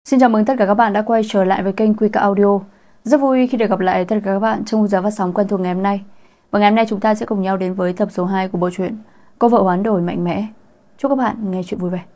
Xin chào mừng tất cả các bạn đã quay trở lại với kênh Quy Ca Audio. Rất vui khi được gặp lại tất cả các bạn trong giờ phát sóng quen thuộc ngày hôm nay. Và ngày hôm nay chúng ta sẽ cùng nhau đến với tập số 2 của bộ truyện Cô vợ hoán đổi mạnh mẽ. Chúc các bạn nghe chuyện vui vẻ.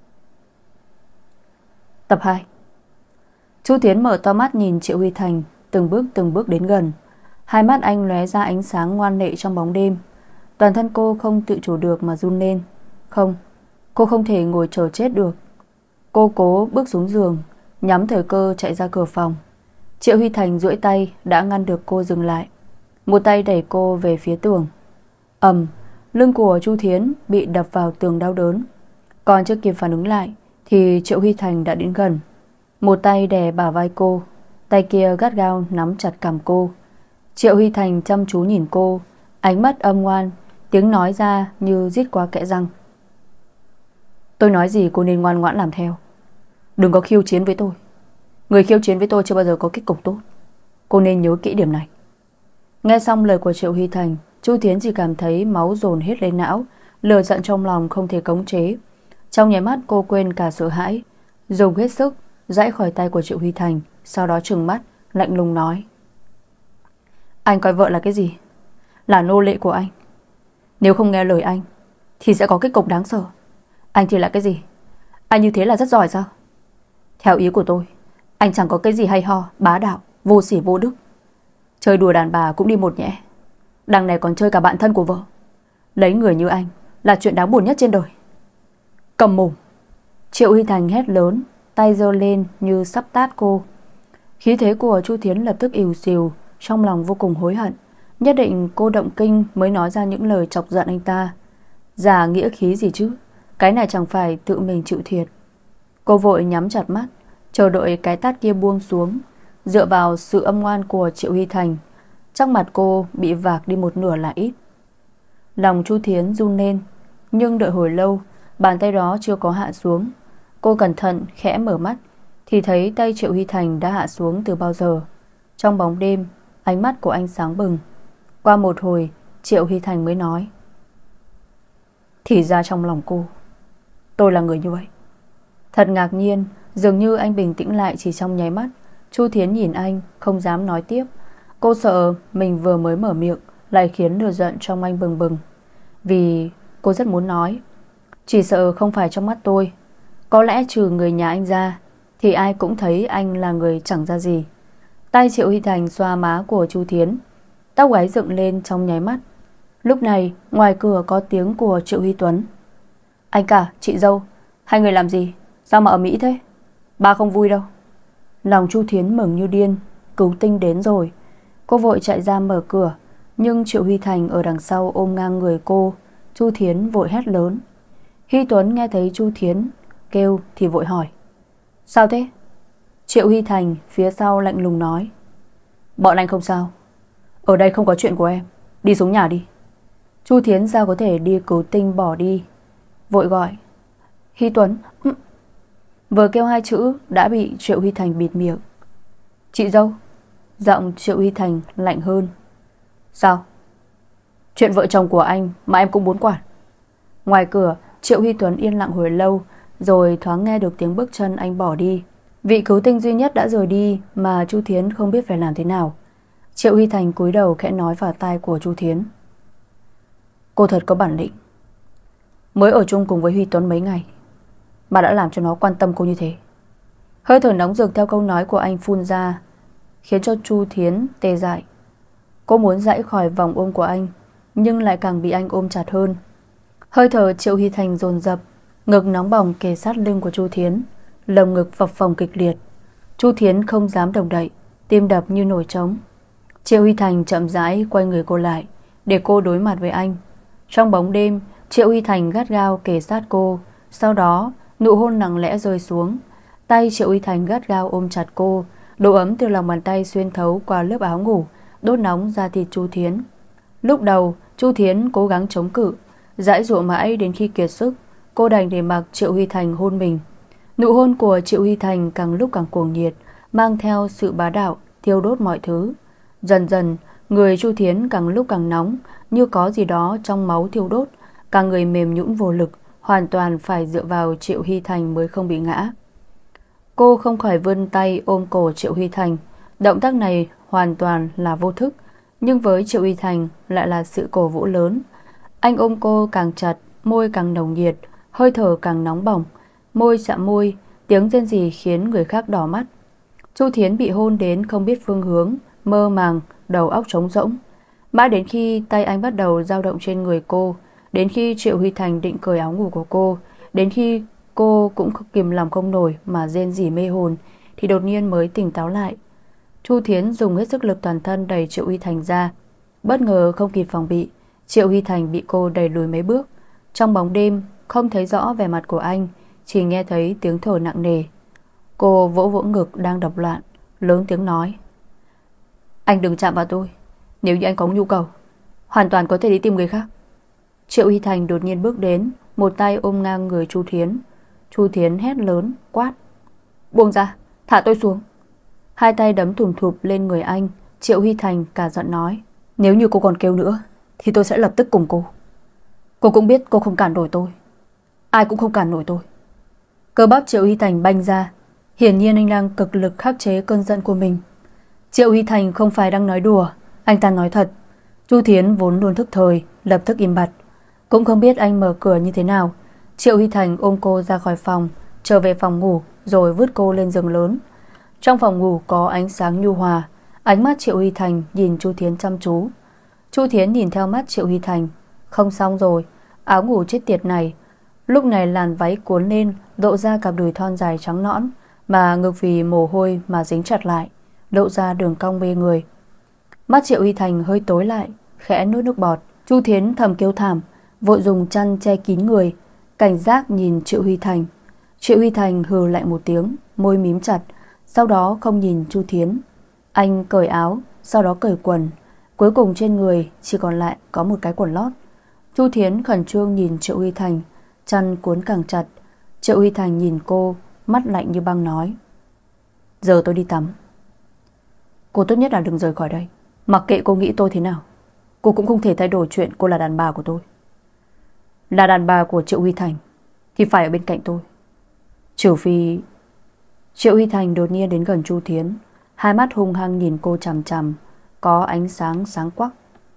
Tập 2. Chu Tiến mở to mắt nhìn Triệu Huy Thành từng bước đến gần. Hai mắt anh lóe ra ánh sáng ngoan lệ trong bóng đêm. Toàn thân cô không tự chủ được mà run lên. Không, cô không thể ngồi chờ chết được. Cô cố bước xuống giường, nhắm thời cơ chạy ra cửa phòng. Triệu Huy Thành duỗi tay đã ngăn được cô dừng lại. Một tay đẩy cô về phía tường. Lưng của Chu Thiến bị đập vào tường đau đớn. Còn chưa kịp phản ứng lại thì Triệu Huy Thành đã đến gần. Một tay đè bả vai cô, tay kia gắt gao nắm chặt cằm cô. Triệu Huy Thành chăm chú nhìn cô, ánh mắt âm ngoan, tiếng nói ra như rít qua kẽ răng. Tôi nói gì cô nên ngoan ngoãn làm theo. Đừng có khiêu chiến với tôi. Người khiêu chiến với tôi chưa bao giờ có kết cục tốt. Cô nên nhớ kỹ điểm này. Nghe xong lời của Triệu Huy Thành, Chu Thiến chỉ cảm thấy máu dồn hết lên não, lửa giận trong lòng không thể khống chế. Trong nháy mắt cô quên cả sợ hãi, dùng hết sức giãy khỏi tay của Triệu Huy Thành. Sau đó trừng mắt lạnh lùng nói: Anh coi vợ là cái gì? Là nô lệ của anh. Nếu không nghe lời anh thì sẽ có kết cục đáng sợ. Anh thì là cái gì? Anh như thế là rất giỏi sao? Theo ý của tôi, anh chẳng có cái gì hay ho, bá đạo, vô sỉ vô đức. Chơi đùa đàn bà cũng đi một nhẽ, đằng này còn chơi cả bạn thân của vợ. Lấy người như anh là chuyện đáng buồn nhất trên đời. Cầm mồm! Triệu Huy Thành hét lớn, tay giơ lên như sắp tát cô. Khí thế của Chu Thiến lập tức ìu xìu, trong lòng vô cùng hối hận. Nhất định cô động kinh mới nói ra những lời chọc giận anh ta. Giả nghĩa khí gì chứ, cái này chẳng phải tự mình chịu thiệt. Cô vội nhắm chặt mắt, chờ đợi cái tát kia buông xuống. Dựa vào sự âm ngoan của Triệu Huy Thành, chắc mặt cô bị vạc đi một nửa là ít. Lòng Chu Thiến run lên, nhưng đợi hồi lâu, bàn tay đó chưa có hạ xuống. Cô cẩn thận khẽ mở mắt thì thấy tay Triệu Huy Thành đã hạ xuống từ bao giờ. Trong bóng đêm, ánh mắt của anh sáng bừng. Qua một hồi, Triệu Huy Thành mới nói: Thì ra trong lòng cô, tôi là người như vậy. Thật ngạc nhiên, dường như anh bình tĩnh lại chỉ trong nháy mắt. Chu Thiến nhìn anh, không dám nói tiếp. Cô sợ mình vừa mới mở miệng lại khiến lửa giận trong anh bừng bừng. Vì cô rất muốn nói, chỉ sợ không phải trong mắt tôi, có lẽ trừ người nhà anh ra thì ai cũng thấy anh là người chẳng ra gì. Tay Triệu Huy Thành xoa má của Chu Thiến, tóc gáy dựng lên trong nháy mắt. Lúc này ngoài cửa có tiếng của Triệu Huy Tuấn: Anh cả, chị dâu, hai người làm gì? Sao mà ở Mỹ thế? Ba không vui đâu. Lòng Chu Thiến mừng như điên, cứu tinh đến rồi. Cô vội chạy ra mở cửa, nhưng Triệu Huy Thành ở đằng sau ôm ngang người cô. Chu Thiến vội hét lớn. Huy Tuấn nghe thấy Chu Thiến kêu thì vội hỏi: Sao thế? Triệu Huy Thành phía sau lạnh lùng nói: Bọn anh không sao. Ở đây không có chuyện của em. Đi xuống nhà đi. Chu Thiến sao có thể đi cứu tinh bỏ đi, vội gọi: Huy Tuấn. Vừa kêu hai chữ đã bị Triệu Huy Thành bịt miệng. Chị dâu. Giọng Triệu Huy Thành lạnh hơn. Sao? Chuyện vợ chồng của anh mà em cũng muốn quản. Ngoài cửa, Triệu Huy Tuấn yên lặng hồi lâu, rồi thoáng nghe được tiếng bước chân anh bỏ đi. Vị cứu tinh duy nhất đã rời đi mà Chu Thiến không biết phải làm thế nào. Triệu Huy Thành cúi đầu khẽ nói vào tai của Chu Thiến: Cô thật có bản lĩnh. Mới ở chung cùng với Huy Tuấn mấy ngày mà đã làm cho nó quan tâm cô như thế. Hơi thở nóng rực theo câu nói của anh phun ra, khiến cho Chu Thiến tê dại. Cô muốn giãy khỏi vòng ôm của anh, nhưng lại càng bị anh ôm chặt hơn. Hơi thở Triệu Huy Thành dồn dập, ngực nóng bỏng kề sát lưng của Chu Thiến, lồng ngực phập phồng kịch liệt. Chu Thiến không dám động đậy, tim đập như nổi trống. Triệu Huy Thành chậm rãi quay người cô lại để cô đối mặt với anh. Trong bóng đêm, Triệu Huy Thành gắt gao kề sát cô. Sau đó nụ hôn lặng lẽ rơi xuống. Tay Triệu Huy Thành gắt gao ôm chặt cô. Độ ấm từ lòng bàn tay xuyên thấu qua lớp áo ngủ, đốt nóng da thịt Chu Thiến. Lúc đầu Chu Thiến cố gắng chống cự, giãy giụa mãi đến khi kiệt sức, cô đành để mặc Triệu Huy Thành hôn mình. Nụ hôn của Triệu Huy Thành càng lúc càng cuồng nhiệt, mang theo sự bá đạo, thiêu đốt mọi thứ. Dần dần, người Chu Thiến càng lúc càng nóng, như có gì đó trong máu thiêu đốt. Cả người mềm nhũn vô lực, hoàn toàn phải dựa vào Triệu Huy Thành mới không bị ngã. Cô không khỏi vươn tay ôm cổ Triệu Huy Thành. Động tác này hoàn toàn là vô thức, nhưng với Triệu Huy Thành lại là sự cổ vũ lớn. Anh ôm cô càng chặt, môi càng nồng nhiệt, hơi thở càng nóng bỏng. Môi chạm môi, tiếng rên rỉ khiến người khác đỏ mắt. Chu Thiến bị hôn đến không biết phương hướng, mơ màng, đầu óc trống rỗng. Mãi đến khi tay anh bắt đầu dao động trên người cô, đến khi Triệu Huy Thành định cởi áo ngủ của cô, đến khi cô cũng kìm lòng không nổi mà rên rỉ mê hồn, thì đột nhiên mới tỉnh táo lại. Chu Thiến dùng hết sức lực toàn thân đẩy Triệu Huy Thành ra. Bất ngờ không kịp phòng bị, Triệu Huy Thành bị cô đẩy lùi mấy bước. Trong bóng đêm không thấy rõ vẻ mặt của anh, chỉ nghe thấy tiếng thở nặng nề. Cô vỗ vỗ ngực đang đập loạn, lớn tiếng nói: Anh đừng chạm vào tôi. Nếu như anh có nhu cầu, hoàn toàn có thể đi tìm người khác. Triệu Huy Thành đột nhiên bước đến, một tay ôm ngang người Chu Thiến. Chu Thiến hét lớn, quát: Buông ra, thả tôi xuống. Hai tay đấm thùm thụp lên người anh. Triệu Huy Thành cả giận nói: Nếu như cô còn kêu nữa thì tôi sẽ lập tức cùng cô. Cô cũng biết cô không cản nổi tôi, ai cũng không cản nổi tôi. Cơ bắp Triệu Huy Thành banh ra. Hiển nhiên anh đang cực lực khắc chế cơn giận của mình. Triệu Huy Thành không phải đang nói đùa, anh ta nói thật. Chu Thiến vốn luôn thức thời, lập tức im bặt. Cũng không biết anh mở cửa như thế nào, Triệu Huy Thành ôm cô ra khỏi phòng, trở về phòng ngủ, rồi vứt cô lên giường lớn. Trong phòng ngủ có ánh sáng nhu hòa. Ánh mắt Triệu Huy Thành nhìn Chu Thiến chăm chú. Chu Thiến nhìn theo mắt Triệu Huy Thành. Không xong rồi, áo ngủ chết tiệt này. Lúc này làn váy cuốn lên, lộ ra cặp đùi thon dài trắng nõn, mà ngực vì mồ hôi mà dính chặt lại, lộ ra đường cong mê người. Mắt Triệu Huy Thành hơi tối lại, khẽ nuốt nước bọt. Chu Thiến thầm kêu thảm, vội dùng chăn che kín người, cảnh giác nhìn Triệu Huy Thành. Triệu Huy Thành hừ lạnh một tiếng, môi mím chặt, sau đó không nhìn Chu Thiến. Anh cởi áo, sau đó cởi quần. Cuối cùng trên người chỉ còn lại có một cái quần lót. Chu Thiến khẩn trương nhìn Triệu Huy Thành, chăn cuốn càng chặt. Triệu Huy Thành nhìn cô, mắt lạnh như băng nói: Giờ tôi đi tắm. Cô tốt nhất là đừng rời khỏi đây. Mặc kệ cô nghĩ tôi thế nào, cô cũng không thể thay đổi chuyện cô là đàn bà của tôi. Là đàn bà của Triệu Huy Thành thì phải ở bên cạnh tôi. Trừ phi... Triệu Huy Thành đột nhiên đến gần Chu Thiến, hai mắt hung hăng nhìn cô chằm chằm, có ánh sáng sáng quắc.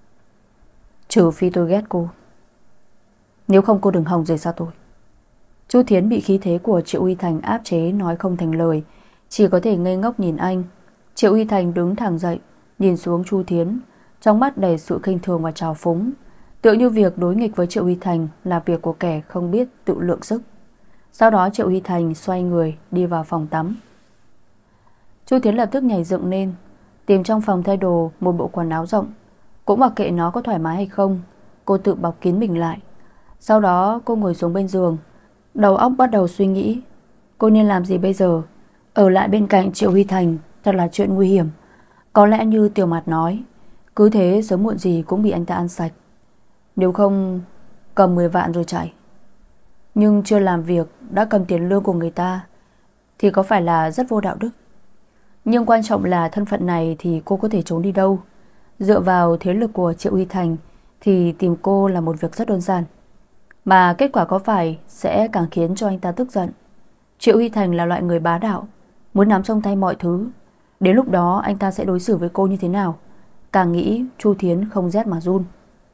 Trừ phi tôi ghét cô, nếu không cô đừng hòng rời xa tôi. Chu Thiến bị khí thế của Triệu Huy Thành áp chế, nói không thành lời, chỉ có thể ngây ngốc nhìn anh. Triệu Huy Thành đứng thẳng dậy, nhìn xuống Chu Thiến, trong mắt đầy sự khinh thường và trào phúng, tựa như việc đối nghịch với Triệu Huy Thành là việc của kẻ không biết tự lượng sức. Sau đó Triệu Huy Thành xoay người đi vào phòng tắm. Chu Thiến lập tức nhảy dựng lên, tìm trong phòng thay đồ một bộ quần áo rộng. Cũng mặc kệ nó có thoải mái hay không, cô tự bọc kín mình lại. Sau đó cô ngồi xuống bên giường, đầu óc bắt đầu suy nghĩ cô nên làm gì bây giờ. Ở lại bên cạnh Triệu Huy Thành thật là chuyện nguy hiểm. Có lẽ như Tiểu Mạt nói, cứ thế sớm muộn gì cũng bị anh ta ăn sạch. Nếu không cầm 10 vạn rồi chạy. Nhưng chưa làm việc đã cầm tiền lương của người ta thì có phải là rất vô đạo đức. Nhưng quan trọng là thân phận này thì cô có thể trốn đi đâu. Dựa vào thế lực của Triệu Huy Thành thì tìm cô là một việc rất đơn giản. Mà kết quả có phải sẽ càng khiến cho anh ta tức giận. Triệu Huy Thành là loại người bá đạo, muốn nắm trong tay mọi thứ. Đến lúc đó anh ta sẽ đối xử với cô như thế nào? Càng nghĩ Chu Thiến không rét mà run.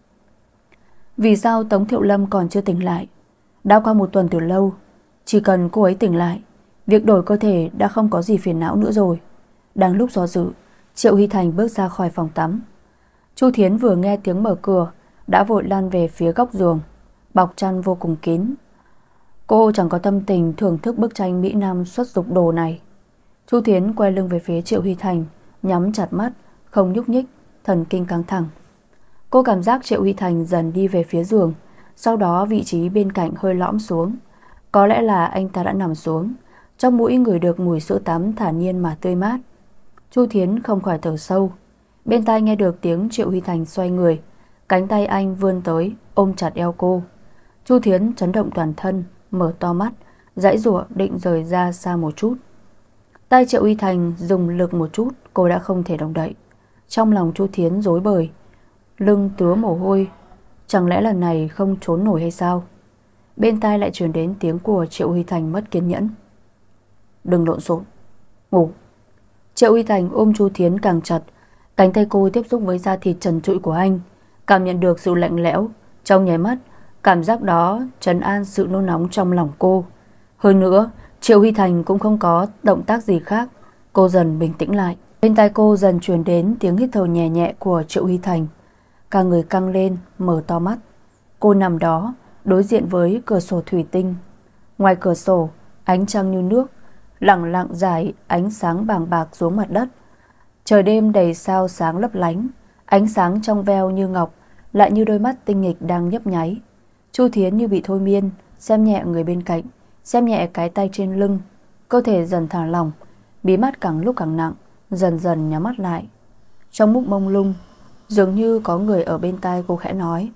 Vì sao Tống Thiệu Lâm còn chưa tỉnh lại? Đã qua một tuần từ lâu. Chỉ cần cô ấy tỉnh lại, việc đổi cơ thể đã không có gì phiền não nữa rồi. Đang lúc do dự, Triệu Huy Thành bước ra khỏi phòng tắm. Chu Thiến vừa nghe tiếng mở cửa đã vội lăn về phía góc giường, bọc chăn vô cùng kín. Cô chẳng có tâm tình thưởng thức bức tranh Mỹ Nam xuất dục đồ này. Chu Thiến quay lưng về phía Triệu Huy Thành, nhắm chặt mắt, không nhúc nhích, thần kinh căng thẳng. Cô cảm giác Triệu Huy Thành dần đi về phía giường, sau đó vị trí bên cạnh hơi lõm xuống. Có lẽ là anh ta đã nằm xuống. Trong mũi ngửi được mùi sữa tắm thản nhiên mà tươi mát. Chu Thiến không khỏi thở sâu. Bên tai nghe được tiếng Triệu Huy Thành xoay người, cánh tay anh vươn tới ôm chặt eo cô. Chu Thiến chấn động toàn thân, mở to mắt, giãy giụa định rời ra xa một chút. Tay Triệu Huy Thành dùng lực một chút, cô đã không thể động đậy. Trong lòng Chu Thiến rối bời, lưng tứa mồ hôi. Chẳng lẽ lần này không trốn nổi hay sao? Bên tai lại truyền đến tiếng của Triệu Huy Thành mất kiên nhẫn. đừng lộn xộn. Ngủ. Triệu Huy Thành ôm Chu Thiến càng chặt. Cánh tay cô tiếp xúc với da thịt trần trụi của anh, cảm nhận được sự lạnh lẽo. Trong nháy mắt, cảm giác đó trấn an sự nôn nóng trong lòng cô. Hơn nữa, Triệu Huy Thành cũng không có động tác gì khác. Cô dần bình tĩnh lại. Bên tai cô dần truyền đến tiếng hít thở nhẹ nhẹ của Triệu Huy Thành. Cả người căng lên, mở to mắt. Cô nằm đó, đối diện với cửa sổ thủy tinh. Ngoài cửa sổ, ánh trăng như nước, lặng lặng rải ánh sáng vàng bạc xuống mặt đất. Trời đêm đầy sao sáng lấp lánh, ánh sáng trong veo như ngọc, lại như đôi mắt tinh nghịch đang nhấp nháy. Chu Thiến như bị thôi miên, xem nhẹ người bên cạnh, xem nhẹ cái tay trên lưng. Cơ thể dần thả lỏng, bí mắt càng lúc càng nặng, dần dần nhắm mắt lại. Trong múc mông lung, dường như có người ở bên tai cô khẽ nói: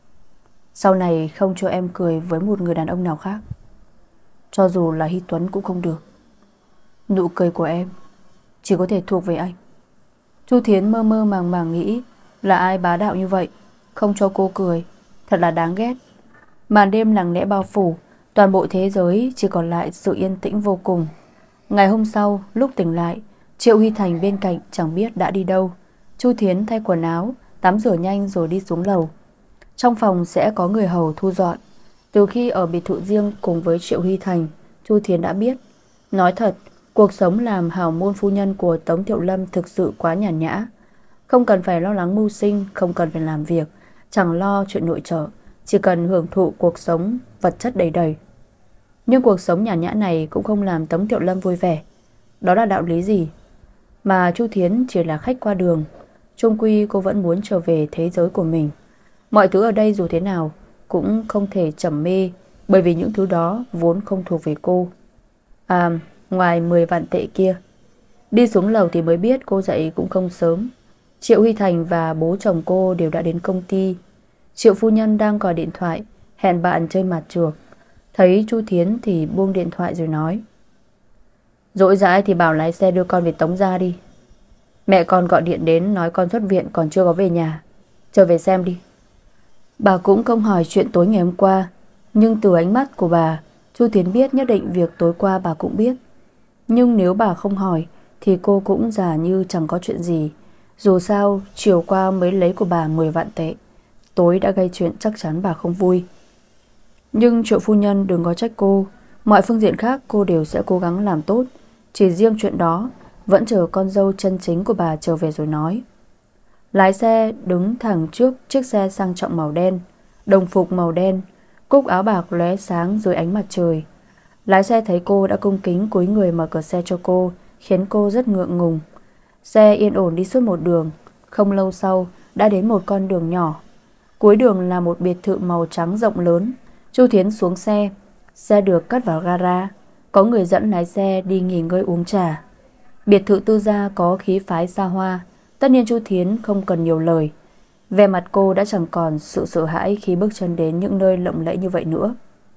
sau này không cho em cười với một người đàn ông nào khác, cho dù là Hy Tuấn cũng không được. Nụ cười của em chỉ có thể thuộc về anh. Chu Thiến mơ mơ màng màng nghĩ là ai bá đạo như vậy, không cho cô cười, thật là đáng ghét. Màn đêm lặng lẽ bao phủ, toàn bộ thế giới chỉ còn lại sự yên tĩnh vô cùng. Ngày hôm sau, lúc tỉnh lại, Triệu Huy Thành bên cạnh chẳng biết đã đi đâu. Chu Thiến thay quần áo, tắm rửa nhanh rồi đi xuống lầu. Trong phòng sẽ có người hầu thu dọn. Từ khi ở biệt thự riêng cùng với Triệu Huy Thành, Chu Thiến đã biết. Nói thật, cuộc sống làm hào môn phu nhân của Tống Thiệu Lâm thực sự quá nhàn nhã. Không cần phải lo lắng mưu sinh, không cần phải làm việc, chẳng lo chuyện nội trợ, chỉ cần hưởng thụ cuộc sống vật chất đầy đầy. Nhưng cuộc sống nhàn nhã này cũng không làm Tống Thiệu Lâm vui vẻ. Đó là đạo lý gì? Mà Chu Thiến chỉ là khách qua đường. Chung quy cô vẫn muốn trở về thế giới của mình. Mọi thứ ở đây dù thế nào cũng không thể trầm mê, bởi vì những thứ đó vốn không thuộc về cô. À, ngoài 10 vạn tệ kia. Đi xuống lầu thì mới biết cô dậy cũng không sớm. Triệu Huy Thành và bố chồng cô đều đã đến công ty. Triệu phu nhân đang gọi điện thoại hẹn bạn chơi mặt trược. Thấy Chu Thiến thì buông điện thoại rồi nói: dỗi dãi thì bảo lái xe đưa con về Tống gia đi. Mẹ con gọi điện đến nói con xuất viện còn chưa có về nhà, trở về xem đi. Bà cũng không hỏi chuyện tối ngày hôm qua, nhưng từ ánh mắt của bà, Chu Thiến biết nhất định việc tối qua bà cũng biết. Nhưng nếu bà không hỏi thì cô cũng giả như chẳng có chuyện gì. Dù sao chiều qua mới lấy của bà 10 vạn tệ, tối đã gây chuyện chắc chắn bà không vui. Nhưng Triệu phu nhân đừng có trách cô. Mọi phương diện khác cô đều sẽ cố gắng làm tốt. Chỉ riêng chuyện đó vẫn chờ con dâu chân chính của bà trở về rồi nói. Lái xe đứng thẳng trước chiếc xe sang trọng màu đen, đồng phục màu đen, cúc áo bạc lóe sáng dưới ánh mặt trời. Lái xe thấy cô đã cung kính cúi người mở cửa xe cho cô, khiến cô rất ngượng ngùng. Xe yên ổn đi suốt một đường. Không lâu sau đã đến một con đường nhỏ. Cuối đường là một biệt thự màu trắng rộng lớn. Chu Thiến xuống xe. Xe được cất vào gara. Có người dẫn lái xe đi nghỉ ngơi uống trà. Biệt thự tư gia có khí phái xa hoa. Tất nhiên Chu Thiến không cần nhiều lời. Vẻ mặt cô đã chẳng còn sự sợ hãi khi bước chân đến những nơi lộng lẫy như vậy nữa.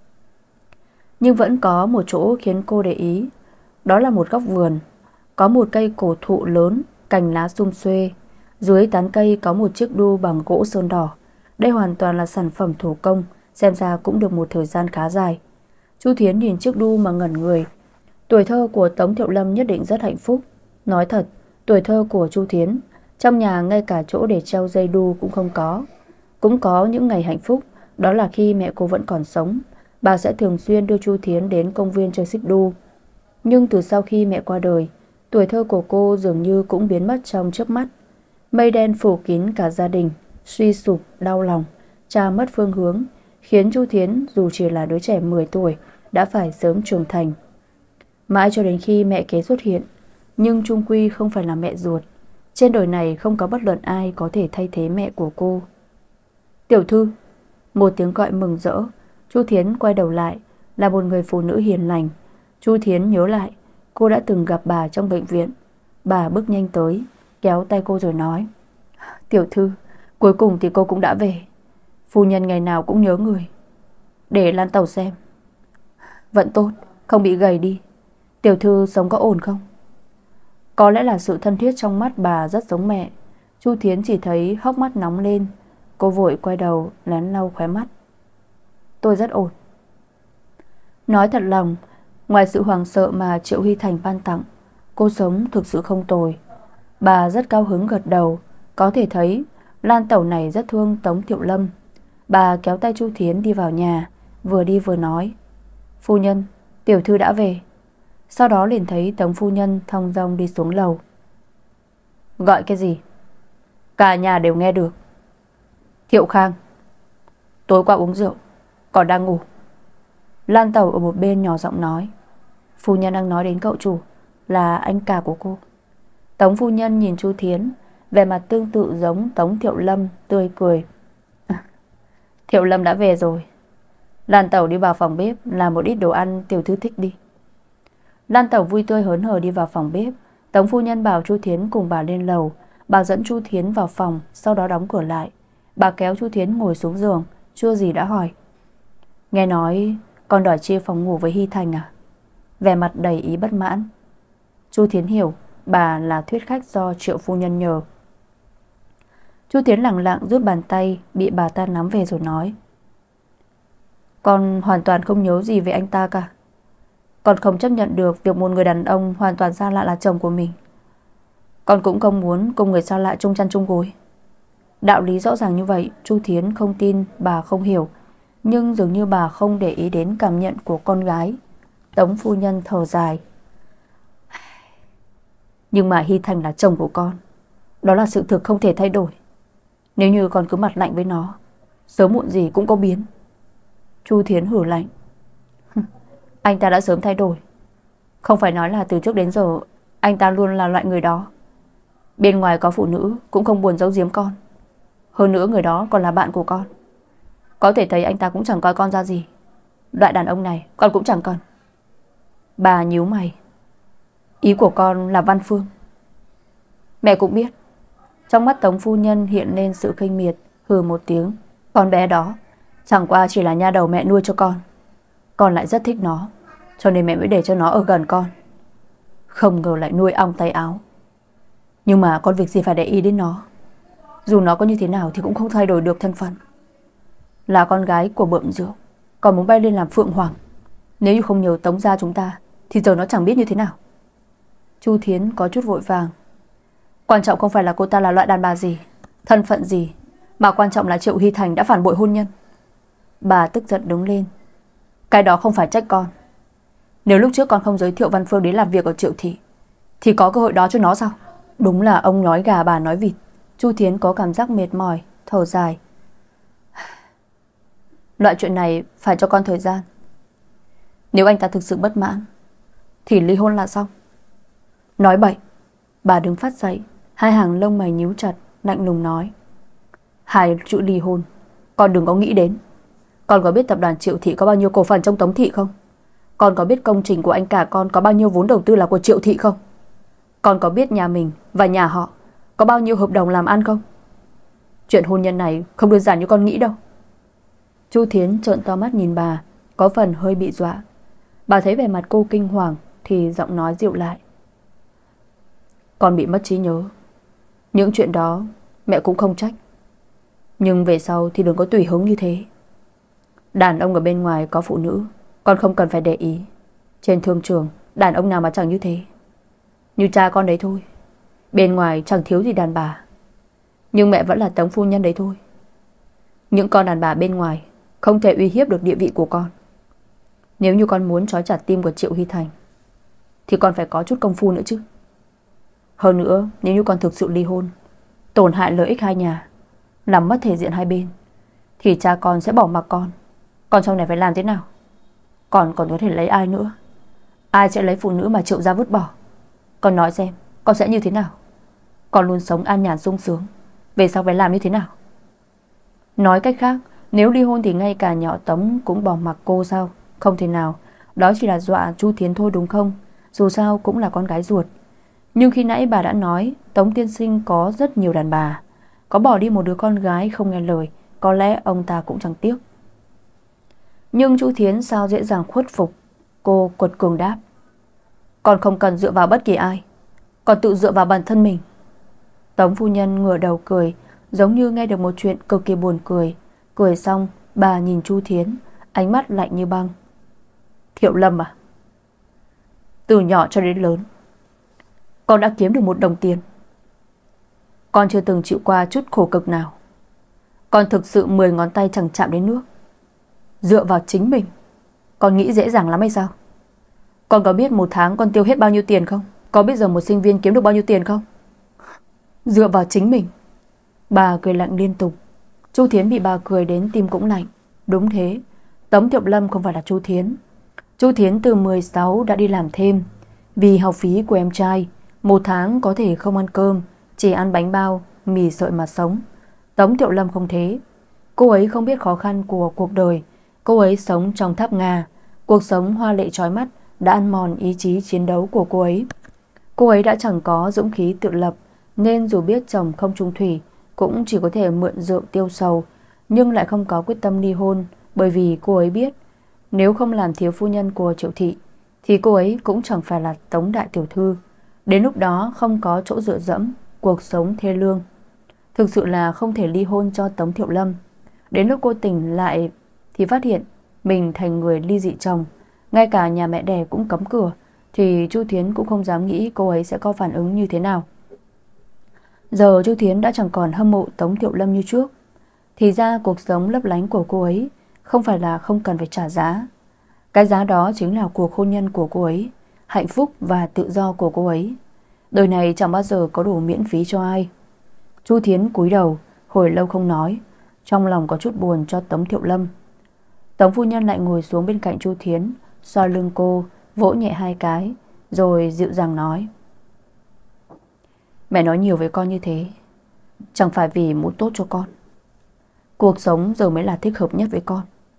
Nhưng vẫn có một chỗ khiến cô để ý. Đó là một góc vườn. Có một cây cổ thụ lớn, cành lá sum xuê. Dưới tán cây có một chiếc đu bằng gỗ sơn đỏ. Đây hoàn toàn là sản phẩm thủ công, xem ra cũng được một thời gian khá dài. Chu Thiến nhìn chiếc đu mà ngẩn người. Tuổi thơ của Tống Thiệu Lâm nhất định rất hạnh phúc. Nói thật, tuổi thơ của Chu Thiến, trong nhà ngay cả chỗ để treo dây đu cũng không có. Cũng có những ngày hạnh phúc, đó là khi mẹ cô vẫn còn sống. Bà sẽ thường xuyên đưa Chu Thiến đến công viên chơi xích đu. Nhưng từ sau khi mẹ qua đời, tuổi thơ của cô dường như cũng biến mất trong chớp mắt. Mây đen phủ kín cả gia đình, suy sụp, đau lòng, cha mất phương hướng, khiến Chu Thiến dù chỉ là đứa trẻ 10 tuổi đã phải sớm trưởng thành. Mãi cho đến khi mẹ kế xuất hiện, nhưng chung quy không phải là mẹ ruột. Trên đời này không có bất luận ai có thể thay thế mẹ của cô. Tiểu thư. Một tiếng gọi mừng rỡ. Chu Thiến quay đầu lại, là một người phụ nữ hiền lành. Chu Thiến nhớ lại cô đã từng gặp bà trong bệnh viện. Bà bước nhanh tới, kéo tay cô rồi nói: Tiểu thư, cuối cùng thì cô cũng đã về. Phu nhân ngày nào cũng nhớ người. Để Lan Tàu xem. Vẫn tốt, không bị gầy đi. Tiểu thư sống có ổn không? Có lẽ là sự thân thiết trong mắt bà rất giống mẹ. Chu Thiến chỉ thấy hốc mắt nóng lên. Cô vội quay đầu lén lau khóe mắt. Tôi rất ổn. Nói thật lòng, Ngoài sự hoảng sợ mà Triệu Huy Thành ban tặng, cô sống thực sự không tồi. Bà rất cao hứng gật đầu. Có thể thấy Lan Tẩu này rất thương Tống Thiệu Lâm. Bà kéo tay Chu Thiến đi vào nhà, vừa đi vừa nói: "Phu nhân, tiểu thư đã về." Sau đó liền thấy Tống phu nhân thong dong đi xuống lầu. "Gọi cái gì?" Cả nhà đều nghe được. "Thiệu Khang tối qua uống rượu, còn đang ngủ." Lan Tẩu ở một bên nhỏ giọng nói: "Phu nhân đang nói đến cậu chủ, là anh cả của cô." Tống phu nhân nhìn Chu Thiến, vẻ mặt tương tự giống Tống Thiệu Lâm, tươi cười: "Thiệu Lâm đã về rồi. Lan Tẩu đi vào phòng bếp làm một ít đồ ăn tiểu thư thích đi." Lan Tẩu vui tươi hớn hở đi vào phòng bếp. Tống phu nhân bảo Chu Thiến cùng bà lên lầu. Bà dẫn Chu Thiến vào phòng, sau đó đóng cửa lại. Bà kéo Chu Thiến ngồi xuống giường, chưa gì đã hỏi: "Nghe nói con đòi chia phòng ngủ với Hy Thành à?" Vẻ mặt đầy ý bất mãn. Chu Thiến hiểu bà là thuyết khách do Triệu phu nhân nhờ. Chu Thiến lẳng lặng rút bàn tay bị bà ta nắm về rồi nói: "Con hoàn toàn không nhớ gì về anh ta cả. Con không chấp nhận được việc một người đàn ông hoàn toàn xa lạ là chồng của mình. Con cũng không muốn cùng người xa lạ chung chăn chung gối." Đạo lý rõ ràng như vậy, Chu Thiến không tin bà không hiểu, nhưng dường như bà không để ý đến cảm nhận của con gái. Tống phu nhân thở dài: "Nhưng mà Hy Thành là chồng của con, đó là sự thực không thể thay đổi. Nếu như con cứ mặt lạnh với nó, sớm muộn gì cũng có biến." Chu Thiến hử lạnh: "Anh ta đã sớm thay đổi. Không phải nói là từ trước đến giờ anh ta luôn là loại người đó. Bên ngoài có phụ nữ cũng không buồn giấu giếm con. Hơn nữa người đó còn là bạn của con. Có thể thấy anh ta cũng chẳng coi con ra gì. Loại đàn ông này con cũng chẳng cần." Bà nhíu mày: "Ý của con là Văn Phương?" "Mẹ cũng biết." Trong mắt Tống phu nhân hiện lên sự khinh miệt, hừ một tiếng: "Con bé đó chẳng qua chỉ là nha đầu mẹ nuôi cho con lại rất thích nó, cho nên mẹ mới để cho nó ở gần con. Không ngờ lại nuôi ong tay áo. Nhưng mà con việc gì phải để ý đến nó. Dù nó có như thế nào thì cũng không thay đổi được thân phận. Là con gái của bợm rượu, còn muốn bay lên làm phượng hoàng. Nếu như không nhờ Tống gia chúng ta thì giờ nó chẳng biết như thế nào." Chu Thiến có chút vội vàng: "Quan trọng không phải là cô ta là loại đàn bà gì, thân phận gì, mà quan trọng là Triệu Hy Thành đã phản bội hôn nhân." Bà tức giận đứng lên: "Cái đó không phải trách con. Nếu lúc trước con không giới thiệu Văn Phương đến làm việc ở Triệu Thị thì có cơ hội đó cho nó sao?" Đúng là ông nói gà bà nói vịt. Chu Thiến có cảm giác mệt mỏi, thở dài: "Loại chuyện này phải cho con thời gian. Nếu anh ta thực sự bất mãn thì ly hôn là xong." "Nói bậy." Bà đứng phát dậy, hai hàng lông mày nhíu chặt, lạnh lùng nói: "Hai chữ ly hôn con đừng có nghĩ đến. Con có biết tập đoàn Triệu Thị có bao nhiêu cổ phần trong Tống Thị không? Con có biết công trình của anh cả con có bao nhiêu vốn đầu tư là của Triệu Thị không? Con có biết nhà mình và nhà họ có bao nhiêu hợp đồng làm ăn không? Chuyện hôn nhân này không đơn giản như con nghĩ đâu." Chu Thiến trợn to mắt nhìn bà, có phần hơi bị dọa. Bà thấy vẻ mặt cô kinh hoàng thì giọng nói dịu lại: "Con bị mất trí nhớ. Những chuyện đó mẹ cũng không trách. Nhưng về sau thì đừng có tùy hứng như thế. Đàn ông ở bên ngoài có phụ nữ, con không cần phải để ý. Trên thương trường, đàn ông nào mà chẳng như thế. Như cha con đấy thôi. Bên ngoài chẳng thiếu gì đàn bà, nhưng mẹ vẫn là Tống phu nhân đấy thôi. Những con đàn bà bên ngoài không thể uy hiếp được địa vị của con. Nếu như con muốn trói chặt tim của Triệu Hy Thành thì con phải có chút công phu nữa chứ. Hơn nữa, nếu như con thực sự ly hôn, tổn hại lợi ích hai nhà, làm mất thể diện hai bên, thì cha con sẽ bỏ mặc con. Con sau này phải làm thế nào? Còn có thể lấy ai nữa? Ai sẽ lấy phụ nữ mà Triệu gia vứt bỏ? Con nói xem, con sẽ như thế nào? Con luôn sống an nhàn sung sướng, về sau phải làm như thế nào?" Nói cách khác, nếu ly hôn thì ngay cả nhỏ Tống cũng bỏ mặc cô sao? Không thể nào. Đó chỉ là dọa Chu Thiến thôi đúng không? Dù sao cũng là con gái ruột. Nhưng khi nãy bà đã nói Tống tiên sinh có rất nhiều đàn bà, có bỏ đi một đứa con gái không nghe lời, có lẽ ông ta cũng chẳng tiếc. Nhưng Chu Thiến sao dễ dàng khuất phục. Cô quật cường đáp: "Con không cần dựa vào bất kỳ ai, còn tự dựa vào bản thân mình." Tống phu nhân ngửa đầu cười, giống như nghe được một chuyện cực kỳ buồn cười. Cười xong, bà nhìn Chu Thiến, ánh mắt lạnh như băng: "Thiệu Lâm à, Từ nhỏ cho đến lớn, con đã kiếm được 1 đồng tiền. Con chưa từng chịu qua chút khổ cực nào. Con thực sự 10 ngón tay chẳng chạm đến nước. Dựa vào chính mình, con nghĩ dễ dàng lắm hay sao? Con có biết 1 tháng con tiêu hết bao nhiêu tiền không? Có biết giờ một sinh viên kiếm được bao nhiêu tiền không? Dựa vào chính mình. Bà cười lạnh liên tục. Chu Thiến bị bà cười đến tim cũng lạnh. Đúng thế, Tống Thiệu Lâm không phải là Chu Thiến. Chu Thiến từ 16 đã đi làm thêm. Vì học phí của em trai, 1 tháng có thể không ăn cơm, chỉ ăn bánh bao, mì sợi mà sống. Tống Thiệu Lâm không thế. Cô ấy không biết khó khăn của cuộc đời. Cô ấy sống trong tháp Nga. Cuộc sống hoa lệ chói mắt đã ăn mòn ý chí chiến đấu của cô ấy. Cô ấy đã chẳng có dũng khí tự lập, nên dù biết chồng không chung thủy cũng chỉ có thể mượn rượu tiêu sầu, nhưng lại không có quyết tâm ly hôn. Bởi vì cô ấy biết nếu không làm thiếu phu nhân của Triệu thị thì cô ấy cũng chẳng phải là Tống đại tiểu thư. Đến lúc đó không có chỗ dựa dẫm, cuộc sống thê lương. Thực sự là không thể ly hôn cho Tống Thiệu Lâm. Đến lúc cô tỉnh lại thì phát hiện mình thành người ly dị chồng. Ngay cả nhà mẹ đẻ cũng cấm cửa, thì Chu Thiến cũng không dám nghĩ cô ấy sẽ có phản ứng như thế nào. Giờ Chu Thiến đã chẳng còn hâm mộ Tống Thiệu Lâm như trước. Thì ra cuộc sống lấp lánh của cô ấy không phải là không cần phải trả giá. Cái giá đó chính là cuộc hôn nhân của cô ấy, hạnh phúc và tự do của cô ấy. Đời này chẳng bao giờ có đủ miễn phí cho ai. Chu Thiến cúi đầu, hồi lâu không nói, trong lòng có chút buồn cho Tống Thiệu Lâm. Tống phu nhân lại ngồi xuống bên cạnh Chu Thiến, xoa lưng cô, vỗ nhẹ 2 cái, rồi dịu dàng nói: Mẹ nói nhiều với con như thế chẳng phải vì muốn tốt cho con. Cuộc sống giờ mới là thích hợp nhất với con.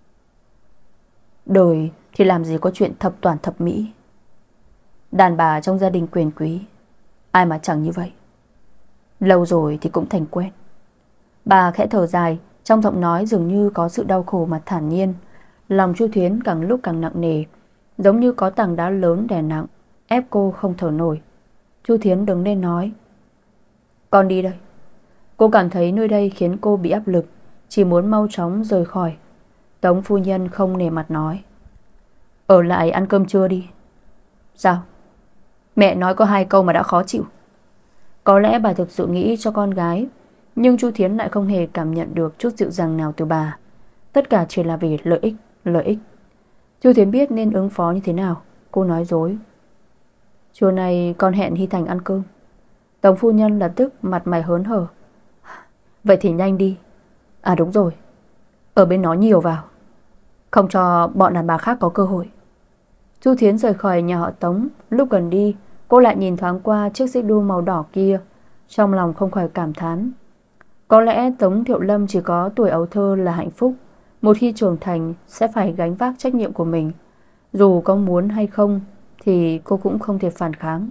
Đời thì làm gì có chuyện thập toàn thập mỹ. Đàn bà trong gia đình quyền quý, ai mà chẳng như vậy. Lâu rồi thì cũng thành quen. Bà khẽ thở dài, trong giọng nói dường như có sự đau khổ mà thản nhiên. Lòng Chu Thiến càng lúc càng nặng nề, giống như có tảng đá lớn đè nặng, ép cô không thở nổi. Chu Thiến đứng lên nói: Con đi đây. Cô cảm thấy nơi đây khiến cô bị áp lực, chỉ muốn mau chóng rời khỏi. Tống phu nhân không nể mặt nói: Ở lại ăn cơm trưa đi. Sao? Mẹ nói có 2 câu mà đã khó chịu. Có lẽ bà thực sự nghĩ cho con gái, nhưng Chu Thiến lại không hề cảm nhận được chút dịu dàng nào từ bà. Tất cả chỉ là vì lợi ích, lợi ích. Chu Thiến biết nên ứng phó như thế nào. Cô nói dối: Chiều nay con hẹn Hy Thành ăn cơm. Tống phu nhân lập tức mặt mày hớn hở: Vậy thì nhanh đi. À đúng rồi, ở bên nó nhiều vào, không cho bọn đàn bà khác có cơ hội. Chu Thiến rời khỏi nhà họ Tống. Lúc gần đi, cô lại nhìn thoáng qua chiếc xích đu màu đỏ kia, trong lòng không khỏi cảm thán. Có lẽ Tống Thiệu Lâm chỉ có tuổi ấu thơ là hạnh phúc. Một khi trưởng thành sẽ phải gánh vác trách nhiệm của mình. Dù có muốn hay không thì cô cũng không thể phản kháng.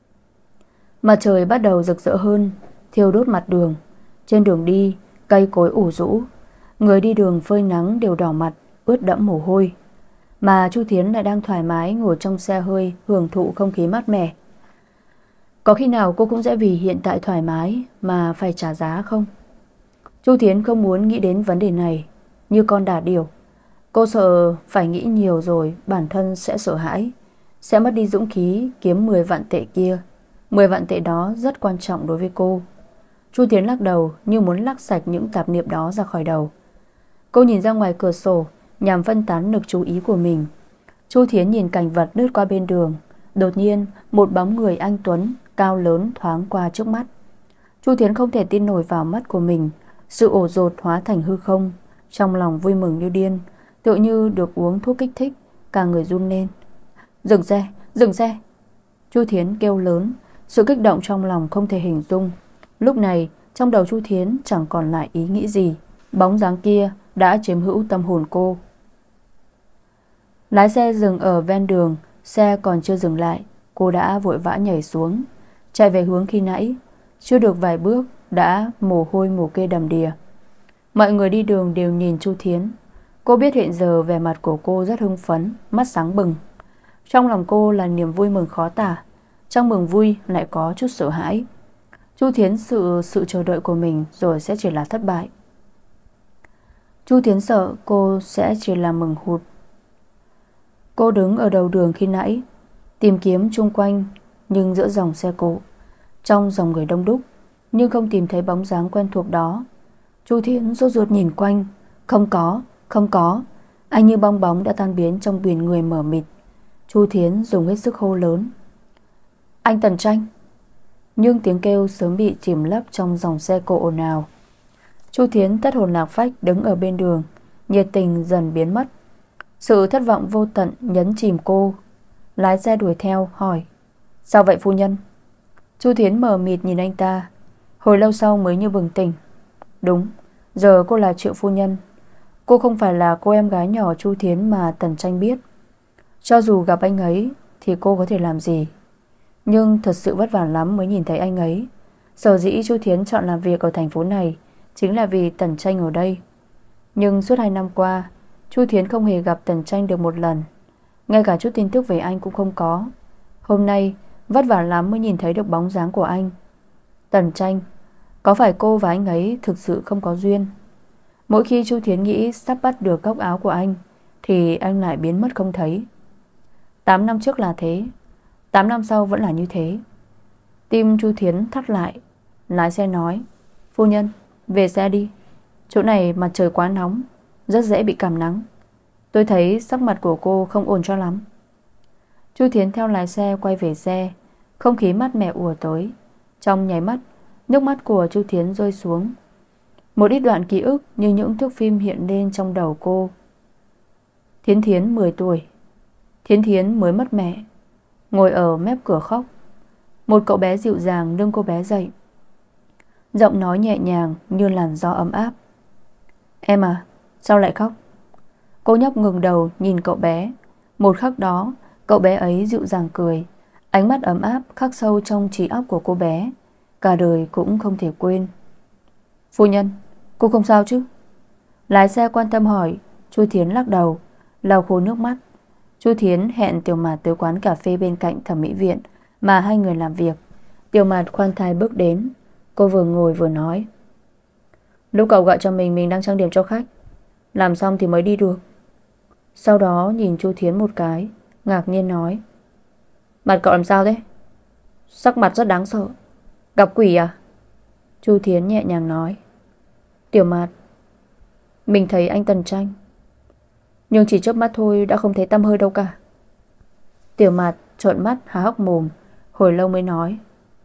Mặt trời bắt đầu rực rỡ hơn, thiêu đốt mặt đường. Trên đường đi, cây cối ủ rũ, người đi đường phơi nắng đều đỏ mặt, ướt đẫm mồ hôi. Mà Chu Thiến lại đang thoải mái ngồi trong xe hơi, hưởng thụ không khí mát mẻ. Có khi nào cô cũng sẽ vì hiện tại thoải mái mà phải trả giá không? Chu Thiến không muốn nghĩ đến vấn đề này, như con đà điểu. Cô sợ phải nghĩ nhiều rồi bản thân sẽ sợ hãi, sẽ mất đi dũng khí kiếm 10 vạn tệ kia. 10 vạn tệ đó rất quan trọng đối với cô. Chu Thiến lắc đầu như muốn lắc sạch những tạp niệm đó ra khỏi đầu. Cô nhìn ra ngoài cửa sổ nhằm phân tán lực chú ý của mình. Chu Thiến nhìn cảnh vật lướt qua bên đường. Đột nhiên một bóng người anh tuấn cao lớn thoáng qua trước mắt. Chu Thiến không thể tin nổi vào mắt của mình. Sự ổ dột hóa thành hư không. Trong lòng vui mừng như điên, tựa như được uống thuốc kích thích, cả người run lên. Dừng xe, dừng xe. Chu Thiến kêu lớn, sự kích động trong lòng không thể hình dung. Lúc này trong đầu Chu Thiến chẳng còn lại ý nghĩ gì. Bóng dáng kia đã chiếm hữu tâm hồn cô. Lái xe dừng ở ven đường. Xe còn chưa dừng lại, cô đã vội vã nhảy xuống, chạy về hướng khi nãy. Chưa được vài bước đã mồ hôi mồ kê đầm đìa. Mọi người đi đường đều nhìn Chu Thiến. Cô biết hiện giờ vẻ mặt của cô rất hưng phấn, mắt sáng bừng. Trong lòng cô là niềm vui mừng khó tả. Trong mừng vui lại có chút sợ hãi. Chu Thiến sự chờ đợi của mình rồi sẽ chỉ là thất bại. Chu Thiến sợ cô sẽ chỉ là mừng hụt. Cô đứng ở đầu đường khi nãy, Tìm kiếm chung quanh, nhưng giữa dòng xe cộ, trong dòng người đông đúc, nhưng không tìm thấy bóng dáng quen thuộc đó. Chu Thiến sốt ruột nhìn quanh. Không có, không có. Anh như bong bóng đã tan biến trong biển người mờ mịt. Chu Thiến dùng hết sức hô lớn: Anh Tần Tranh! Nhưng tiếng kêu sớm bị chìm lấp trong dòng xe cộ ồn ào. Chu Thiến thất hồn lạc phách đứng ở bên đường, nhiệt tình dần biến mất. Sự thất vọng vô tận nhấn chìm cô. Lái xe đuổi theo hỏi: Sao vậy phu nhân? Chu Thiến mờ mịt nhìn anh ta. Hồi lâu sau mới như bừng tỉnh. Đúng, giờ cô là Triệu phu nhân. Cô không phải là cô em gái nhỏ Chu Thiến mà Tần Tranh biết. Cho dù gặp anh ấy thì cô có thể làm gì? Nhưng thật sự vất vả lắm mới nhìn thấy anh ấy. Sở dĩ Chu Thiến chọn làm việc ở thành phố này chính là vì Tần Tranh ở đây. Nhưng suốt 2 năm qua, Chu Thiến không hề gặp Tần Tranh được một lần. Ngay cả chút tin tức về anh cũng không có. Hôm nay vất vả lắm mới nhìn thấy được bóng dáng của anh. Tần Tranh, có phải cô và anh ấy thực sự không có duyên? Mỗi khi Chu Thiến nghĩ sắp bắt được góc áo của anh thì anh lại biến mất không thấy. 8 năm trước là thế, 8 năm sau vẫn là như thế. Tim Chu Thiến thắt lại. Lái xe nói: Phu nhân, về xe đi. Chỗ này mặt trời quá nóng, rất dễ bị cảm nắng. Tôi thấy sắc mặt của cô không ổn cho lắm. Chu Thiến theo lái xe quay về xe. Không khí mát mẻ ùa tới. Trong nháy mắt, nước mắt của Chu Thiến rơi xuống. Một ít đoạn ký ức như những thước phim hiện lên trong đầu cô. Thiến Thiến 10 tuổi. Thiến Thiến mới mất mẹ, ngồi ở mép cửa khóc. Một cậu bé dịu dàng nâng cô bé dậy, giọng nói nhẹ nhàng như làn gió ấm áp: Em à, sao lại khóc? Cô nhóc ngừng đầu nhìn cậu bé. Một khắc đó, cậu bé ấy dịu dàng cười. Ánh mắt ấm áp khắc sâu trong trí óc của cô bé, cả đời cũng không thể quên. Phu nhân, cô không sao chứ? Lái xe quan tâm hỏi. Chu Thiến lắc đầu, lau khô nước mắt. Chu Thiến hẹn Tiểu Mạt tới quán cà phê bên cạnh thẩm mỹ viện mà hai người làm việc. Tiểu Mạt khoan thai bước đến. Cô vừa ngồi vừa nói: Lúc cậu gọi cho mình đang trang điểm cho khách, làm xong thì mới đi được. Sau đó nhìn Chu Thiến một cái, ngạc nhiên nói: Mặt cậu làm sao thế? Sắc mặt rất đáng sợ. Gặp quỷ à? Chu Thiến nhẹ nhàng nói: Tiểu Mạt, mình thấy anh Tần Tranh, nhưng chỉ chớp mắt thôi đã không thấy tăm hơi đâu cả. Tiểu Mạt trợn mắt há hốc mồm, hồi lâu mới nói: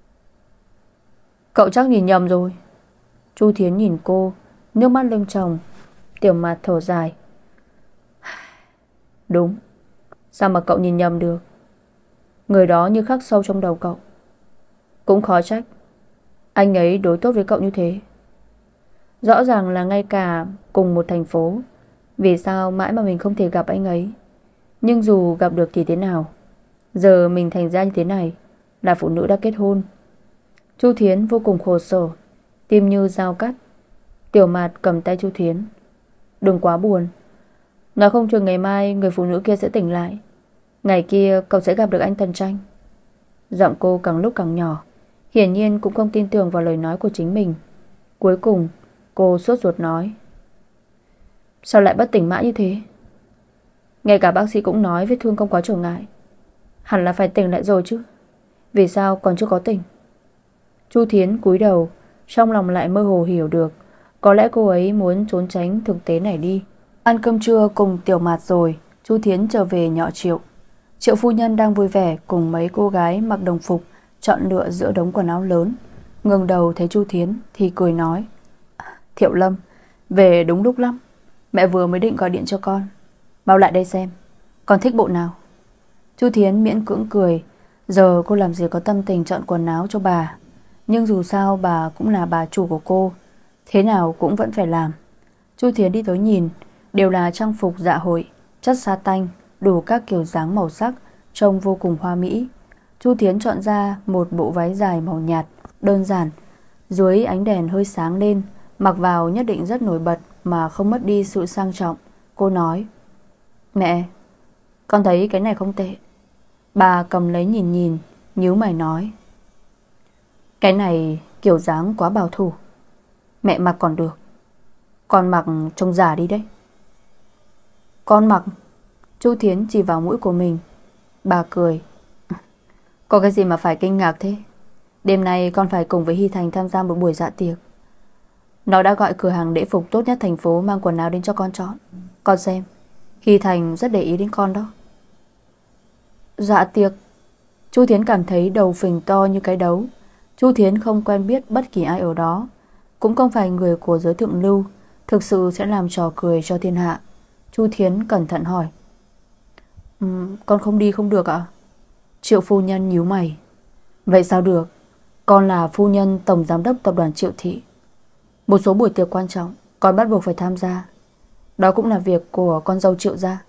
Cậu chắc nhìn nhầm rồi. Chu Thiến nhìn cô, nước mắt lưng tròng. Tiểu Mạt thở dài: Đúng, sao mà cậu nhìn nhầm được? Người đó như khắc sâu trong đầu cậu. Cũng khó trách anh ấy đối tốt với cậu như thế. Rõ ràng là ngay cả cùng một thành phố, vì sao mãi mà mình không thể gặp anh ấy? Nhưng dù gặp được thì thế nào? Giờ mình thành ra như thế này, là phụ nữ đã kết hôn. Chu Thiến vô cùng khổ sở, tim như dao cắt. Tiểu Mạt cầm tay Chu Thiến: Đừng quá buồn. Nói không chừng ngày mai người phụ nữ kia sẽ tỉnh lại. Ngày kia cậu sẽ gặp được anh Tần Tranh. Giọng cô càng lúc càng nhỏ, hiển nhiên cũng không tin tưởng vào lời nói của chính mình. Cuối cùng cô sốt ruột nói: Sao lại bất tỉnh mãi như thế? Ngay cả bác sĩ cũng nói vết thương không có trở ngại, hẳn là phải tỉnh lại rồi chứ. Vì sao còn chưa có tỉnh? Chu Thiến cúi đầu, trong lòng lại mơ hồ hiểu được. Có lẽ cô ấy muốn trốn tránh thực tế này đi. Ăn cơm trưa cùng Tiểu Mạt rồi, Chu Thiến trở về nhọ Triệu. Triệu phu nhân đang vui vẻ cùng mấy cô gái mặc đồng phục chọn lựa giữa đống quần áo lớn. Ngẩng đầu thấy Chu Thiến thì cười nói: Thiệu Lâm, về đúng lúc lắm. Mẹ vừa mới định gọi điện cho con. Mau lại đây xem, con thích bộ nào? Chu Thiến miễn cưỡng cười. Giờ cô làm gì có tâm tình chọn quần áo cho bà. Nhưng dù sao bà cũng là bà chủ của cô, thế nào cũng vẫn phải làm. Chu Thiến đi tới nhìn, đều là trang phục dạ hội, chất sa tanh, đủ các kiểu dáng màu sắc, trông vô cùng hoa mỹ. Chu Thiến chọn ra một bộ váy dài màu nhạt, đơn giản, dưới ánh đèn hơi sáng lên, mặc vào nhất định rất nổi bật mà không mất đi sự sang trọng. Cô nói: Mẹ, con thấy cái này không tệ. Bà cầm lấy nhìn nhìn, nhíu mày nói: Cái này kiểu dáng quá bảo thủ. Mẹ mặc còn được, con mặc trông già đi đấy. Con mặc? Chu Thiến chỉ vào mũi của mình. Bà cười: Có cái gì mà phải kinh ngạc thế? Đêm nay con phải cùng với Hy Thành tham gia một buổi dạ tiệc. Nó đã gọi cửa hàng lễ phục tốt nhất thành phố mang quần áo đến cho con chọn. Con xem, Hy Thành rất để ý đến con đó. Dạ tiệc? Chu Thiến cảm thấy đầu phình to như cái đấu. Chu Thiến không quen biết bất kỳ ai ở đó, cũng không phải người của giới thượng lưu, thực sự sẽ làm trò cười cho thiên hạ. Chu Thiến cẩn thận hỏi. Con không đi không được ạ? Triệu phu nhân nhíu mày. Vậy sao được? Con là phu nhân tổng giám đốc tập đoàn Triệu Thị. Một số buổi tiệc quan trọng con bắt buộc phải tham gia. Đó cũng là việc của con dâu Triệu gia.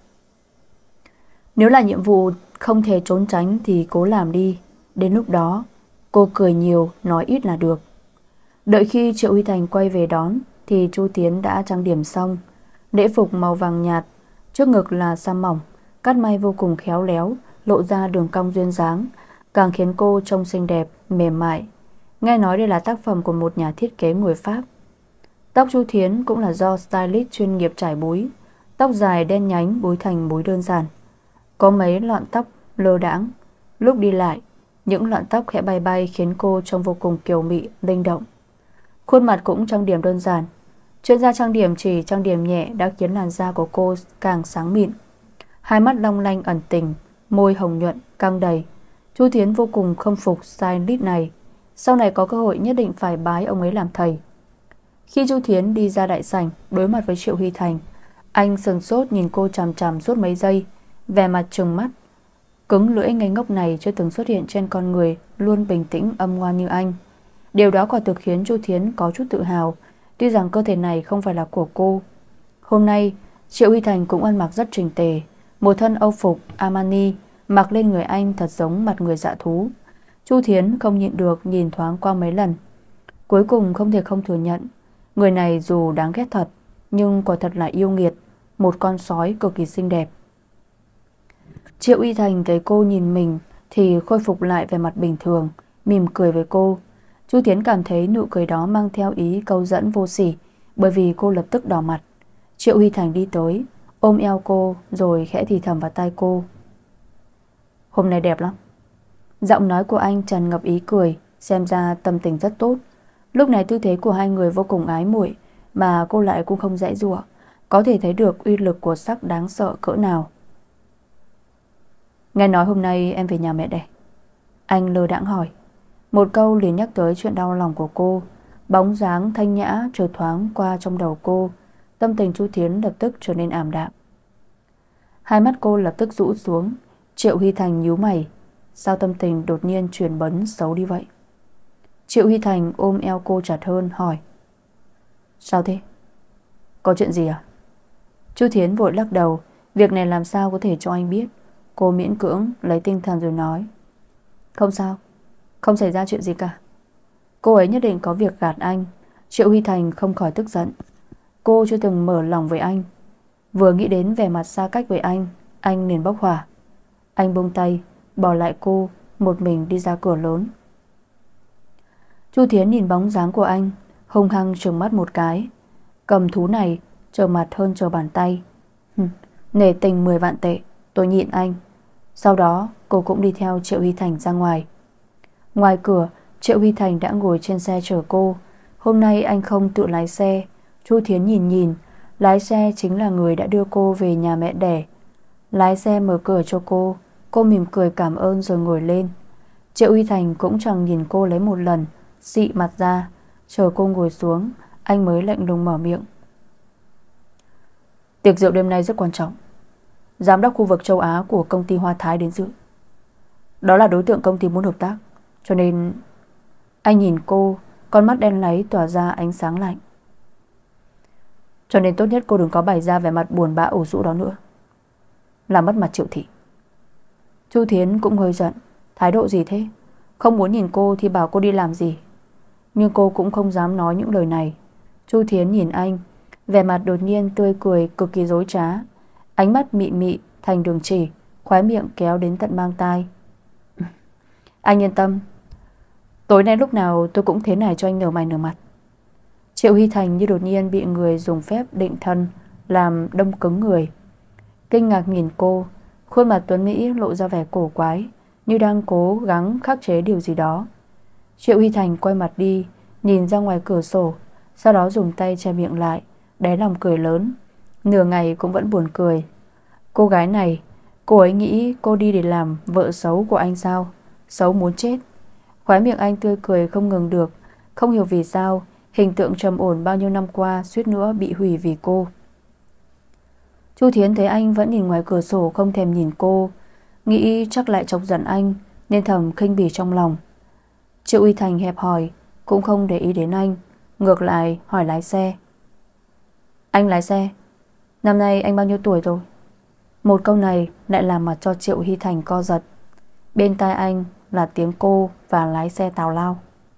Nếu là nhiệm vụ không thể trốn tránh thì cố làm đi. Đến lúc đó cô cười nhiều nói ít là được. Đợi khi Triệu Huy Thành quay về đón thì Chu Tiến đã trang điểm xong. Lễ phục màu vàng nhạt, trước ngực là sa mỏng, cắt may vô cùng khéo léo, lộ ra đường cong duyên dáng, càng khiến cô trông xinh đẹp, mềm mại. Nghe nói đây là tác phẩm của một nhà thiết kế người Pháp. Tóc Chu Thiến cũng là do stylist chuyên nghiệp trải búi. Tóc dài đen nhánh búi thành búi đơn giản, có mấy lọn tóc lơ đãng. Lúc đi lại, những lọn tóc khẽ bay bay khiến cô trông vô cùng kiều mị, linh động. Khuôn mặt cũng trang điểm đơn giản. Chuyên gia trang điểm chỉ trang điểm nhẹ đã khiến làn da của cô càng sáng mịn. Hai mắt long lanh ẩn tình, môi hồng nhuận, căng đầy. Chu Thiến vô cùng khâm phục stylist này. Sau này có cơ hội nhất định phải bái ông ấy làm thầy. Khi Chu Thiến đi ra đại sảnh đối mặt với Triệu Huy Thành, anh sừng sốt nhìn cô chằm chằm suốt mấy giây, vẻ mặt trừng mắt. Cứng lưỡi ngây ngốc này chưa từng xuất hiện trên con người luôn bình tĩnh âm ngoan như anh. Điều đó quả thực khiến Chu Thiến có chút tự hào, tuy rằng cơ thể này không phải là của cô. Hôm nay Triệu Huy Thành cũng ăn mặc rất chỉnh tề, một thân âu phục Armani mặc lên người anh thật giống mặt người dạ thú. Chu Thiến không nhịn được nhìn thoáng qua mấy lần. Cuối cùng không thể không thừa nhận, người này dù đáng ghét thật, nhưng quả thật là yêu nghiệt, một con sói cực kỳ xinh đẹp. Triệu Uy Thành thấy cô nhìn mình thì khôi phục lại vẻ mặt bình thường, mỉm cười với cô. Chu Thiến cảm thấy nụ cười đó mang theo ý câu dẫn vô sỉ, bởi vì cô lập tức đỏ mặt. Triệu Uy Thành đi tới, ôm eo cô rồi khẽ thì thầm vào tai cô. Hôm nay đẹp lắm. Giọng nói của anh tràn ngập ý cười, xem ra tâm tình rất tốt. Lúc này tư thế của hai người vô cùng ái muội, mà cô lại cũng không giãy giụa, có thể thấy được uy lực của sắc đáng sợ cỡ nào. Nghe nói hôm nay em về nhà mẹ đẻ. Anh lơ đãng hỏi. Một câu liền nhắc tới chuyện đau lòng của cô. Bóng dáng thanh nhã chợt thoáng qua trong đầu cô. Tâm tình Chu Thiến lập tức trở nên ảm đạm. Hai mắt cô lập tức rũ xuống. Triệu Huy Thành nhíu mày. Sao tâm tình đột nhiên chuyển bấn xấu đi vậy? Triệu Huy Thành ôm eo cô chặt hơn hỏi. Sao thế? Có chuyện gì à? Chu Thiến vội lắc đầu. Việc này làm sao có thể cho anh biết. Cô miễn cưỡng lấy tinh thần rồi nói. Không sao, không xảy ra chuyện gì cả. Cô ấy nhất định có việc gạt anh. Triệu Huy Thành không khỏi tức giận. Cô chưa từng mở lòng với anh. Vừa nghĩ đến vẻ mặt xa cách với anh liền bốc hỏa. Anh buông tay, bỏ lại cô, một mình đi ra cửa lớn. Chu Thiến nhìn bóng dáng của anh, hung hăng trừng mắt một cái. Cầm thú này trở mặt hơn trở bàn tay. Nể tình 10 vạn tệ, tôi nhịn anh. Sau đó cô cũng đi theo Triệu Huy Thành ra ngoài. Ngoài cửa, Triệu Huy Thành đã ngồi trên xe chở cô. Hôm nay anh không tự lái xe. Chu Thiến nhìn, lái xe chính là người đã đưa cô về nhà mẹ đẻ. Lái xe mở cửa cho cô mỉm cười cảm ơn rồi ngồi lên. Triệu Huy Thành cũng chẳng nhìn cô lấy một lần, xị mặt ra. Chờ cô ngồi xuống, anh mới lạnh lùng mở miệng. Tiệc rượu đêm nay rất quan trọng. Giám đốc khu vực châu Á của công ty Hoa Thái đến dự. Đó là đối tượng công ty muốn hợp tác, cho nên... Anh nhìn cô, con mắt đen láy tỏa ra ánh sáng lạnh. Cho nên tốt nhất cô đừng có bày ra vẻ mặt buồn bã ủ rũ đó nữa, làm mất mặt Triệu Thị. Chu Thiến cũng hơi giận. Thái độ gì thế? Không muốn nhìn cô thì bảo cô đi làm gì. Nhưng cô cũng không dám nói những lời này. Chu Thiến nhìn anh, vẻ mặt đột nhiên tươi cười cực kỳ dối trá. Ánh mắt mị mị thành đường chỉ, khóe miệng kéo đến tận mang tai. Anh yên tâm, tối nay lúc nào tôi cũng thế này cho anh nở mày nở mặt. Triệu Huy Thành như đột nhiên bị người dùng phép định thân làm đông cứng người. Kinh ngạc nhìn cô, khuôn mặt tuấn Mỹ lộ ra vẻ cổ quái. như đang cố gắng khắc chế điều gì đó. Triệu Huy Thành quay mặt đi, nhìn ra ngoài cửa sổ, sau đó dùng tay che miệng lại, đáy lòng cười lớn. Nửa ngày cũng vẫn buồn cười. Cô gái này, cô ấy nghĩ cô đi để làm vợ xấu của anh sao? Xấu muốn chết. Khóe miệng anh tươi cười không ngừng được. Không hiểu vì sao hình tượng trầm ổn bao nhiêu năm qua suýt nữa bị hủy vì cô. Chu Thiến thấy anh vẫn nhìn ngoài cửa sổ không thèm nhìn cô, nghĩ chắc lại chọc giận anh, nên thầm khinh bỉ trong lòng. Triệu Uy Thành hẹp hòi, cũng không để ý đến anh, ngược lại hỏi lái xe. Anh lái xe, năm nay anh bao nhiêu tuổi rồi? Một câu này lại làm mặt cho Triệu Huy Thành co giật. Bên tai anh là tiếng cô và lái xe tào lao.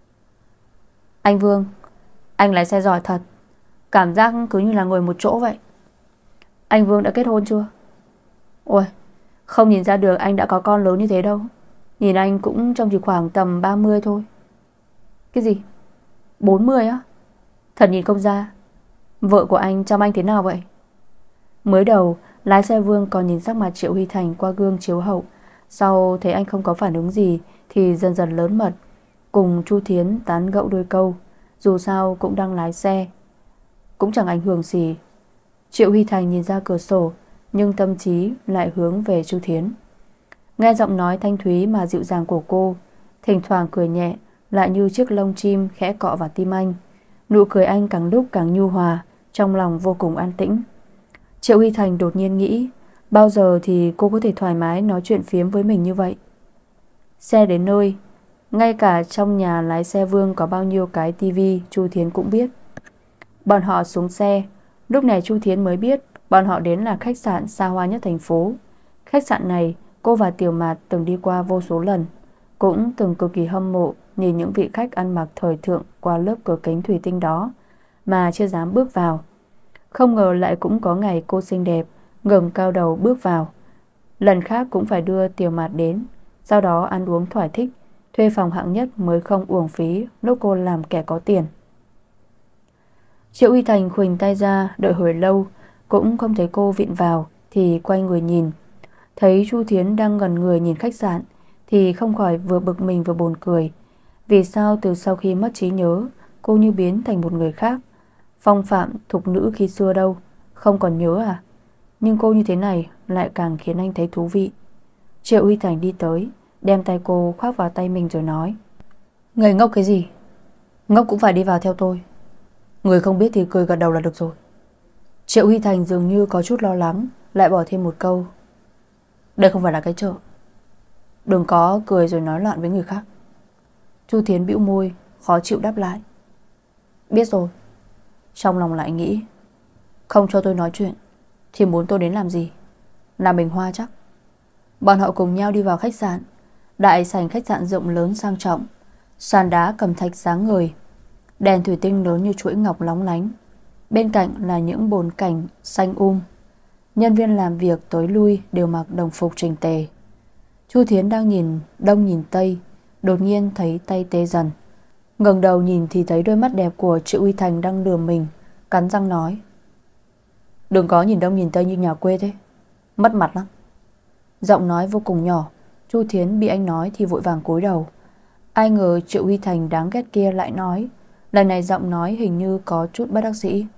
Anh Vương, anh lái xe giỏi thật, cảm giác cứ như là ngồi một chỗ vậy. Anh Vương đã kết hôn chưa? Ôi, không nhìn ra được anh đã có con lớn như thế đâu. Nhìn anh cũng trông chỉ khoảng tầm 30 thôi. Cái gì? 40 á? Thật nhìn không ra. Vợ của anh chăm anh thế nào vậy? Mới đầu lái xe Vương còn nhìn sắc mặt Triệu Huy Thành qua gương chiếu hậu. Sau thấy anh không có phản ứng gì thì dần dần lớn mật, cùng Chu Thiến tán gẫu đôi câu. Dù sao cũng đang lái xe, cũng chẳng ảnh hưởng gì. Triệu Huy Thành nhìn ra cửa sổ, nhưng tâm trí lại hướng về Chu Thiến. Nghe giọng nói thanh thúy mà dịu dàng của cô, thỉnh thoảng cười nhẹ, lại như chiếc lông chim khẽ cọ vào tim anh. Nụ cười anh càng lúc càng nhu hòa, trong lòng vô cùng an tĩnh. Triệu Huy Thành đột nhiên nghĩ, bao giờ thì cô có thể thoải mái nói chuyện phiếm với mình như vậy. Xe đến nơi, ngay cả trong nhà lái xe Vương có bao nhiêu cái tivi Chu Thiến cũng biết. Bọn họ xuống xe, lúc này Chu Thiến mới biết bọn họ đến là khách sạn xa hoa nhất thành phố. Khách sạn này cô và Tiểu Mạt từng đi qua vô số lần, cũng từng cực kỳ hâm mộ nhìn những vị khách ăn mặc thời thượng qua lớp cửa kính thủy tinh đó mà chưa dám bước vào. Không ngờ lại cũng có ngày cô xinh đẹp ngẩng cao đầu bước vào. Lần khác cũng phải đưa Tiểu Mạt đến, sau đó ăn uống thỏa thích, thuê phòng hạng nhất mới không uổng phí lúc cô làm kẻ có tiền. Triệu Uy Thành khuỳnh tay ra đợi hồi lâu, cũng không thấy cô vịn vào thì quay người nhìn. Thấy Chu Thiến đang ngẩn người nhìn khách sạn thì không khỏi vừa bực mình vừa buồn cười. Vì sao từ sau khi mất trí nhớ, cô như biến thành một người khác? Phong phạm thục nữ khi xưa đâu, không còn nhớ à? Nhưng cô như thế này lại càng khiến anh thấy thú vị. Triệu Uy Thành đi tới, đem tay cô khoác vào tay mình rồi nói: Ngây ngốc cái gì? Ngốc cũng phải đi vào theo tôi. Người không biết thì cười gật đầu là được rồi. Triệu Huy Thành dường như có chút lo lắng, lại bỏ thêm một câu: Đây không phải là cái chợ, đừng có cười rồi nói loạn với người khác. Chu Thiến bĩu môi, khó chịu đáp lại: Biết rồi. Trong lòng lại nghĩ, không cho tôi nói chuyện thì muốn tôi đến làm gì? Làm bình hoa chắc. Bọn họ cùng nhau đi vào khách sạn. Đại sảnh khách sạn rộng lớn sang trọng, sàn đá cẩm thạch sáng ngời, đèn thủy tinh lớn như chuỗi ngọc lóng lánh. Bên cạnh là những bồn cảnh xanh Nhân viên làm việc tới lui đều mặc đồng phục chỉnh tề. Chu Thiến đang nhìn đông nhìn tây, đột nhiên thấy tay tê dần. Ngẩng đầu nhìn thì thấy đôi mắt đẹp của Triệu Uy Thành đang lườm mình, cắn răng nói: Đừng có nhìn đông nhìn tây như nhà quê thế, mất mặt lắm. Giọng nói vô cùng nhỏ, Chu Thiến bị anh nói thì vội vàng cúi đầu. Ai ngờ Triệu Uy Thành đáng ghét kia lại nói, lần này giọng nói hình như có chút bất đắc dĩ: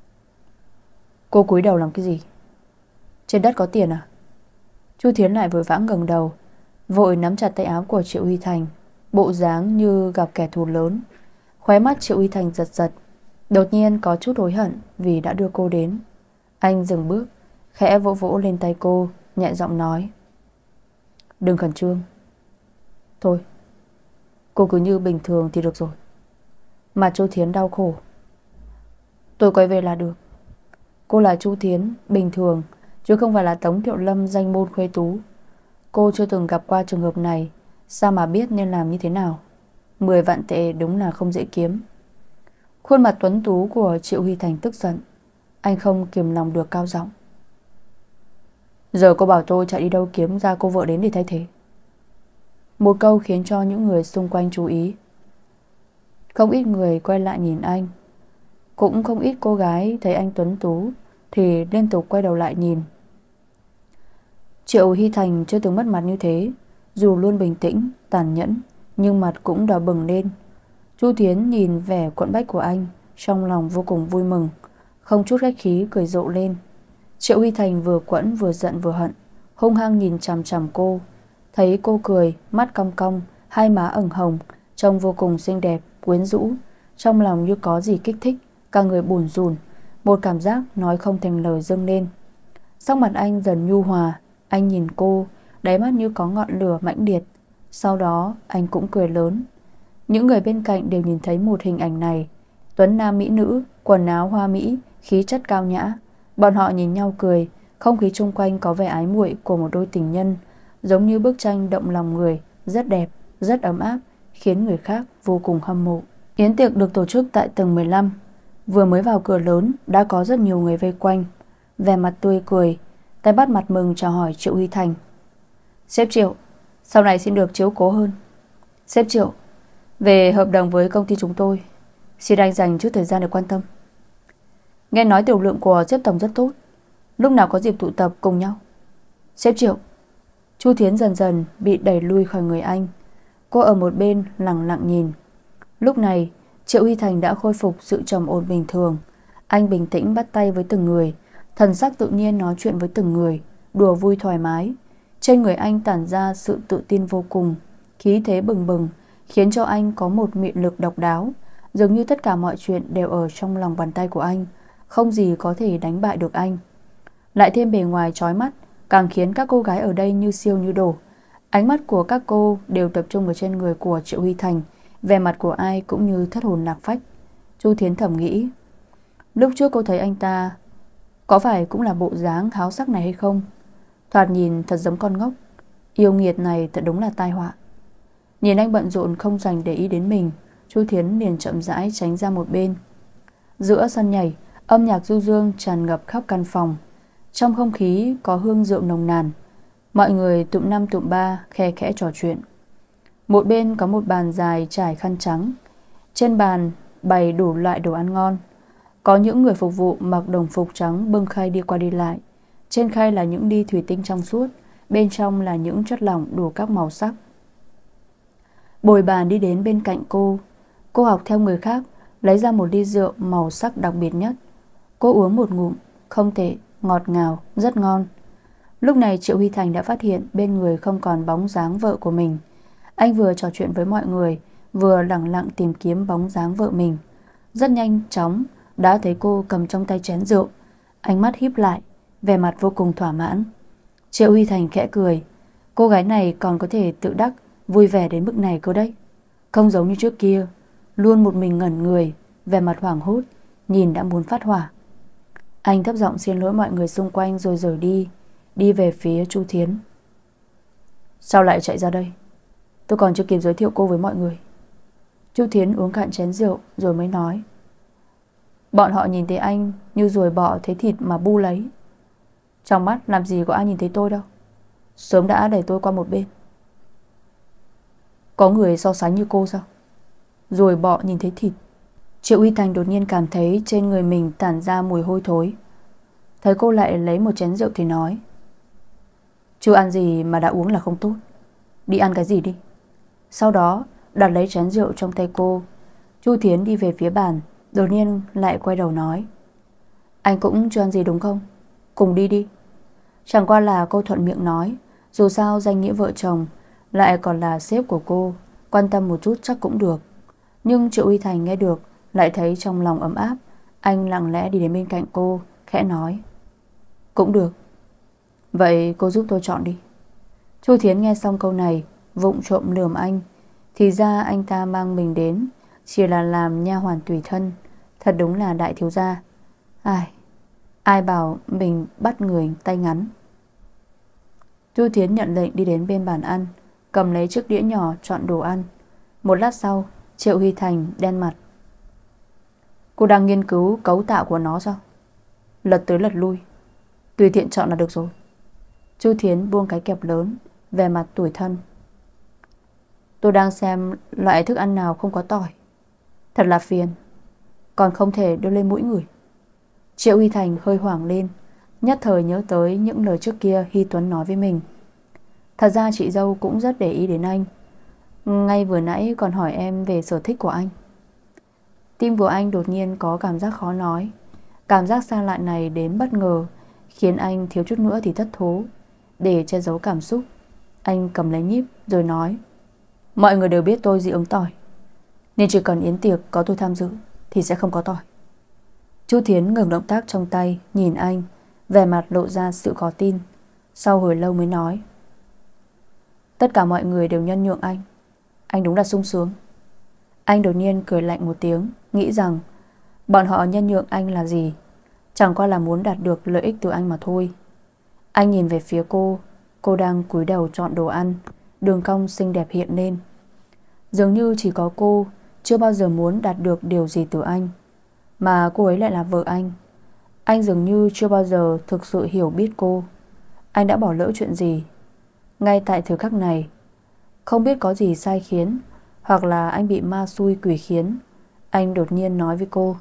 Cô cúi đầu làm cái gì? Trên đất có tiền à? Chu Thiến lại vội vã ngẩng đầu, vội nắm chặt tay áo của Triệu Uy Thành, bộ dáng như gặp kẻ thù lớn. Khóe mắt Triệu Uy Thành giật giật, đột nhiên có chút hối hận vì đã đưa cô đến. Anh dừng bước, khẽ vỗ vỗ lên tay cô, nhẹ giọng nói: Đừng khẩn trương. Thôi, cô cứ như bình thường thì được rồi. Mà Chu Thiến đau khổ: Tôi quay về là được. Cô là Chu Thiến bình thường, chứ không phải là Tống Thiệu Lâm danh môn khuê tú. Cô chưa từng gặp qua trường hợp này, sao mà biết nên làm như thế nào? 10 vạn tệ đúng là không dễ kiếm. Khuôn mặt tuấn tú của Triệu Huy Thành tức giận. Anh không kiềm lòng được cao giọng: Giờ cô bảo tôi chạy đi đâu kiếm ra cô vợ đến để thay thế? Một câu khiến cho những người xung quanh chú ý. Không ít người quay lại nhìn anh, cũng không ít cô gái thấy anh tuấn tú thì liên tục quay đầu lại nhìn. Triệu Huy Thành chưa từng mất mặt như thế, dù luôn bình tĩnh, tàn nhẫn, nhưng mặt cũng đỏ bừng lên. Chu Thiến nhìn vẻ quẫn bách của anh, trong lòng vô cùng vui mừng, không chút khách khí cười rộ lên. Triệu Huy Thành vừa quẫn vừa giận vừa hận, hung hăng nhìn chằm chằm cô. Thấy cô cười, mắt cong cong, hai má ửng hồng, trông vô cùng xinh đẹp, quyến rũ. Trong lòng như có gì kích thích, cả người bủn rủn, một cảm giác nói không thành lời dâng lên. Sắc mặt anh dần nhu hòa, anh nhìn cô, đáy mắt như có ngọn lửa mãnh liệt. Sau đó anh cũng cười lớn. Những người bên cạnh đều nhìn thấy một hình ảnh này. Tuấn nam mỹ nữ, quần áo hoa mỹ, khí chất cao nhã. Bọn họ nhìn nhau cười, không khí chung quanh có vẻ ái muội của một đôi tình nhân, giống như bức tranh động lòng người, rất đẹp, rất ấm áp, khiến người khác vô cùng hâm mộ. Yến tiệc được tổ chức tại tầng 15. Vừa mới vào cửa lớn đã có rất nhiều người vây quanh, vẻ mặt tươi cười, tay bắt mặt mừng chào hỏi Triệu Huy Thành. Sếp Triệu, sau này xin được chiếu cố hơn. Sếp Triệu, về hợp đồng với công ty chúng tôi, xin anh dành chút thời gian để quan tâm. Nghe nói tiểu lượng của sếp tổng rất tốt, lúc nào có dịp tụ tập cùng nhau. Sếp Triệu. Chu Thiến dần dần bị đẩy lui khỏi người anh. Cô ở một bên lặng lặng nhìn. Lúc này Triệu Huy Thành đã khôi phục sự trầm ổn bình thường. Anh bình tĩnh bắt tay với từng người, thần sắc tự nhiên nói chuyện với từng người, đùa vui thoải mái. Trên người anh tản ra sự tự tin vô cùng, khí thế bừng bừng, khiến cho anh có một mị lực độc đáo. Dường như tất cả mọi chuyện đều ở trong lòng bàn tay của anh, không gì có thể đánh bại được anh. Lại thêm bề ngoài chói mắt, càng khiến các cô gái ở đây như siêu như đổ. Ánh mắt của các cô đều tập trung ở trên người của Triệu Huy Thành, vẻ mặt của ai cũng như thất hồn lạc phách. Chu Thiến thầm nghĩ, lúc trước cô thấy anh ta có phải cũng là bộ dáng háo sắc này hay không? Thoạt nhìn thật giống con ngốc. Yêu nghiệt này thật đúng là tai họa. Nhìn anh bận rộn không dành để ý đến mình, Chu Thiến liền chậm rãi tránh ra một bên. Giữa sân nhảy, âm nhạc du dương tràn ngập khắp căn phòng. Trong không khí có hương rượu nồng nàn. Mọi người tụm năm tụm ba khe khẽ trò chuyện. Một bên có một bàn dài trải khăn trắng. Trên bàn bày đủ loại đồ ăn ngon. Có những người phục vụ mặc đồng phục trắng bưng khay đi qua đi lại. Trên khay là những ly thủy tinh trong suốt, bên trong là những chất lỏng đủ các màu sắc. Bồi bàn đi đến bên cạnh cô. Cô học theo người khác, lấy ra một ly rượu màu sắc đặc biệt nhất. Cô uống một ngụm, không tệ, ngọt ngào, rất ngon. Lúc này Triệu Huy Thành đã phát hiện bên người không còn bóng dáng vợ của mình. Anh vừa trò chuyện với mọi người, vừa lẳng lặng tìm kiếm bóng dáng vợ mình. Rất nhanh chóng đã thấy cô cầm trong tay chén rượu, ánh mắt híp lại, vẻ mặt vô cùng thỏa mãn. Triệu Huy Thành khẽ cười. Cô gái này còn có thể tự đắc, vui vẻ đến mức này cơ đấy. Không giống như trước kia, luôn một mình ngẩn người, vẻ mặt hoảng hốt, nhìn đã muốn phát hỏa. Anh thấp giọng xin lỗi mọi người xung quanh rồi rời đi, đi về phía Chu Thiến. Sao lại chạy ra đây? Tôi còn chưa kịp giới thiệu cô với mọi người. Chu Thiến uống cạn chén rượu rồi mới nói. Bọn họ nhìn thấy anh như ruồi bọ thấy thịt mà bu lấy. Trong mắt làm gì có ai nhìn thấy tôi đâu, sớm đã đẩy tôi qua một bên. Có người so sánh như cô sao? Ruồi bọ nhìn thấy thịt. Triệu Huy Thành đột nhiên cảm thấy trên người mình tản ra mùi hôi thối. Thấy cô lại lấy một chén rượu thì nói, chưa ăn gì mà đã uống là không tốt, đi ăn cái gì đi. Sau đó đặt lấy chén rượu trong tay cô. Chu Thiến đi về phía bàn, đột nhiên lại quay đầu nói, anh cũng chưa ăn gì đúng không? Cùng đi đi. Chẳng qua là cô thuận miệng nói, dù sao danh nghĩa vợ chồng, lại còn là sếp của cô, quan tâm một chút chắc cũng được. Nhưng Triệu Huy Thành nghe được lại thấy trong lòng ấm áp. Anh lặng lẽ đi đến bên cạnh cô, khẽ nói, cũng được. Vậy cô giúp tôi chọn đi. Chu Thiến nghe xong câu này, vụng trộm lườm anh. Thì ra anh ta mang mình đến chỉ là làm nha hoàn tùy thân. Thật đúng là đại thiếu gia. Ai bảo mình bắt người tay ngắn. Chu Thiến nhận lệnh đi đến bên bàn ăn, cầm lấy chiếc đĩa nhỏ chọn đồ ăn. Một lát sau, Triệu Huy Thành đen mặt. Cô đang nghiên cứu cấu tạo của nó sao? Lật tới lật lui, tùy tiện chọn là được rồi. Chu Thiến buông cái kẹp lớn, vẻ mặt tủi thân. Tôi đang xem loại thức ăn nào không có tỏi. Thật là phiền, còn không thể đưa lên mũi người. Triệu Huy Thành hơi hoảng lên, nhất thời nhớ tới những lời trước kia Hy Tuấn nói với mình. Thật ra chị dâu cũng rất để ý đến anh. Ngay vừa nãy còn hỏi em về sở thích của anh. Tim của anh đột nhiên có cảm giác khó nói. Cảm giác xa lạ này đến bất ngờ, khiến anh thiếu chút nữa thì thất thố. Để che giấu cảm xúc, anh cầm lấy nhíp rồi nói: mọi người đều biết tôi dị ứng tỏi, nên chỉ cần yến tiệc có tôi tham dự thì sẽ không có tỏi. Chu Thiến ngừng động tác trong tay, nhìn anh, vẻ mặt lộ ra sự khó tin. Sau hồi lâu mới nói: tất cả mọi người đều nhân nhượng anh đúng là sung sướng. Anh đột nhiên cười lạnh một tiếng, nghĩ rằng bọn họ nhân nhượng anh là gì? Chẳng qua là muốn đạt được lợi ích từ anh mà thôi. Anh nhìn về phía cô đang cúi đầu chọn đồ ăn, đường cong xinh đẹp hiện lên. Dường như chỉ có cô chưa bao giờ muốn đạt được điều gì từ anh, mà cô ấy lại là vợ anh. Anh dường như chưa bao giờ thực sự hiểu biết cô. Anh đã bỏ lỡ chuyện gì? Ngay tại thời khắc này, không biết có gì sai khiến, hoặc là anh bị ma xui quỷ khiến, anh đột nhiên nói với cô: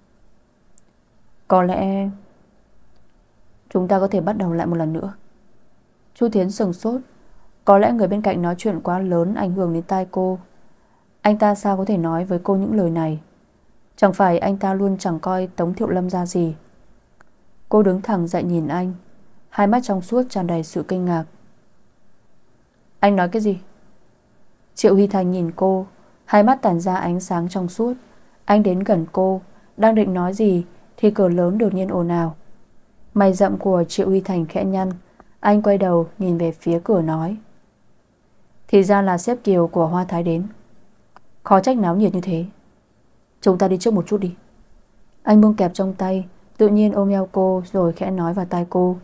có lẽ chúng ta có thể bắt đầu lại một lần nữa. Chu Thiến sững sốt. Có lẽ người bên cạnh nói chuyện quá lớn ảnh hưởng đến tai cô. Anh ta sao có thể nói với cô những lời này? Chẳng phải anh ta luôn chẳng coi Tống Thiệu Lâm ra gì? Cô đứng thẳng dậy nhìn anh, hai mắt trong suốt tràn đầy sự kinh ngạc. Anh nói cái gì? Triệu Huy Thành nhìn cô, hai mắt tản ra ánh sáng trong suốt. Anh đến gần cô, đang định nói gì thì cửa lớn đột nhiên ồn ào. Mày rậm của Triệu Huy Thành khẽ nhăn. Anh quay đầu nhìn về phía cửa nói: thì ra là sếp Kiều của Hoa Thái đến. Khó trách náo nhiệt như thế. Chúng ta đi trước một chút đi. Anh buông kẹp trong tay, tự nhiên ôm eo cô rồi khẽ nói vào tai cô: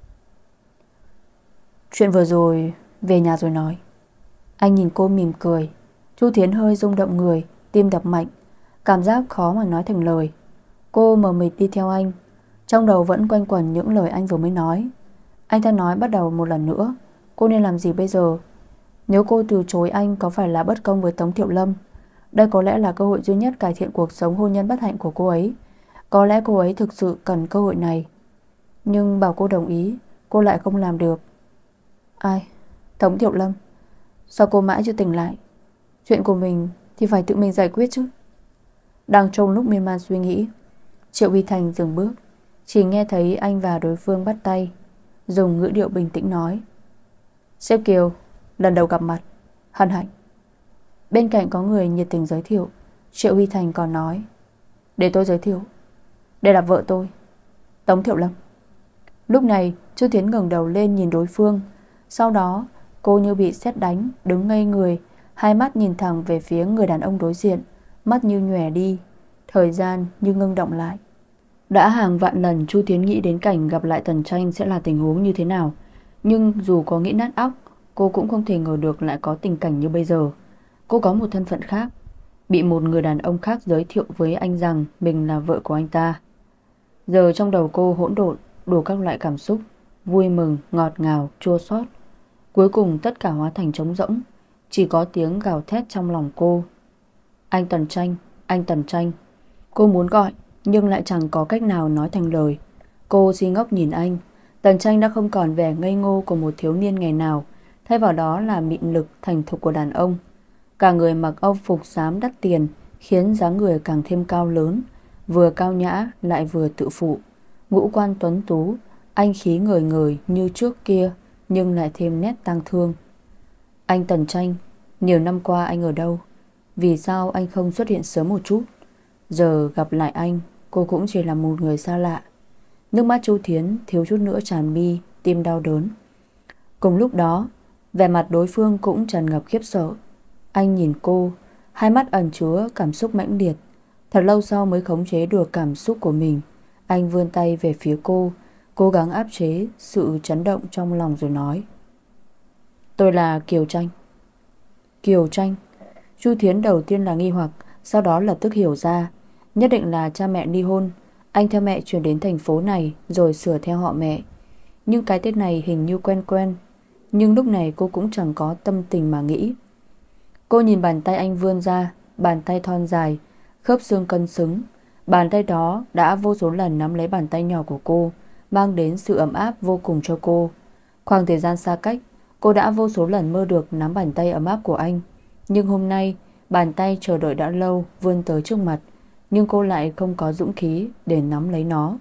chuyện vừa rồi về nhà rồi nói. Anh nhìn cô mỉm cười. Chu Thiến hơi rung động người, tim đập mạnh, cảm giác khó mà nói thành lời. Cô mờ mịt đi theo anh, trong đầu vẫn quanh quẩn những lời anh vừa mới nói. Anh ta nói bắt đầu một lần nữa. Cô nên làm gì bây giờ? Nếu cô từ chối anh có phải là bất công với Tống Thiệu Lâm? Đây có lẽ là cơ hội duy nhất cải thiện cuộc sống hôn nhân bất hạnh của cô ấy. Có lẽ cô ấy thực sự cần cơ hội này. Nhưng bảo cô đồng ý, cô lại không làm được. Ai? Tống Thiệu Lâm. Sao cô mãi chưa tỉnh lại? Chuyện của mình thì phải tự mình giải quyết chứ. Đang trong lúc miên man suy nghĩ, Triệu Vi Thành dừng bước. Chỉ nghe thấy anh và đối phương bắt tay, dùng ngữ điệu bình tĩnh nói: sếp Kiều, lần đầu gặp mặt, hân hạnh. Bên cạnh có người nhiệt tình giới thiệu. Triệu Huy Thành còn nói: để tôi giới thiệu, đây là vợ tôi, Tống Thiệu Lâm. Lúc này Chu Thiến ngẩng đầu lên nhìn đối phương. Sau đó cô như bị sét đánh, đứng ngây người, hai mắt nhìn thẳng về phía người đàn ông đối diện, mắt như nhòe đi, thời gian như ngưng động lại. Đã hàng vạn lần Chu Thiến nghĩ đến cảnh gặp lại Tần Tranh sẽ là tình huống như thế nào, nhưng dù có nghĩ nát óc, cô cũng không thể ngờ được lại có tình cảnh như bây giờ. Cô có một thân phận khác, bị một người đàn ông khác giới thiệu với anh rằng mình là vợ của anh ta. Giờ trong đầu cô hỗn độn đủ các loại cảm xúc, vui mừng, ngọt ngào, chua xót. Cuối cùng tất cả hóa thành trống rỗng, chỉ có tiếng gào thét trong lòng cô: anh Tần Tranh, anh Tần Tranh. Cô muốn gọi nhưng lại chẳng có cách nào nói thành lời. Cô si ngốc nhìn anh. Tần Tranh đã không còn vẻ ngây ngô của một thiếu niên ngày nào, thay vào đó là mịn lực thành thục của đàn ông. Cả người mặc âu phục xám đắt tiền, khiến dáng người càng thêm cao lớn, vừa cao nhã lại vừa tự phụ. Ngũ quan tuấn tú, anh khí ngời ngời như trước kia, nhưng lại thêm nét tang thương. Anh Tần Tranh, nhiều năm qua anh ở đâu? Vì sao anh không xuất hiện sớm một chút? Giờ gặp lại anh, cô cũng chỉ là một người xa lạ. Nước mắt Chu Thiến thiếu chút nữa tràn mi, tim đau đớn. Cùng lúc đó, vẻ mặt đối phương cũng tràn ngập khiếp sợ. Anh nhìn cô, hai mắt ẩn chứa cảm xúc mãnh liệt. Thật lâu sau mới khống chế được cảm xúc của mình. Anh vươn tay về phía cô, cố gắng áp chế sự chấn động trong lòng rồi nói: tôi là Kiều Tranh. Kiều Tranh? Chu Thiến đầu tiên là nghi hoặc, sau đó lập tức hiểu ra. Nhất định là cha mẹ ly hôn, anh theo mẹ chuyển đến thành phố này rồi sửa theo họ mẹ. Nhưng cái tên này hình như quen quen. Nhưng lúc này cô cũng chẳng có tâm tình mà nghĩ. Cô nhìn bàn tay anh vươn ra, bàn tay thon dài, khớp xương cân xứng. Bàn tay đó đã vô số lần nắm lấy bàn tay nhỏ của cô, mang đến sự ấm áp vô cùng cho cô. Khoảng thời gian xa cách, Cô đã vô số lần mơ được nắm bàn tay ấm áp của anh, nhưng hôm nay bàn tay chờ đợi đã lâu vươn tới trước mặt, nhưng cô lại không có dũng khí để nắm lấy nó.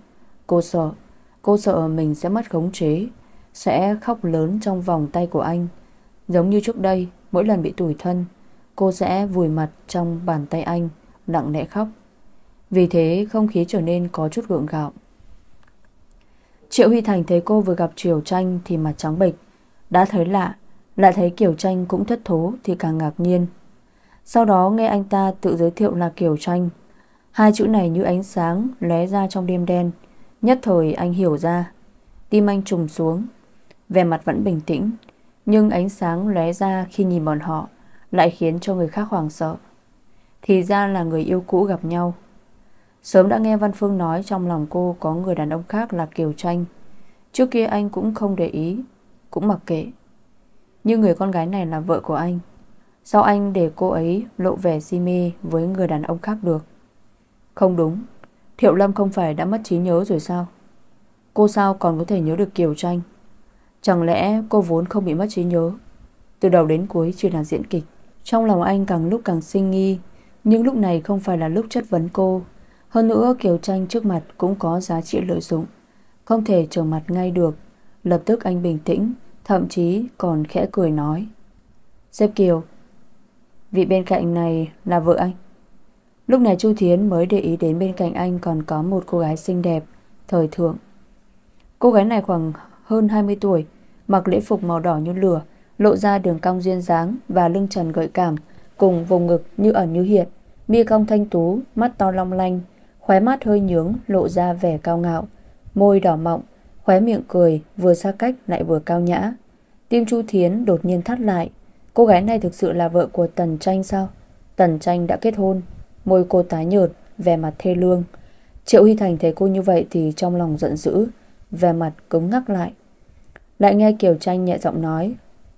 Cô sợ mình sẽ mất khống chế, sẽ khóc lớn trong vòng tay của anh. Giống như trước đây, mỗi lần bị tủi thân, cô sẽ vùi mặt trong bàn tay anh, lặng lẽ khóc. Vì thế không khí trở nên có chút gượng gạo. Triệu Huy Thành thấy cô vừa gặp Kiều Tranh thì mặt trắng bệch. Đã thấy lạ, lại thấy Kiều Tranh cũng thất thố thì càng ngạc nhiên. Sau đó nghe anh ta tự giới thiệu là Kiều Tranh. Hai chữ này như ánh sáng lóe ra trong đêm đen. Nhất thời anh hiểu ra. Tim anh trùng xuống. Vẻ mặt vẫn bình tĩnh, nhưng ánh sáng lóe ra khi nhìn bọn họ lại khiến cho người khác hoảng sợ. Thì ra là người yêu cũ gặp nhau. Sớm đã nghe Văn Phương nói trong lòng cô có người đàn ông khác là Kiều Tranh. Trước kia anh cũng không để ý, cũng mặc kệ. Nhưng người con gái này là vợ của anh. Sao anh để cô ấy lộ vẻ si mê với người đàn ông khác được? Không đúng, Thiệu Lâm không phải đã mất trí nhớ rồi sao? Cô sao còn có thể nhớ được Kiều Tranh? Chẳng lẽ cô vốn không bị mất trí nhớ? Từ đầu đến cuối chỉ là diễn kịch. Trong lòng anh càng lúc càng sinh nghi. Nhưng lúc này không phải là lúc chất vấn cô. Hơn nữa Kiều Tranh trước mặt cũng có giá trị lợi dụng, không thể trở mặt ngay được. Lập tức anh bình tĩnh, thậm chí còn khẽ cười nói: Sếp Kiều, vị bên cạnh này là vợ anh. Lúc này Chu Thiến mới để ý đến bên cạnh anh còn có một cô gái xinh đẹp, thời thượng. Cô gái này khoảng hơn 20 tuổi, mặc lễ phục màu đỏ như lửa, lộ ra đường cong duyên dáng và lưng trần gợi cảm, cùng vùng ngực như ẩn như hiện, mi cong thanh tú, mắt to long lanh, khóe mắt hơi nhướng lộ ra vẻ cao ngạo, môi đỏ mọng, khóe miệng cười vừa xa cách lại vừa cao nhã. Tim Chu Thiến đột nhiên thắt lại. Cô gái này thực sự là vợ của Tần Tranh sao? Tần Tranh đã kết hôn. Môi cô tái nhợt, vẻ mặt thê lương. Triệu Huy Thành thấy cô như vậy thì trong lòng giận dữ, vẻ mặt cứng ngắc lại. Lại nghe Kiều Tranh nhẹ giọng nói: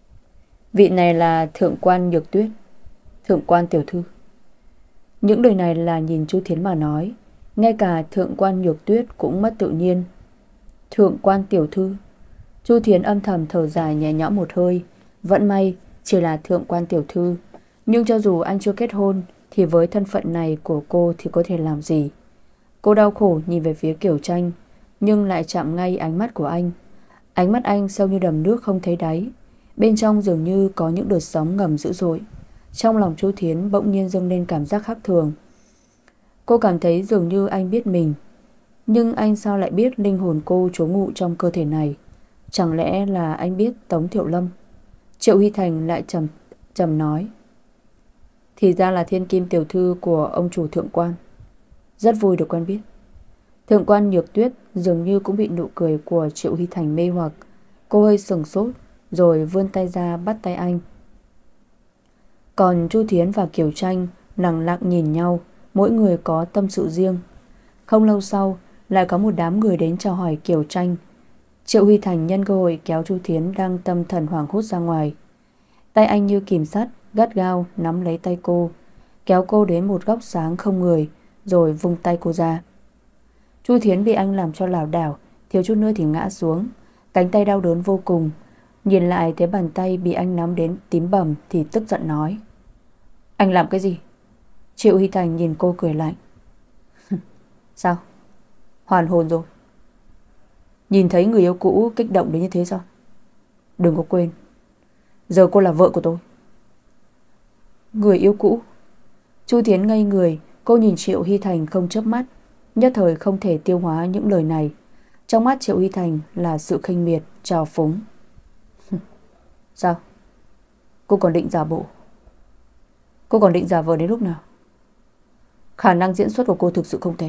Vị này là thượng quan Nhược Tuyết, thượng quan tiểu thư. Những lời này là nhìn Chu Thiến mà nói, ngay cả thượng quan Nhược Tuyết cũng mất tự nhiên. Thượng quan tiểu thư. Chu Thiến âm thầm thở dài nhẹ nhõm một hơi. Vẫn may chỉ là thượng quan tiểu thư, nhưng cho dù anh chưa kết hôn thì với thân phận này của cô thì có thể làm gì? Cô đau khổ nhìn về phía Kiều Tranh, nhưng lại chạm ngay ánh mắt của anh. Ánh mắt anh sâu như đầm nước không thấy đáy, bên trong dường như có những đợt sóng ngầm dữ dội. Trong lòng Chu Thiến bỗng nhiên dâng lên cảm giác khác thường. Cô cảm thấy dường như anh biết mình, nhưng anh sao lại biết linh hồn cô trú ngụ trong cơ thể này? Chẳng lẽ là anh biết Tống Thiệu Lâm? Triệu Huy Thành lại trầm nói: Thì ra là thiên kim tiểu thư của ông chủ thượng quan. Rất vui được quen biết. Thượng quan Nhược Tuyết dường như cũng bị nụ cười của Triệu Huy Thành mê hoặc. Cô hơi sừng sốt, rồi vươn tay ra bắt tay anh. Còn Chu Thiến và Kiều Tranh lặng lặng nhìn nhau, mỗi người có tâm sự riêng. Không lâu sau, lại có một đám người đến chào hỏi Kiều Tranh. Triệu Huy Thành nhân cơ hội kéo Chu Thiến đang tâm thần hoảng hốt ra ngoài. Tay anh như kìm sắt, gắt gao nắm lấy tay cô, kéo cô đến một góc sáng không người, rồi vung tay cô ra. Chu Thiến bị anh làm cho lảo đảo, thiếu chút nữa thì ngã xuống, cánh tay đau đớn vô cùng. Nhìn lại thấy bàn tay bị anh nắm đến tím bầm thì tức giận nói: Anh làm cái gì? Triệu Huy Thành nhìn cô cười lạnh. Sao? Hoàn hồn rồi? Nhìn thấy người yêu cũ kích động đến như thế sao? Đừng có quên, giờ cô là vợ của tôi. Người yêu cũ? Chu Thiến ngây người. Cô nhìn Triệu Huy Thành không chớp mắt, nhất thời không thể tiêu hóa những lời này. Trong mắt Triệu Huy Thành là sự khinh miệt, trào phúng. Sao? Cô còn định giả bộ? Cô còn định giả vờ đến lúc nào? Khả năng diễn xuất của cô thực sự không tệ,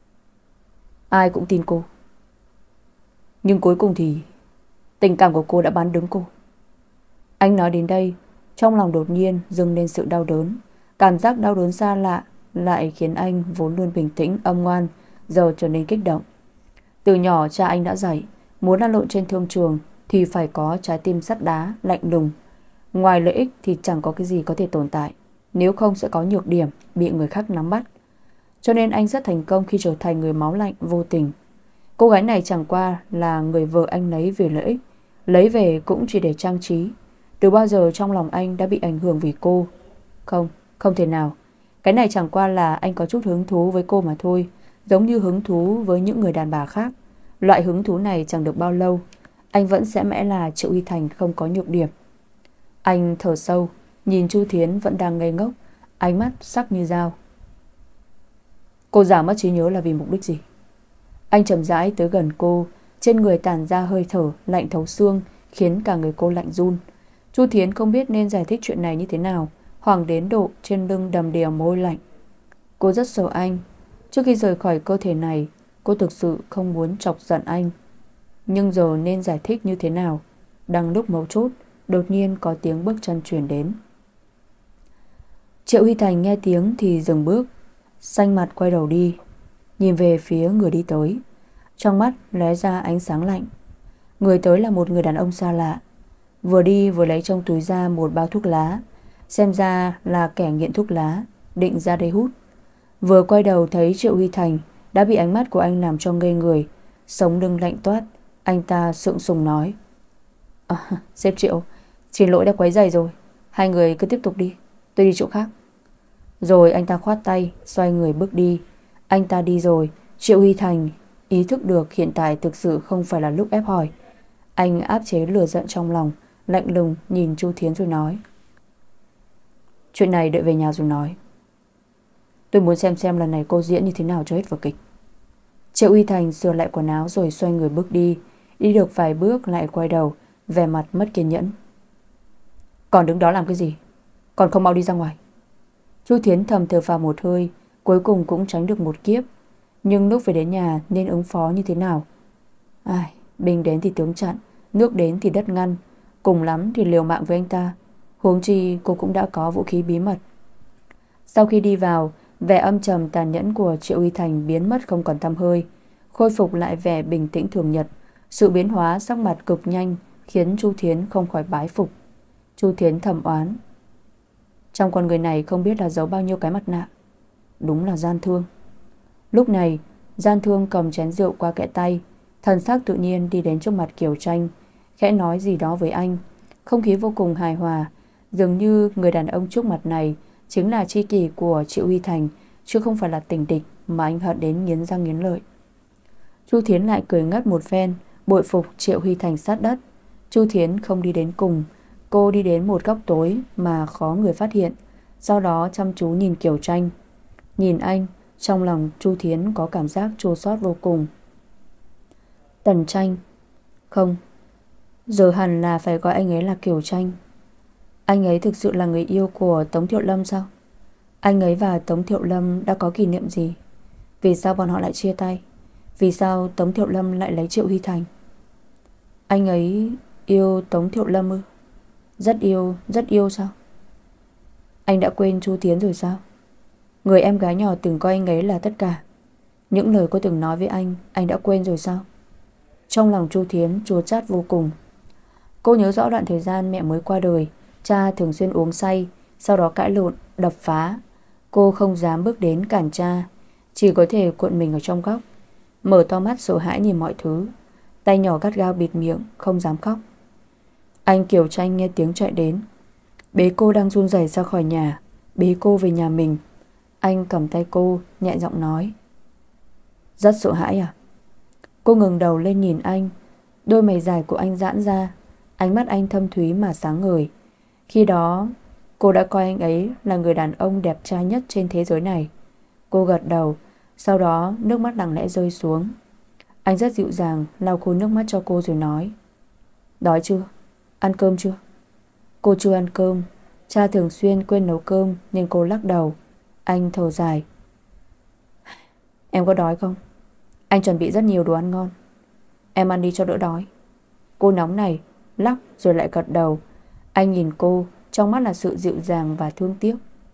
ai cũng tin cô. Nhưng cuối cùng thì tình cảm của cô đã bán đứng cô. Anh nói đến đây, trong lòng đột nhiên dâng lên sự đau đớn. Cảm giác đau đớn xa lạ lại khiến anh vốn luôn bình tĩnh âm ngoan giờ trở nên kích động. Từ nhỏ cha anh đã dạy, muốn lăn lộn trên thương trường thì phải có trái tim sắt đá, lạnh lùng. Ngoài lợi ích thì chẳng có cái gì có thể tồn tại, nếu không sẽ có nhược điểm bị người khác nắm bắt. Cho nên anh rất thành công khi trở thành người máu lạnh vô tình. Cô gái này chẳng qua là người vợ anh lấy vì lợi ích, lấy về cũng chỉ để trang trí. Từ bao giờ trong lòng anh đã bị ảnh hưởng vì cô? Không, không thể nào. Cái này chẳng qua là anh có chút hứng thú với cô mà thôi, giống như hứng thú với những người đàn bà khác. Loại hứng thú này chẳng được bao lâu, anh vẫn sẽ mãi là Triệu Huy Thành không có nhược điểm. Anh thở sâu, nhìn Chu Thiến vẫn đang ngây ngốc, ánh mắt sắc như dao. Cô giả mất trí nhớ là vì mục đích gì? Anh chậm rãi tới gần cô, trên người tản ra hơi thở lạnh thấu xương, khiến cả người cô lạnh run. Chu Thiến không biết nên giải thích chuyện này như thế nào, hoảng đến độ trên lưng đầm đìa môi lạnh. Cô rất sợ anh. Trước khi rời khỏi cơ thể này, cô thực sự không muốn chọc giận anh. Nhưng giờ nên giải thích như thế nào? Đang lúc mấu chốt, đột nhiên có tiếng bước chân truyền đến. Triệu Huy Thành nghe tiếng thì dừng bước, xanh mặt quay đầu đi, nhìn về phía người đi tới. Trong mắt lóe ra ánh sáng lạnh. Người tới là một người đàn ông xa lạ, vừa đi vừa lấy trong túi ra một bao thuốc lá, xem ra là kẻ nghiện thuốc lá, định ra đây hút. Vừa quay đầu thấy Triệu Huy Thành, đã bị ánh mắt của anh làm cho ngây người, sống lưng lạnh toát. Anh ta sượng sùng nói: Sếp Triệu, xin lỗi đã quấy rầy rồi, hai người cứ tiếp tục đi, tôi đi chỗ khác. Rồi anh ta khoát tay, xoay người bước đi. Anh ta đi rồi, Triệu Huy Thành ý thức được hiện tại thực sự không phải là lúc ép hỏi. Anh áp chế lửa giận trong lòng, lạnh lùng nhìn Chu Thiến rồi nói: Chuyện này đợi về nhà rồi nói. Tôi muốn xem lần này cô diễn như thế nào cho hết vở kịch. Triệu Huy Thành sửa lại quần áo rồi xoay người bước đi. Đi được vài bước lại quay đầu, vẻ mặt mất kiên nhẫn. Còn đứng đó làm cái gì? Còn không mau đi ra ngoài. Chu Thiến thầm thở phào một hơi, cuối cùng cũng tránh được một kiếp. Nhưng lúc về đến nhà nên ứng phó như thế nào? Binh đến thì tướng chặn, nước đến thì đất ngăn, cùng lắm thì liều mạng với anh ta. Huống chi cô cũng đã có vũ khí bí mật. Sau khi đi vào, vẻ âm trầm tàn nhẫn của Triệu Huy Thành biến mất không còn tăm hơi, khôi phục lại vẻ bình tĩnh thường nhật. Sự biến hóa sắc mặt cực nhanh khiến Chu Thiến không khỏi bái phục. Chu Thiến thầm oán: trong con người này không biết là giấu bao nhiêu cái mặt nạ. Đúng là gian thương. Lúc này, gian thương cầm chén rượu qua kẽ tay, thần sắc tự nhiên đi đến trước mặt Kiều Tranh, khẽ nói gì đó với anh. Không khí vô cùng hài hòa, dường như người đàn ông trước mặt này chính là tri kỷ của Triệu Huy Thành, chứ không phải là tình địch mà anh hận đến nghiến răng nghiến lợi. Chu Thiến lại cười ngất một phen, bội phục Triệu Huy Thành sát đất. Chu Thiến không đi đến cùng, cô đi đến một góc tối mà khó người phát hiện, sau đó chăm chú nhìn Kiều Tranh. Nhìn anh, trong lòng Chu Thiến có cảm giác chua xót vô cùng. Tần Tranh. Không, giờ hẳn là phải gọi anh ấy là Kiều Tranh. Anh ấy thực sự là người yêu của Tống Thiệu Lâm sao? Anh ấy và Tống Thiệu Lâm đã có kỷ niệm gì? Vì sao bọn họ lại chia tay? Vì sao Tống Thiệu Lâm lại lấy Triệu Huy Thành? Anh ấy yêu Tống Thiệu Lâm ư? Rất yêu sao? Anh đã quên Chu Thiến rồi sao? Người em gái nhỏ từng coi anh ấy là tất cả. Những lời cô từng nói với anh đã quên rồi sao? Trong lòng Chu Thiến chua chát vô cùng. Cô nhớ rõ đoạn thời gian mẹ mới qua đời, cha thường xuyên uống say, sau đó cãi lộn, đập phá. Cô không dám bước đến cản cha, chỉ có thể cuộn mình ở trong góc, mở to mắt sợ hãi nhìn mọi thứ, tay nhỏ gắt gao bịt miệng, không dám khóc. Anh Kiều Tranh nghe tiếng chạy đến, bế cô đang run rẩy ra khỏi nhà, bế cô về nhà mình. Anh cầm tay cô, nhẹ giọng nói: rất sợ hãi à? Cô ngừng đầu lên nhìn anh, đôi mày dài của anh giãn ra, ánh mắt anh thâm thúy mà sáng ngời. Khi đó cô đã coi anh ấy là người đàn ông đẹp trai nhất trên thế giới này. Cô gật đầu, sau đó nước mắt lặng lẽ rơi xuống. Anh rất dịu dàng lau khô nước mắt cho cô rồi nói: đói chưa? Ăn cơm chưa? Cô chưa ăn cơm, cha thường xuyên quên nấu cơm nên cô lắc đầu. Anh thở dài: em có đói không? Anh chuẩn bị rất nhiều đồ ăn ngon, em ăn đi cho đỡ đói. Cô nóng này, lắc rồi lại gật đầu. Anh nhìn cô, trong mắt là sự dịu dàng và thương tiếc.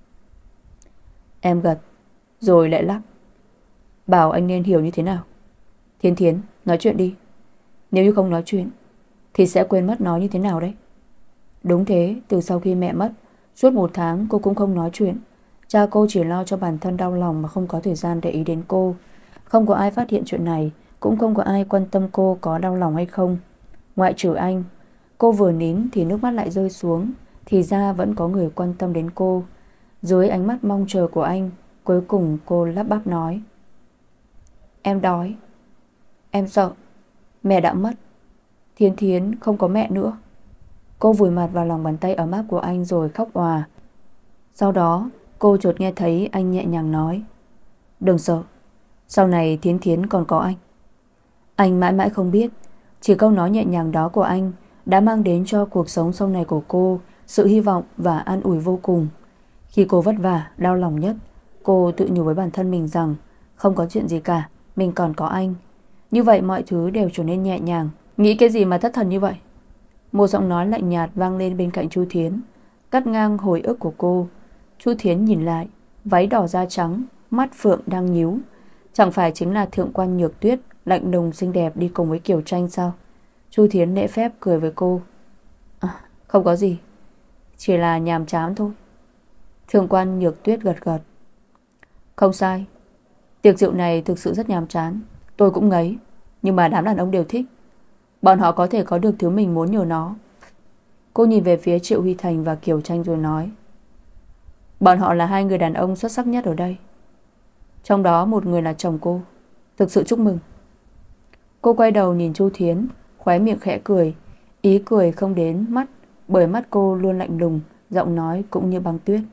Em gật, rồi lại lắc. Bảo anh nên hiểu như thế nào? Thiến Thiến, nói chuyện đi. Nếu như không nói chuyện thì sẽ quên mất nói như thế nào đấy. Đúng thế, từ sau khi mẹ mất, suốt 1 tháng cô cũng không nói chuyện. Cha cô chỉ lo cho bản thân đau lòng mà không có thời gian để ý đến cô. Không có ai phát hiện chuyện này, cũng không có ai quan tâm cô có đau lòng hay không, ngoại trừ anh. Cô vừa nín thì nước mắt lại rơi xuống. Thì ra vẫn có người quan tâm đến cô. Dưới ánh mắt mong chờ của anh, cuối cùng cô lắp bắp nói: Em đói. Em sợ. Mẹ đã mất. Thiến Thiến không có mẹ nữa. Cô vùi mặt vào lòng bàn tay ấm áp của anh rồi khóc òa. Sau đó cô chợt nghe thấy anh nhẹ nhàng nói: Đừng sợ. Sau này Thiến Thiến còn có anh. Anh mãi mãi không biết, chỉ câu nói nhẹ nhàng đó của anh đã mang đến cho cuộc sống sau này của cô sự hy vọng và an ủi vô cùng. Khi cô vất vả, đau lòng nhất, cô tự nhủ với bản thân mình rằng không có chuyện gì cả, mình còn có anh. Như vậy mọi thứ đều trở nên nhẹ nhàng. Nghĩ cái gì mà thất thần như vậy? Một giọng nói lạnh nhạt vang lên bên cạnh Chu Thiến, cắt ngang hồi ức của cô. Chu Thiến nhìn lại, váy đỏ da trắng, mắt phượng đang nhíu. Chẳng phải chính là thượng quan Nhược Tuyết lạnh lùng xinh đẹp đi cùng với Kiều Tranh sao? Chu Thiến lễ phép cười với cô: Không có gì, chỉ là nhàm chán thôi. Thượng quan Nhược Tuyết gật gật: Không sai, tiệc rượu này thực sự rất nhàm chán. Tôi cũng ngấy, nhưng mà đám đàn ông đều thích. Bọn họ có thể có được thứ mình muốn nhờ nó. Cô nhìn về phía Triệu Huy Thành và Kiều Tranh rồi nói: Bọn họ là hai người đàn ông xuất sắc nhất ở đây. Trong đó một người là chồng cô. Thực sự chúc mừng. Cô quay đầu nhìn Chu Thiến, khóe miệng khẽ cười. Ý cười không đến mắt, bởi mắt cô luôn lạnh lùng, giọng nói cũng như băng tuyết.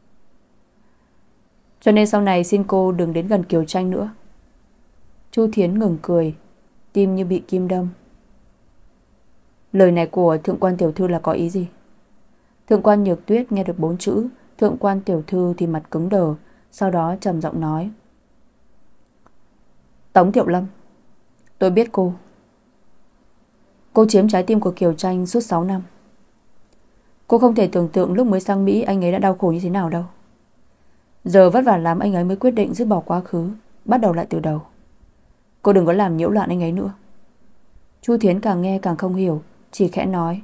Cho nên sau này xin cô đừng đến gần Kiều Tranh nữa. Chu Thiến ngừng cười, tim như bị kim đâm. Lời này của thượng quan tiểu thư là có ý gì? Thượng quan Nhược Tuyết nghe được 4 chữ thượng quan tiểu thư thì mặt cứng đờ, sau đó trầm giọng nói: Tống Thiệu Lâm, tôi biết cô. Cô chiếm trái tim của Kiều Tranh suốt 6 năm. Cô không thể tưởng tượng lúc mới sang Mỹ anh ấy đã đau khổ như thế nào đâu. Giờ vất vả lắm anh ấy mới quyết định dứt bỏ quá khứ, bắt đầu lại từ đầu. Cô đừng có làm nhiễu loạn anh ấy nữa. Chu Thiến càng nghe càng không hiểu, chỉ khẽ nói: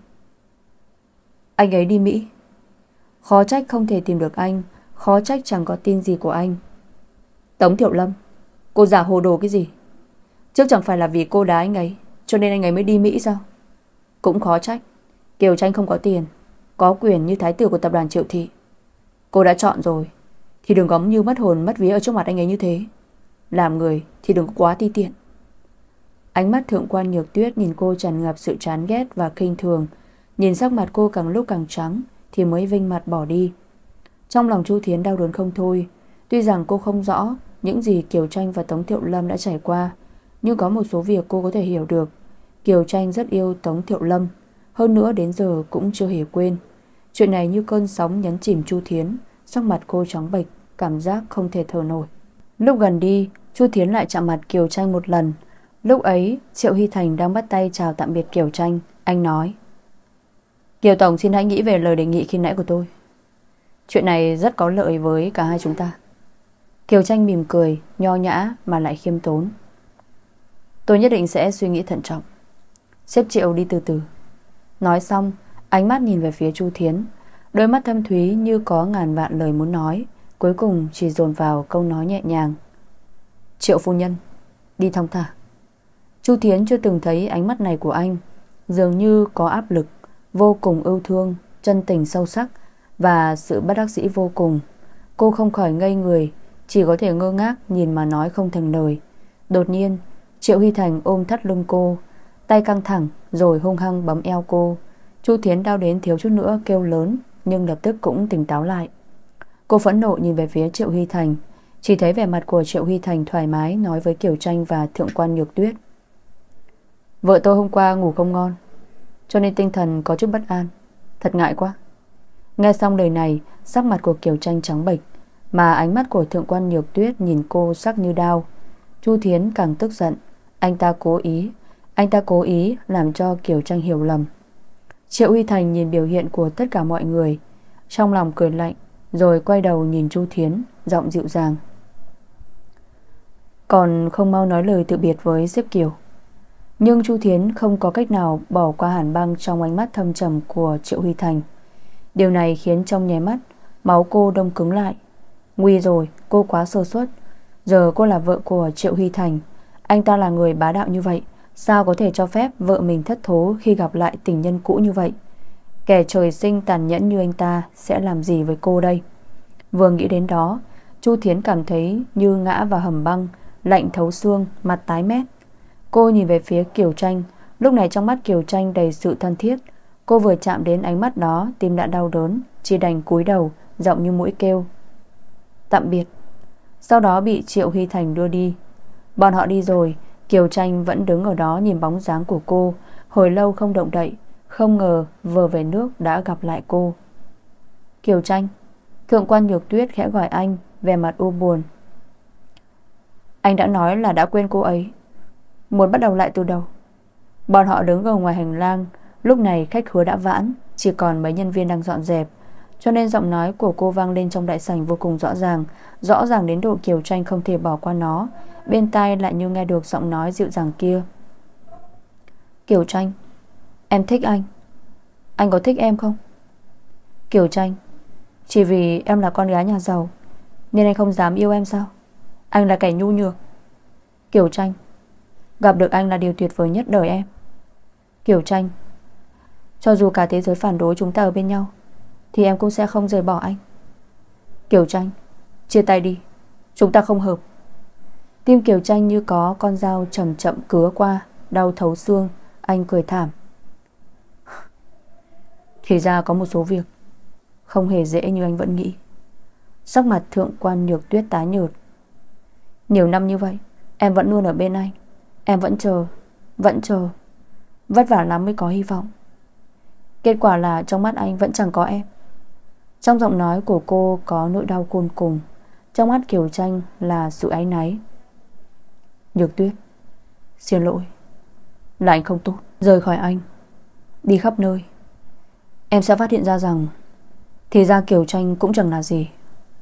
Anh ấy đi Mỹ. Khó trách không thể tìm được anh, khó trách chẳng có tin gì của anh. Tống Thiệu Lâm, cô giả hồ đồ cái gì? Trước chẳng phải là vì cô đá anh ấy cho nên anh ấy mới đi Mỹ sao? Cũng khó trách Kiều Tranh không có tiền, có quyền như thái tử của tập đoàn Triệu Thị. Cô đã chọn rồi thì đừng có như mất hồn mất vía ở trước mặt anh ấy như thế. Làm người thì đừng có quá ti tiện. Ánh mắt thượng quan Nhược Tuyết nhìn cô tràn ngập sự chán ghét và khinh thường. Nhìn sắc mặt cô càng lúc càng trắng thì mới vinh mặt bỏ đi. Trong lòng Chu Thiến đau đớn không thôi. Tuy rằng cô không rõ những gì Kiều Tranh và Tống Thiệu Lâm đã trải qua, nhưng có một số việc cô có thể hiểu được. Kiều Tranh rất yêu Tống Thiệu Lâm, hơn nữa đến giờ cũng chưa hề quên. Chuyện này như cơn sóng nhấn chìm Chu Thiến. Sắc mặt cô trắng bệch, cảm giác không thể thở nổi. Lúc gần đi, Chu Thiến lại chạm mặt Kiều Tranh một lần. Lúc ấy Triệu Hy Thành đang bắt tay chào tạm biệt Kiều Tranh. Anh nói: Kiều Tổng xin hãy nghĩ về lời đề nghị khi nãy của tôi. Chuyện này rất có lợi với cả hai chúng ta. Kiều Tranh mỉm cười, nho nhã mà lại khiêm tốn: Tôi nhất định sẽ suy nghĩ thận trọng. Sếp Triệu đi từ từ. Nói xong, ánh mắt nhìn về phía Chu Thiến, đôi mắt thâm thúy như có ngàn vạn lời muốn nói, cuối cùng chỉ dồn vào câu nói nhẹ nhàng: Triệu phu nhân, đi thong thả. Chu Thiến chưa từng thấy ánh mắt này của anh, dường như có áp lực, vô cùng ưu thương, chân tình sâu sắc và sự bất đắc dĩ vô cùng. Cô không khỏi ngây người, chỉ có thể ngơ ngác nhìn mà nói không thành lời. Đột nhiên Triệu Hy Thành ôm thắt lưng cô, tay căng thẳng rồi hung hăng bấm eo cô. Chu Thiến đau đến thiếu chút nữa kêu lớn, nhưng lập tức cũng tỉnh táo lại. Cô phẫn nộ nhìn về phía Triệu Hy Thành, chỉ thấy vẻ mặt của Triệu Hy Thành thoải mái nói với Kiều Tranh và thượng quan Nhược Tuyết: Vợ tôi hôm qua ngủ không ngon, cho nên tinh thần có chút bất an. Thật ngại quá. Nghe xong lời này, sắc mặt của Kiều Tranh trắng bệch, mà ánh mắt của thượng quan Nhược Tuyết nhìn cô sắc như đao. Chu Thiến càng tức giận. Anh ta cố ý làm cho Kiều Tranh hiểu lầm. Triệu Huy Thành nhìn biểu hiện của tất cả mọi người, trong lòng cười lạnh, rồi quay đầu nhìn Chu Thiến, giọng dịu dàng: Còn không mau nói lời từ biệt với sếp Kiều. Nhưng Chu Thiến không có cách nào bỏ qua hàn băng trong ánh mắt thâm trầm của Triệu Huy Thành. Điều này khiến trong nháy mắt máu cô đông cứng lại. Nguy rồi, cô quá sơ suất. Giờ cô là vợ của Triệu Huy Thành, anh ta là người bá đạo như vậy, Sao có thể cho phép vợ mình thất thố khi gặp lại tình nhân cũ như vậy? Kẻ trời sinh tàn nhẫn như anh ta sẽ làm gì với cô đây? Vừa nghĩ đến đó, Chu Thiến cảm thấy như ngã vào hầm băng, lạnh thấu xương, mặt tái mét. Cô nhìn về phía Kiều Tranh. Lúc này trong mắt Kiều Tranh đầy sự thân thiết. Cô vừa chạm đến ánh mắt đó, tim đã đau đớn, chỉ đành cúi đầu, giọng như mũi kêu tạm biệt. Sau đó bị Triệu Huy Thành đưa đi. Bọn họ đi rồi, Kiều Tranh vẫn đứng ở đó nhìn bóng dáng của cô, hồi lâu không động đậy. Không ngờ vừa về nước đã gặp lại cô. Kiều Tranh. Thượng quan Nhược Tuyết khẽ gọi anh, vẻ mặt u buồn. Anh đã nói là đã quên cô ấy, muốn bắt đầu lại từ đầu. Bọn họ đứng ở ngoài hành lang. Lúc này khách khứa đã vãn, chỉ còn mấy nhân viên đang dọn dẹp, cho nên giọng nói của cô vang lên trong đại sảnh vô cùng rõ ràng. Rõ ràng đến độ Kiều Tranh không thể bỏ qua nó. Bên tai lại như nghe được giọng nói dịu dàng kia. Kiều Tranh, em thích anh. Anh có thích em không? Kiều Tranh, chỉ vì em là con gái nhà giàu nên anh không dám yêu em sao? Anh là kẻ nhu nhược. Kiều Tranh, gặp được anh là điều tuyệt vời nhất đời em. Kiều Tranh, cho dù cả thế giới phản đối chúng ta ở bên nhau thì em cũng sẽ không rời bỏ anh. Kiều Tranh, chia tay đi, chúng ta không hợp. Tim Kiều Tranh như có con dao chậm chậm cứa qua, đau thấu xương. Anh cười thảm. Thì ra có một số việc không hề dễ như anh vẫn nghĩ. Sắc mặt Thượng quan Nhược Tuyết tái nhợt. Nhiều năm như vậy em vẫn luôn ở bên anh. Em vẫn chờ, vẫn chờ, vất vả lắm mới có hy vọng. Kết quả là trong mắt anh vẫn chẳng có em. Trong giọng nói của cô có nỗi đau khôn cùng. Trong mắt Kiều Tranh là sự áy náy. Nhược Tuyết, xin lỗi, là anh không tốt. Rời khỏi anh, đi khắp nơi, em sẽ phát hiện ra rằng thì ra Kiều Tranh cũng chẳng là gì.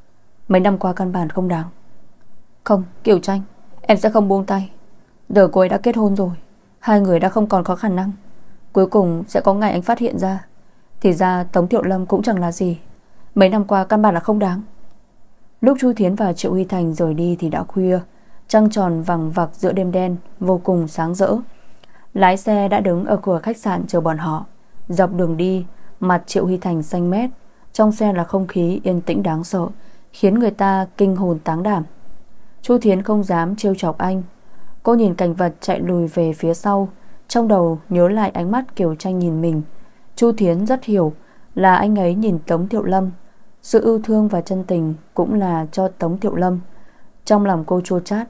Mấy năm qua căn bản không đáng. Không, Kiều Tranh, em sẽ không buông tay. Giờ cô ấy đã kết hôn rồi, hai người đã không còn có khả năng. Cuối cùng sẽ có ngày anh phát hiện ra thì ra Tống Thiệu Lâm cũng chẳng là gì. Mấy năm qua căn bản là không đáng. Lúc Chu Thiến và Triệu Huy Thành rời đi thì đã khuya. Trăng tròn vằng vặc giữa đêm đen, vô cùng sáng rỡ. Lái xe đã đứng ở cửa khách sạn chờ bọn họ. Dọc đường đi, mặt Triệu Huy Thành xanh mét. Trong xe là không khí yên tĩnh đáng sợ, khiến người ta kinh hồn táng đảm. Chu Thiến không dám trêu chọc anh. Cô nhìn cảnh vật chạy lùi về phía sau, trong đầu nhớ lại ánh mắt Kiều Tranh nhìn mình. Chu Thiến rất hiểu là anh ấy nhìn Tống Thiệu Lâm. Sự yêu thương và chân tình cũng là cho Tống Thiệu Lâm. Trong lòng cô chua chát.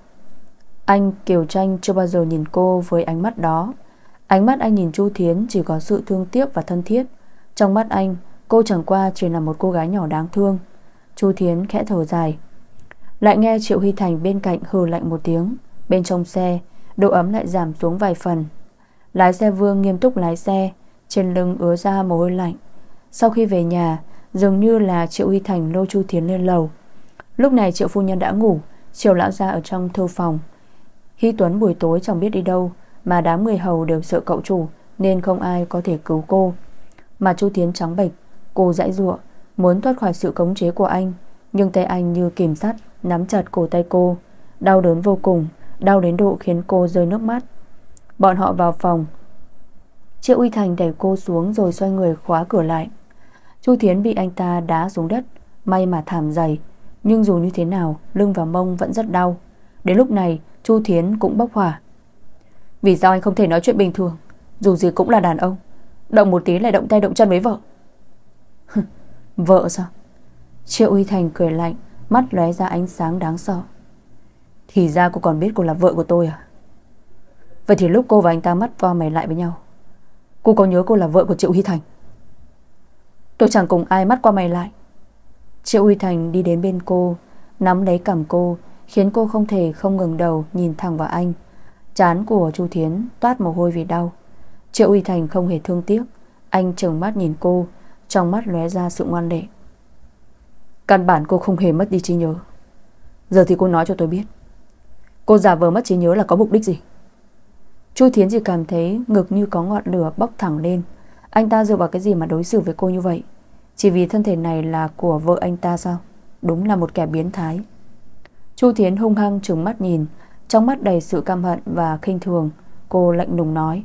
Anh Kiều Tranh chưa bao giờ nhìn cô với ánh mắt đó. Ánh mắt anh nhìn Chu Thiến chỉ có sự thương tiếc và thân thiết. Trong mắt anh, cô chẳng qua chỉ là một cô gái nhỏ đáng thương. Chu Thiến khẽ thở dài. Lại nghe Triệu Huy Thành bên cạnh hừ lạnh một tiếng. Bên trong xe, độ ấm lại giảm xuống vài phần. Lái xe Vương nghiêm túc lái xe, trên lưng ứa ra mồ hôi lạnh. Sau khi về nhà, dường như là Triệu Huy Thành lôi Chu Thiến lên lầu. Lúc này Triệu phu nhân đã ngủ, Triệu lão gia ở trong thư phòng. Hy Tuấn buổi tối chẳng biết đi đâu, mà đám người hầu đều sợ cậu chủ, nên không ai có thể cứu cô. Mà Chu Thiến trắng bệch, cô giãy giụa muốn thoát khỏi sự khống chế của anh, nhưng tay anh như kìm sắt nắm chặt cổ tay cô, đau đớn vô cùng, đau đến độ khiến cô rơi nước mắt. Bọn họ vào phòng. Triệu Uy Thành đẩy cô xuống rồi xoay người khóa cửa lại. Chu Thiến bị anh ta đá xuống đất, may mà thảm dày, nhưng dù như thế nào lưng và mông vẫn rất đau. Đến lúc này Chu Thiến cũng bốc hỏa. Vì sao anh không thể nói chuyện bình thường? Dù gì cũng là đàn ông, động một tí lại động tay động chân với vợ. Vợ sao? Triệu Uy Thành cười lạnh, mắt lóe ra ánh sáng đáng sợ. Thì ra cô còn biết cô là vợ của tôi à? Vậy thì lúc cô và anh ta mắt qua mày lại với nhau, cô có nhớ cô là vợ của Triệu Huy Thành? Tôi chẳng cùng ai mắt qua mày lại. Triệu Huy Thành đi đến bên cô, nắm lấy cằm cô, khiến cô không thể không ngừng đầu nhìn thẳng vào anh. Trán của Chu Thiến toát mồ hôi vì đau. Triệu Huy Thành không hề thương tiếc. Anh trừng mắt nhìn cô, trong mắt lóe ra sự ngoan lệ. Căn bản cô không hề mất đi trí nhớ. Giờ thì cô nói cho tôi biết, cô giả vờ mất trí nhớ là có mục đích gì? Chu Thiến chỉ cảm thấy ngực như có ngọn lửa bốc thẳng lên. Anh ta dựa vào cái gì mà đối xử với cô như vậy? Chỉ vì thân thể này là của vợ anh ta sao? Đúng là một kẻ biến thái. Chu Thiến hung hăng trừng mắt nhìn, trong mắt đầy sự căm hận và khinh thường. Cô lạnh lùng nói: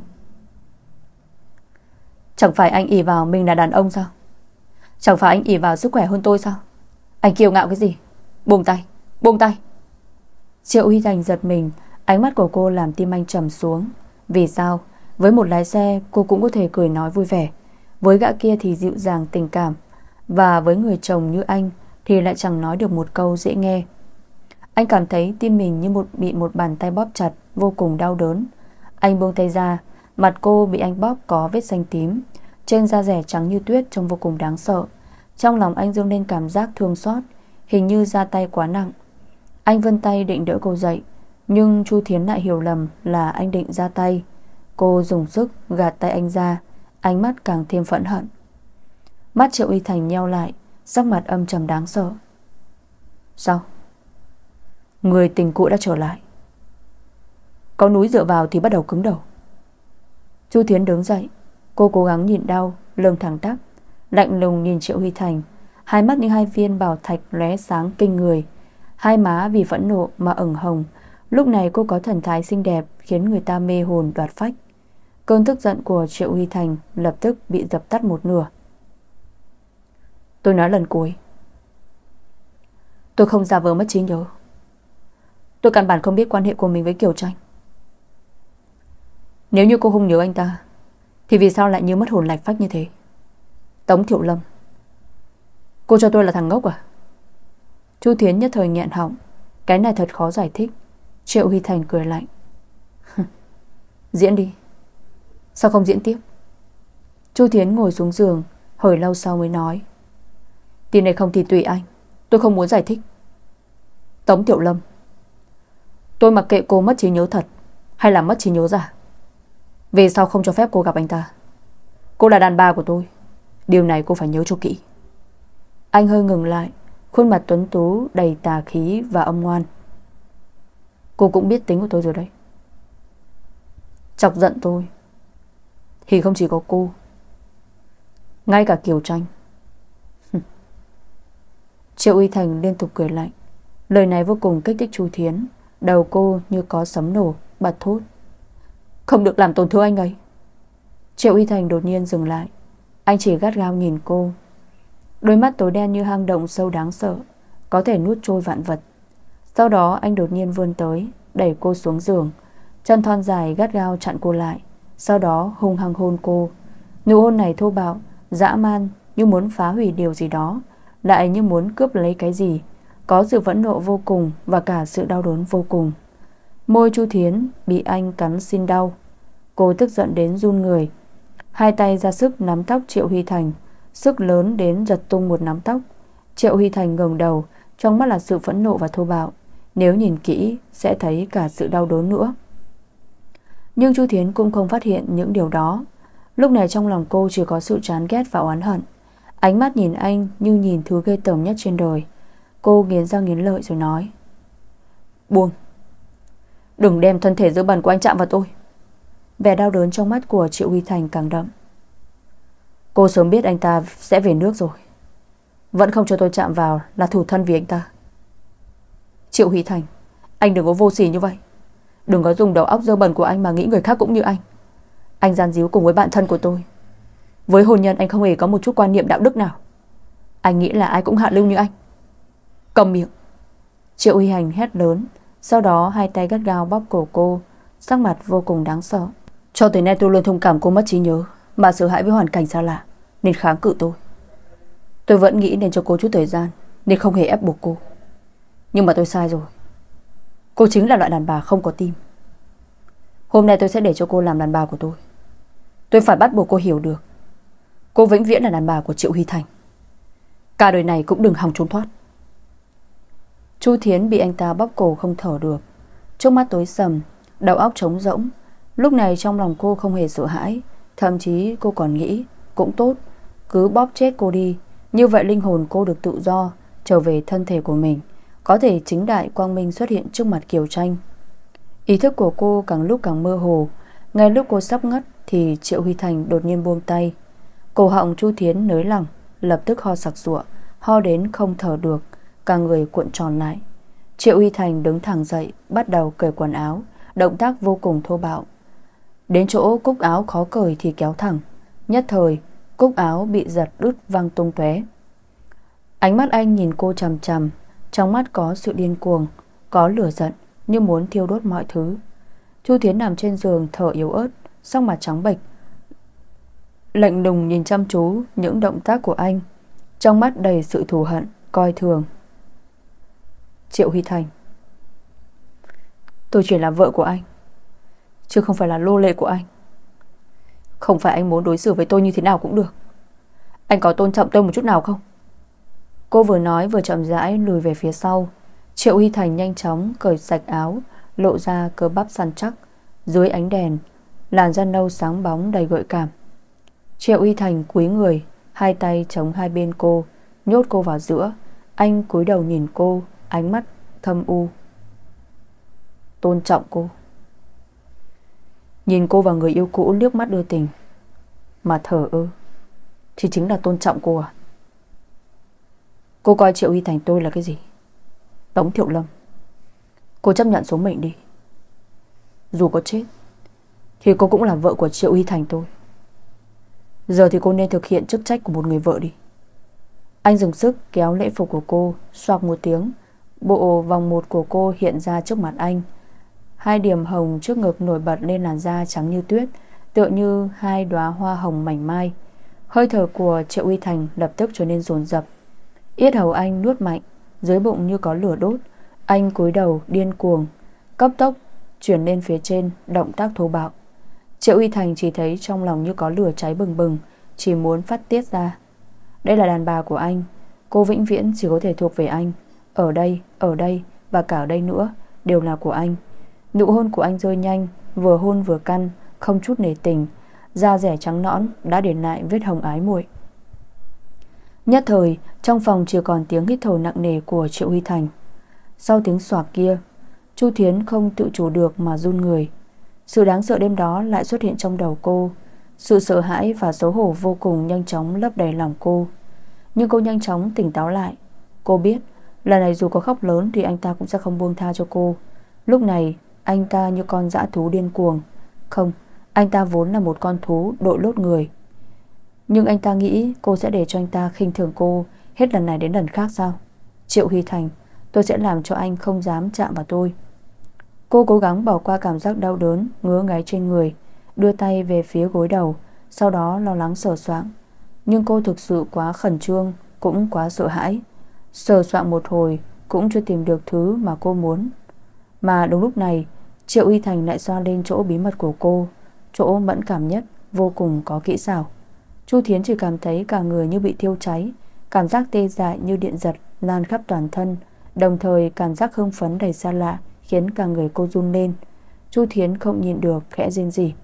Chẳng phải anh ỷ vào mình là đàn ông sao? Chẳng phải anh ỷ vào sức khỏe hơn tôi sao? Anh kiêu ngạo cái gì? Buông tay, buông tay. Triệu Huy Thành giật mình. Ánh mắt của cô làm tim anh trầm xuống. Vì sao? Với một lái xe cô cũng có thể cười nói vui vẻ, với gã kia thì dịu dàng tình cảm, và với người chồng như anh thì lại chẳng nói được một câu dễ nghe. Anh cảm thấy tim mình như bị một bàn tay bóp chặt, vô cùng đau đớn. Anh buông tay ra. Mặt cô bị anh bóp có vết xanh tím, trên da dẻ trắng như tuyết, trông vô cùng đáng sợ. Trong lòng anh dâng lên cảm giác thương xót. Hình như ra tay quá nặng. Anh vươn tay định đỡ cô dậy, nhưng Chu Thiến lại hiểu lầm là anh định ra tay. Cô dùng sức gạt tay anh ra, ánh mắt càng thêm phẫn hận. Mắt Triệu Uy Thành nheo lại, sắc mặt âm trầm đáng sợ. Sao? Người tình cũ đã trở lại. Có núi dựa vào thì bắt đầu cứng đầu. Chu Thiến đứng dậy. Cô cố gắng nhịn đau, lưng thẳng tắp, lạnh lùng nhìn Triệu Huy Thành. Hai mắt như hai viên bảo thạch lóe sáng kinh người. Hai má vì phẫn nộ mà ửng hồng. Lúc này cô có thần thái xinh đẹp khiến người ta mê hồn đoạt phách. Cơn tức giận của Triệu Huy Thành lập tức bị dập tắt một nửa. Tôi nói lần cuối, tôi không giả vờ mất trí nhớ. Tôi căn bản không biết quan hệ của mình với Kiều Tranh. Nếu như cô không nhớ anh ta thì vì sao lại như mất hồn lạch phách như thế? Tống Thiệu Lâm, cô cho tôi là thằng ngốc à? Chu Thiến nhất thời nghẹn họng. Cái này thật khó giải thích. Triệu Huy Thành cười lạnh. Diễn đi. Sao không diễn tiếp? Chu Thiến ngồi xuống giường, hồi lâu sau mới nói: Tin này không thì tùy anh, tôi không muốn giải thích. Tống Thiệu Lâm, tôi mặc kệ cô mất trí nhớ thật hay là mất trí nhớ giả. Về sau không cho phép cô gặp anh ta. Cô là đàn bà của tôi, điều này cô phải nhớ cho kỹ. Anh hơi ngừng lại, khuôn mặt tuấn tú đầy tà khí và âm ngoan. Cô cũng biết tính của tôi rồi đấy. Chọc giận tôi thì không chỉ có cô, ngay cả Kiều Tranh. Triệu Uy Thành liên tục cười lạnh. Lời này vô cùng kích thích Chu Thiến. Đầu cô như có sấm nổ, bật thốt: Không được làm tổn thương anh ấy. Triệu Uy Thành đột nhiên dừng lại. Anh chỉ gắt gao nhìn cô. Đôi mắt tối đen như hang động sâu đáng sợ, có thể nuốt trôi vạn vật. Sau đó anh đột nhiên vươn tới, đẩy cô xuống giường. Chân thon dài gắt gao chặn cô lại. Sau đó hung hăng hôn cô. Nụ hôn này thô bạo, dã man, như muốn phá hủy điều gì đó, lại như muốn cướp lấy cái gì. Có sự phẫn nộ vô cùng và cả sự đau đớn vô cùng. Môi Chu Thiến bị anh cắn xin đau. Cô tức giận đến run người. Hai tay ra sức nắm tóc Triệu Huy Thành, sức lớn đến giật tung một nắm tóc. Triệu Huy Thành ngẩng đầu, trong mắt là sự phẫn nộ và thô bạo. Nếu nhìn kỹ sẽ thấy cả sự đau đớn nữa. Nhưng Chu Thiến cũng không phát hiện những điều đó. Lúc này trong lòng cô chỉ có sự chán ghét và oán hận. Ánh mắt nhìn anh như nhìn thứ ghê tởm nhất trên đời. Cô nghiến răng nghiến lợi rồi nói: Buông. Đừng đem thân thể dơ bẩn của anh chạm vào tôi. Vẻ đau đớn trong mắt của Triệu Huy Thành càng đậm. Cô sớm biết anh ta sẽ về nước rồi, vẫn không cho tôi chạm vào là thủ thân vì anh ta. Triệu Huy Thành, anh đừng có vô sỉ như vậy. Đừng có dùng đầu óc dơ bẩn của anh mà nghĩ người khác cũng như anh. Anh gian díu cùng với bạn thân của tôi. Với hôn nhân anh không hề có một chút quan niệm đạo đức nào. Anh nghĩ là ai cũng hạ lưu như anh. Cầm miệng. Triệu Huy Hành hét lớn. Sau đó hai tay gắt gao bóp cổ cô, sắc mặt vô cùng đáng sợ. Cho tới nay tôi luôn thông cảm cô mất trí nhớ, mà sợ hãi với hoàn cảnh xa lạ nên kháng cự tôi. Tôi vẫn nghĩ nên cho cô chút thời gian, nên không hề ép buộc cô. Nhưng mà tôi sai rồi. Cô chính là loại đàn bà không có tim. Hôm nay tôi sẽ để cho cô làm đàn bà của tôi. Tôi phải bắt buộc cô hiểu được, cô vĩnh viễn là đàn bà của Triệu Huy Thành. Cả đời này cũng đừng hòng trốn thoát. Chu Thiến bị anh ta bóp cổ không thở được. Trước mắt tối sầm, đầu óc trống rỗng. Lúc này trong lòng cô không hề sợ hãi. Thậm chí cô còn nghĩ cũng tốt, cứ bóp chết cô đi. Như vậy linh hồn cô được tự do trở về thân thể của mình, có thể chính đại quang minh xuất hiện trước mặt Kiều Tranh. Ý thức của cô càng lúc càng mơ hồ. Ngay lúc cô sắp ngất thì Triệu Huy Thành đột nhiên buông tay. Cổ họng Chu Thiến nới lỏng, lập tức ho sặc sụa, ho đến không thở được, cả người cuộn tròn lại. Triệu Huy Thành đứng thẳng dậy, bắt đầu cởi quần áo, động tác vô cùng thô bạo. Đến chỗ cúc áo khó cởi thì kéo thẳng. Nhất thời cúc áo bị giật đứt văng tung tóe. Ánh mắt anh nhìn cô chằm chằm, trong mắt có sự điên cuồng, có lửa giận như muốn thiêu đốt mọi thứ. Chu Thiến nằm trên giường thở yếu ớt, sắc mặt trắng bệch, lạnh lùng nhìn chăm chú những động tác của anh, trong mắt đầy sự thù hận, coi thường. Triệu Huy Thành, tôi chỉ là vợ của anh, chứ không phải là nô lệ của anh. Không phải anh muốn đối xử với tôi như thế nào cũng được. Anh có tôn trọng tôi một chút nào không? Cô vừa nói vừa chậm rãi lùi về phía sau. Triệu Huy Thành nhanh chóng cởi sạch áo, lộ ra cơ bắp săn chắc. Dưới ánh đèn, làn da nâu sáng bóng đầy gợi cảm. Triệu Huy Thành cúi người, hai tay chống hai bên cô, nhốt cô vào giữa. Anh cúi đầu nhìn cô, ánh mắt thâm u. Tôn trọng cô. Nhìn cô và người yêu cũ liếc mắt đưa tình, mà thờ ơ thì chính là tôn trọng cô à? Cô coi Triệu Huy Thành tôi là cái gì? Tống Thiệu Lâm. Cô chấp nhận số mệnh đi. Dù có chết thì cô cũng là vợ của Triệu Huy Thành tôi. Giờ thì cô nên thực hiện chức trách của một người vợ đi. Anh dừng sức kéo lễ phục của cô, xoạc một tiếng. Bộ vòng một của cô hiện ra trước mặt anh. Hai điểm hồng trước ngực nổi bật lên làn da trắng như tuyết, tựa như hai đóa hoa hồng mảnh mai. Hơi thở của Triệu Huy Thành lập tức trở nên dồn dập. Yết hầu anh nuốt mạnh, dưới bụng như có lửa đốt. Anh cúi đầu điên cuồng, cấp tốc chuyển lên phía trên, động tác thô bạo. Triệu Huy Thành chỉ thấy trong lòng như có lửa cháy bừng bừng, chỉ muốn phát tiết ra. Đây là đàn bà của anh, cô vĩnh viễn chỉ có thể thuộc về anh. Ở đây và cả ở đây nữa đều là của anh. Nụ hôn của anh rơi nhanh, vừa hôn vừa căn, không chút nể tình. Da dẻ trắng nõn đã để lại vết hồng ái muội. Nhất thời trong phòng chỉ còn tiếng hít thở nặng nề của Triệu Huy Thành. Sau tiếng xoạc kia, Chu Thiến không tự chủ được mà run người. Sự đáng sợ đêm đó lại xuất hiện trong đầu cô. Sự sợ hãi và xấu hổ vô cùng nhanh chóng lấp đầy lòng cô. Nhưng cô nhanh chóng tỉnh táo lại. Cô biết lần này dù có khóc lớn thì anh ta cũng sẽ không buông tha cho cô. Lúc này anh ta như con dã thú điên cuồng. Không, anh ta vốn là một con thú đội lốt người. Nhưng anh ta nghĩ cô sẽ để cho anh ta khinh thường cô hết lần này đến lần khác sao? Triệu Huy Thành, tôi sẽ làm cho anh không dám chạm vào tôi. Cô cố gắng bỏ qua cảm giác đau đớn, ngứa ngáy trên người, đưa tay về phía gối đầu, sau đó lo lắng sờ soạng. Nhưng cô thực sự quá khẩn trương, cũng quá sợ hãi. Sờ soạng một hồi cũng chưa tìm được thứ mà cô muốn. Mà đúng lúc này, Triệu Huy Thành lại xoa lên chỗ bí mật của cô, chỗ mẫn cảm nhất, vô cùng có kỹ xảo. Chu Thiến chỉ cảm thấy cả người như bị thiêu cháy, cảm giác tê dại như điện giật lan khắp toàn thân, đồng thời cảm giác hưng phấn đầy xa lạ khiến cả người cô run lên. Chu Thiến không nhịn được khẽ rên rỉ.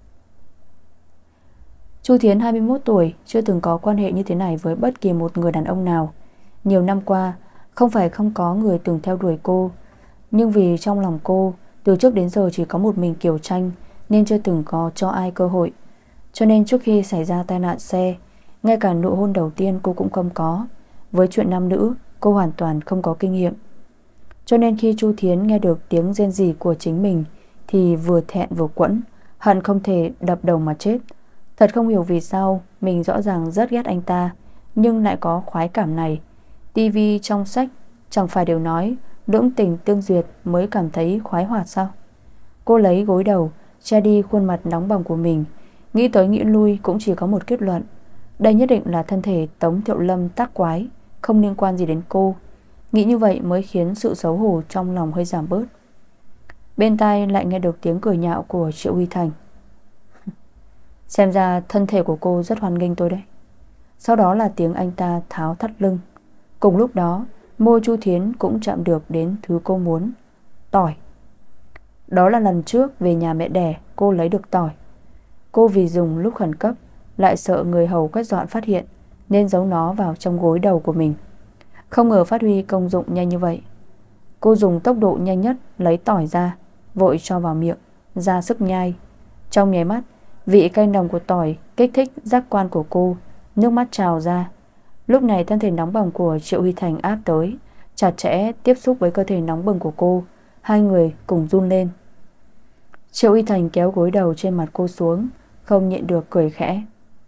Chu Thiến 21 tuổi, chưa từng có quan hệ như thế này với bất kỳ một người đàn ông nào. Nhiều năm qua, không phải không có người từng theo đuổi cô, nhưng vì trong lòng cô từ trước đến giờ chỉ có một mình Kiều Tranh, nên chưa từng có cho ai cơ hội. Cho nên trước khi xảy ra tai nạn xe, ngay cả nụ hôn đầu tiên cô cũng không có. Với chuyện nam nữ, cô hoàn toàn không có kinh nghiệm. Cho nên khi Chu Thiến nghe được tiếng rên rỉ của chính mình thì vừa thẹn vừa quẫn, hận không thể đập đầu mà chết. Thật không hiểu vì sao mình rõ ràng rất ghét anh ta, nhưng lại có khoái cảm này. Tivi trong sách chẳng phải đều nói lưỡng tình tương duyệt mới cảm thấy khoái hoạt sao? Cô lấy gối đầu che đi khuôn mặt nóng bỏng của mình, nghĩ tới nghĩ lui cũng chỉ có một kết luận: đây nhất định là thân thể Tống Thiệu Lâm tác quái, không liên quan gì đến cô. Nghĩ như vậy mới khiến sự xấu hổ trong lòng hơi giảm bớt. Bên tai lại nghe được tiếng cười nhạo của Triệu Huy Thành. Xem ra thân thể của cô rất hoan nghênh tôi đấy. Sau đó là tiếng anh ta tháo thắt lưng. Cùng lúc đó, môi Chu Thiến cũng chạm được đến thứ cô muốn: tỏi. Đó là lần trước về nhà mẹ đẻ cô lấy được tỏi. Cô vì dùng lúc khẩn cấp, lại sợ người hầu quét dọn phát hiện, nên giấu nó vào trong gối đầu của mình. Không ngờ phát huy công dụng nhanh như vậy. Cô dùng tốc độ nhanh nhất lấy tỏi ra, vội cho vào miệng, ra sức nhai. Trong nháy mắt, vị cay nồng của tỏi kích thích giác quan của cô, nước mắt trào ra. Lúc này thân thể nóng bỏng của Triệu Huy Thành áp tới, chặt chẽ tiếp xúc với cơ thể nóng bừng của cô. Hai người cùng run lên. Triệu Uy Thành kéo gối đầu trên mặt cô xuống, không nhịn được cười khẽ.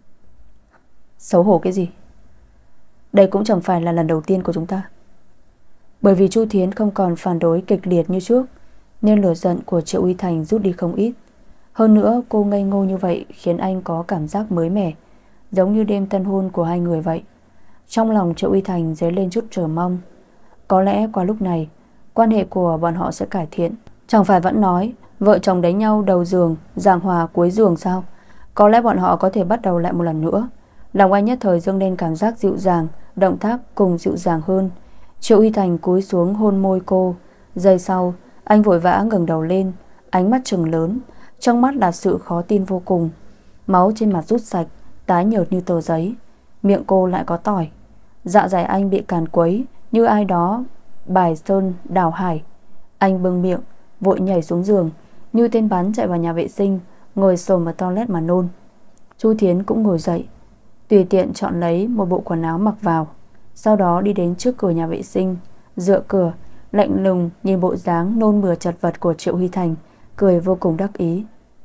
Xấu hổ cái gì? Đây cũng chẳng phải là lần đầu tiên của chúng ta. Bởi vì Chu Thiến không còn phản đối kịch liệt như trước, nên lửa giận của Triệu Uy Thành rút đi không ít. Hơn nữa cô ngây ngô như vậy khiến anh có cảm giác mới mẻ, giống như đêm tân hôn của hai người vậy. Trong lòng Triệu Uy Thành dấy lên chút chờ mong. Có lẽ qua lúc này quan hệ của bọn họ sẽ cải thiện. Chẳng phải vẫn nói vợ chồng đánh nhau đầu giường, giảng hòa cuối giường sao? Có lẽ bọn họ có thể bắt đầu lại một lần nữa. Lòng anh nhất thời dâng lên cảm giác dịu dàng, động tác cùng dịu dàng hơn. Triệu Uy Thành cúi xuống hôn môi cô. Giây sau anh vội vã ngẩng đầu lên, ánh mắt trừng lớn, trong mắt là sự khó tin vô cùng. Máu trên mặt rút sạch, tái nhợt như tờ giấy. Miệng cô lại có tỏi. Dạ dày anh bị càn quấy như ai đó bài sơn đảo hải. Anh bưng miệng, vội nhảy xuống giường, như tên bắn chạy vào nhà vệ sinh, ngồi xổm ở toilet mà nôn. Chu Thiến cũng ngồi dậy, tùy tiện chọn lấy một bộ quần áo mặc vào, sau đó đi đến trước cửa nhà vệ sinh, dựa cửa, lạnh lùng nhìn bộ dáng nôn mửa chật vật của Triệu Huy Thành, cười vô cùng đắc ý.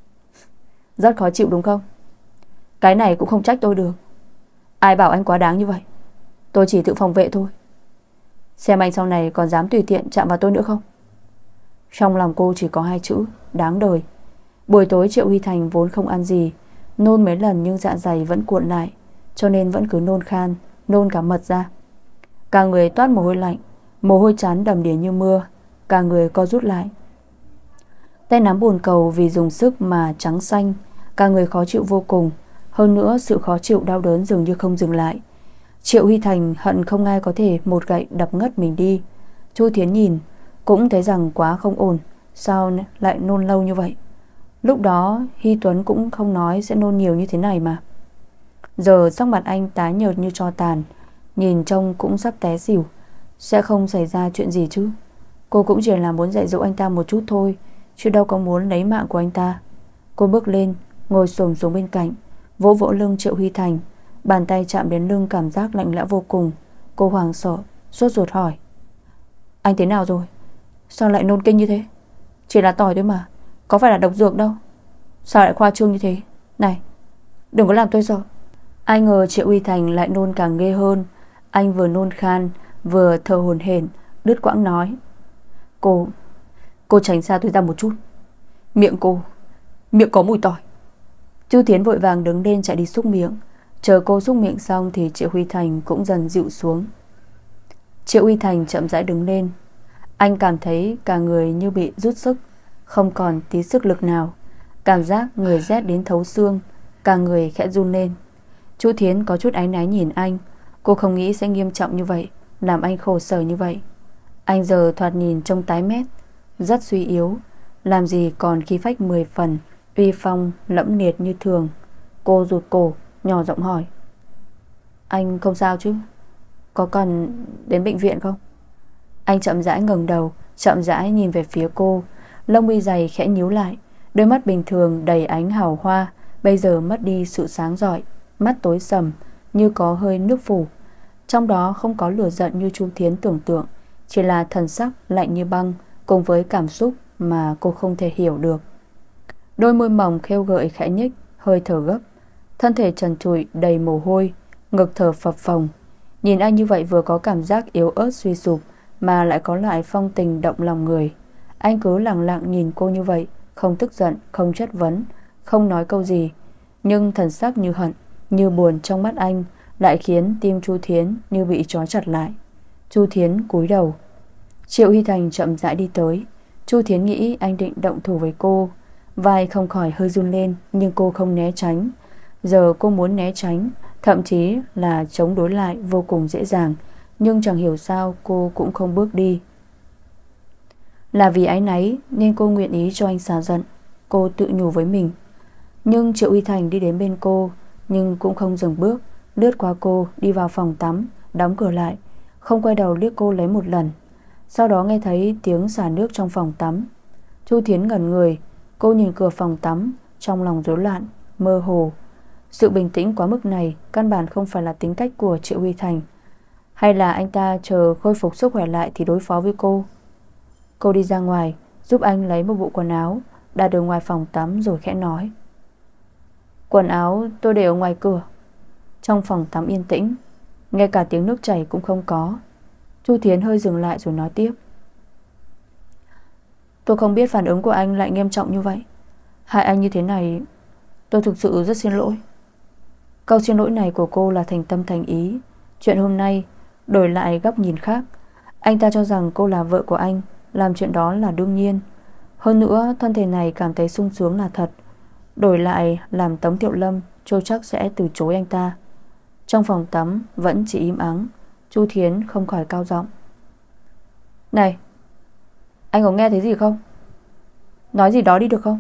Rất khó chịu đúng không? Cái này cũng không trách tôi được. Ai bảo anh quá đáng như vậy? Tôi chỉ tự phòng vệ thôi. Xem anh sau này còn dám tùy tiện chạm vào tôi nữa không? Trong lòng cô chỉ có hai chữ: đáng đời. Buổi tối Triệu Huy Thành vốn không ăn gì, nôn mấy lần nhưng dạ dày vẫn cuộn lại, cho nên vẫn cứ nôn khan, nôn cả mật ra. Cả người toát mồ hôi lạnh, mồ hôi trán đầm đìa như mưa, cả người co rút lại. Tay nắm bồn cầu vì dùng sức mà trắng xanh, cả người khó chịu vô cùng. Hơn nữa sự khó chịu đau đớn dường như không dừng lại. Triệu Huy Thành hận không ai có thể một gậy đập ngất mình đi. Chu Thiến nhìn cũng thấy rằng quá không ổn, sao lại nôn lâu như vậy. Lúc đó Hy Tuấn cũng không nói sẽ nôn nhiều như thế này mà. Giờ sắc mặt anh tái nhợt như tro tàn, nhìn trông cũng sắp té xỉu. Sẽ không xảy ra chuyện gì chứ? Cô cũng chỉ là muốn dạy dỗ anh ta một chút thôi, chứ đâu có muốn lấy mạng của anh ta. Cô bước lên, ngồi xổm xuống bên cạnh, vỗ vỗ lưng Triệu Huy Thành. Bàn tay chạm đến lưng cảm giác lạnh lẽo vô cùng. Cô hoảng sợ, sốt ruột hỏi: anh thế nào rồi? Sao lại nôn kinh như thế? Chỉ là tỏi thôi mà, có phải là độc dược đâu. Sao lại khoa trương như thế? Này, đừng có làm tôi sợ. Ai ngờ Triệu Huy Thành lại nôn càng ghê hơn. Anh vừa nôn khan, vừa thở hổn hển, đứt quãng nói: Cô tránh xa tôi ra một chút. Miệng có mùi tỏi. Chu Thiến vội vàng đứng lên chạy đi xúc miệng. Chờ cô xúc miệng xong thì Triệu Huy Thành cũng dần dịu xuống. Triệu Huy Thành chậm rãi đứng lên. Anh cảm thấy cả người như bị rút sức, không còn tí sức lực nào. Cảm giác người rét đến thấu xương, cả người khẽ run lên. Chu Thiến có chút áy náy nhìn anh. Cô không nghĩ sẽ nghiêm trọng như vậy, làm anh khổ sở như vậy. Anh giờ thoạt nhìn trông tái mét, rất suy yếu, làm gì còn khí phách 10 phần, uy phong lẫm liệt như thường. Cô rụt cổ, nhỏ giọng hỏi: anh không sao chứ? Có cần đến bệnh viện không? Anh chậm rãi ngẩng đầu, chậm rãi nhìn về phía cô. Lông mi dày khẽ nhíu lại, đôi mắt bình thường đầy ánh hào hoa bây giờ mất đi sự sáng rọi, mắt tối sầm như có hơi nước phủ. Trong đó không có lửa giận như Chu Thiến tưởng tượng, chỉ là thần sắc lạnh như băng, cùng với cảm xúc mà cô không thể hiểu được. Đôi môi mỏng khêu gợi khẽ nhích, hơi thở gấp, thân thể trần trụi đầy mồ hôi, ngực thở phập phồng. Nhìn anh như vậy vừa có cảm giác yếu ớt suy sụp, mà lại có lại phong tình động lòng người. Anh cứ lặng lặng nhìn cô như vậy, không tức giận, không chất vấn, không nói câu gì, nhưng thần sắc như hận, như buồn trong mắt anh lại khiến tim Chu Thiến như bị trói chặt lại. Chu Thiến cúi đầu. Triệu Huy Thành chậm rãi đi tới. Chu Thiến nghĩ anh định động thủ với cô, vai không khỏi hơi run lên, nhưng cô không né tránh. Giờ cô muốn né tránh, thậm chí là chống đối lại vô cùng dễ dàng, nhưng chẳng hiểu sao cô cũng không bước đi. Là vì áy náy nên cô nguyện ý cho anh xả giận, cô tự nhủ với mình. Nhưng Triệu Uy Thành đi đến bên cô, nhưng cũng không dừng bước, lướt qua cô đi vào phòng tắm, đóng cửa lại, không quay đầu liếc cô lấy một lần. Sau đó nghe thấy tiếng xả nước trong phòng tắm. Chu Thiến ngẩn người. Cô nhìn cửa phòng tắm, trong lòng rối loạn, mơ hồ. Sự bình tĩnh quá mức này căn bản không phải là tính cách của Triệu Huy Thành, hay là anh ta chờ khôi phục sức khỏe lại thì đối phó với cô. Cô đi ra ngoài giúp anh lấy một bộ quần áo, đặt ở ngoài phòng tắm rồi khẽ nói: Quần áo tôi để ở ngoài cửa. Trong phòng tắm yên tĩnh, ngay cả tiếng nước chảy cũng không có. Chu Thiến hơi dừng lại rồi nói tiếp: Tôi không biết phản ứng của anh lại nghiêm trọng như vậy. Hại anh như thế này, tôi thực sự rất xin lỗi. Câu xin lỗi này của cô là thành tâm thành ý. Chuyện hôm nay đổi lại góc nhìn khác. Anh ta cho rằng cô là vợ của anh, làm chuyện đó là đương nhiên. Hơn nữa thân thể này cảm thấy sung sướng là thật. Đổi lại làm Tống Thiệu Lâm Châu chắc sẽ từ chối anh ta. Trong phòng tắm vẫn chỉ im ắng. Chu Thiến không khỏi cao giọng: Này, anh có nghe thấy gì không? Nói gì đó đi được không?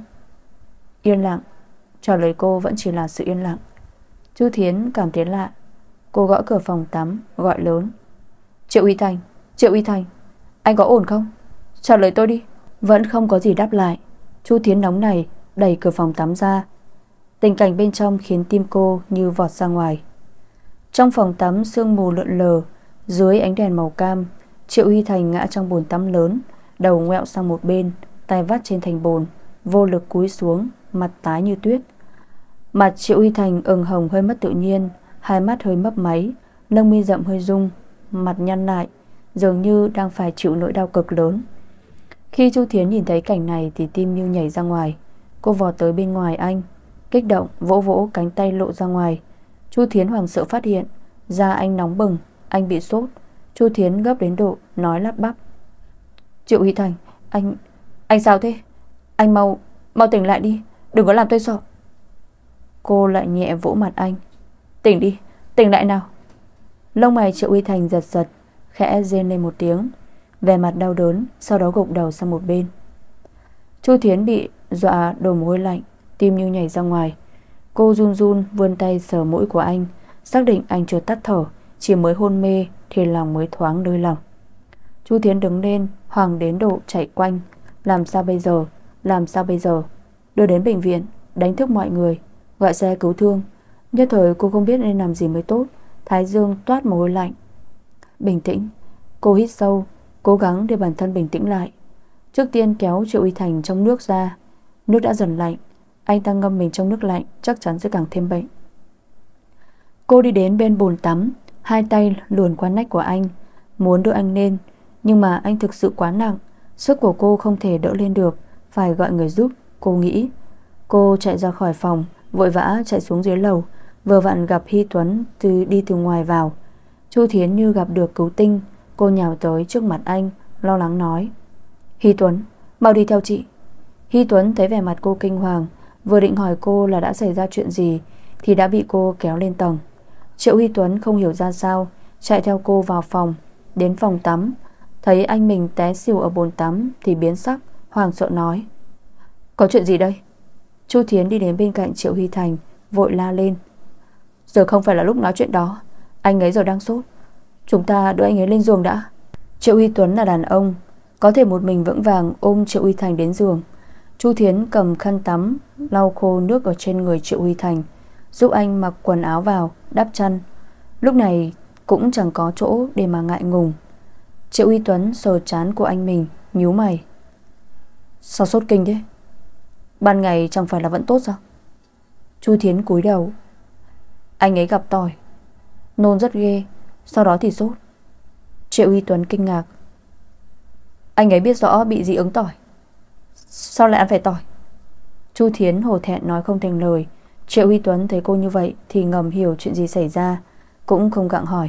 Yên lặng. Trả lời cô vẫn chỉ là sự yên lặng. Chu Thiến cảm thấy lạ. Cô gõ cửa phòng tắm gọi lớn: Triệu Uy Thành, Triệu Uy Thành, anh có ổn không? Trả lời tôi đi. Vẫn không có gì đáp lại. Chu Thiến nóng này đẩy cửa phòng tắm ra. Tình cảnh bên trong khiến tim cô như vọt ra ngoài. Trong phòng tắm sương mù lượn lờ. Dưới ánh đèn màu cam, Triệu Uy Thành ngã trong bồn tắm lớn, đầu ngoẹo sang một bên, tay vắt trên thành bồn, vô lực cúi xuống, mặt tái như tuyết. Mặt Triệu Uy Thành ửng hồng hơi mất tự nhiên, hai mắt hơi mấp máy, lông mi rậm hơi rung, mặt nhăn lại, dường như đang phải chịu nỗi đau cực lớn. Khi Chu Thiến nhìn thấy cảnh này thì tim như nhảy ra ngoài. Cô vọt tới bên ngoài anh, kích động vỗ vỗ cánh tay lộ ra ngoài. Chu Thiến hoảng sợ phát hiện da anh nóng bừng, anh bị sốt. Chu Thiến gấp đến độ nói lắp bắp: Triệu Uy Thành, anh sao thế? Anh mau tỉnh lại đi, đừng có làm tôi sợ. Cô lại nhẹ vỗ mặt anh: Tỉnh đi, tỉnh lại nào. Lông mày Triệu Uy Thành giật giật, khẽ rên lên một tiếng, vẻ mặt đau đớn, sau đó gục đầu sang một bên. Chu Thiến bị dọa đổ mồ hôi lạnh, tim như nhảy ra ngoài. Cô run run vươn tay sờ mũi của anh, xác định anh chưa tắt thở, chỉ mới hôn mê thì lòng mới thoáng lơi lỏng. Chu Thiến đứng lên, hoảng đến độ chạy quanh. Làm sao bây giờ? Làm sao bây giờ? Đưa đến bệnh viện, đánh thức mọi người, gọi xe cứu thương. Nhất thời cô không biết nên làm gì mới tốt. Thái dương toát mồ hôi lạnh. Bình tĩnh. Cô hít sâu, cố gắng để bản thân bình tĩnh lại. Trước tiên kéo Triệu Uy Thành trong nước ra. Nước đã dần lạnh, anh ta ngâm mình trong nước lạnh chắc chắn sẽ càng thêm bệnh. Cô đi đến bên bồn tắm, hai tay luồn qua nách của anh, muốn đưa anh lên, nhưng mà anh thực sự quá nặng. Sức của cô không thể đỡ lên được, phải gọi người giúp. Cô nghĩ. Cô chạy ra khỏi phòng, vội vã chạy xuống dưới lầu. Vừa vặn gặp Hy Tuấn đi từ ngoài vào. Chu Thiến như gặp được cứu tinh. Cô nhào tới trước mặt anh, lo lắng nói: Hy Tuấn, mau đi theo chị. Hy Tuấn thấy vẻ mặt cô kinh hoàng, vừa định hỏi cô là đã xảy ra chuyện gì thì đã bị cô kéo lên tầng. Triệu Hy Tuấn không hiểu ra sao, chạy theo cô vào phòng. Đến phòng tắm, thấy anh mình té xỉu ở bồn tắm thì biến sắc, hoảng sợ nói: Có chuyện gì đây? Chu Thiến đi đến bên cạnh Triệu Hy Thành, vội la lên: Giờ không phải là lúc nói chuyện đó, anh ấy giờ đang sốt, chúng ta đưa anh ấy lên giường đã. Triệu Hy Tuấn là đàn ông, có thể một mình vững vàng ôm Triệu Hy Thành đến giường. Chu Thiến cầm khăn tắm lau khô nước ở trên người Triệu Huy Thành, giúp anh mặc quần áo vào, đắp chăn. Lúc này cũng chẳng có chỗ để mà ngại ngùng. Triệu Huy Tuấn sờ trán của anh mình, nhíu mày: Sao sốt kinh thế? Ban ngày chẳng phải là vẫn tốt sao? Chu Thiến cúi đầu: Anh ấy gặp tỏi, nôn rất ghê, sau đó thì sốt. Triệu Huy Tuấn kinh ngạc: Anh ấy biết rõ bị dị ứng tỏi, sao lại ăn phải tỏi? Chu Thiến hổ thẹn nói không thành lời. Triệu Huy Tuấn thấy cô như vậy thì ngầm hiểu chuyện gì xảy ra, cũng không gặng hỏi: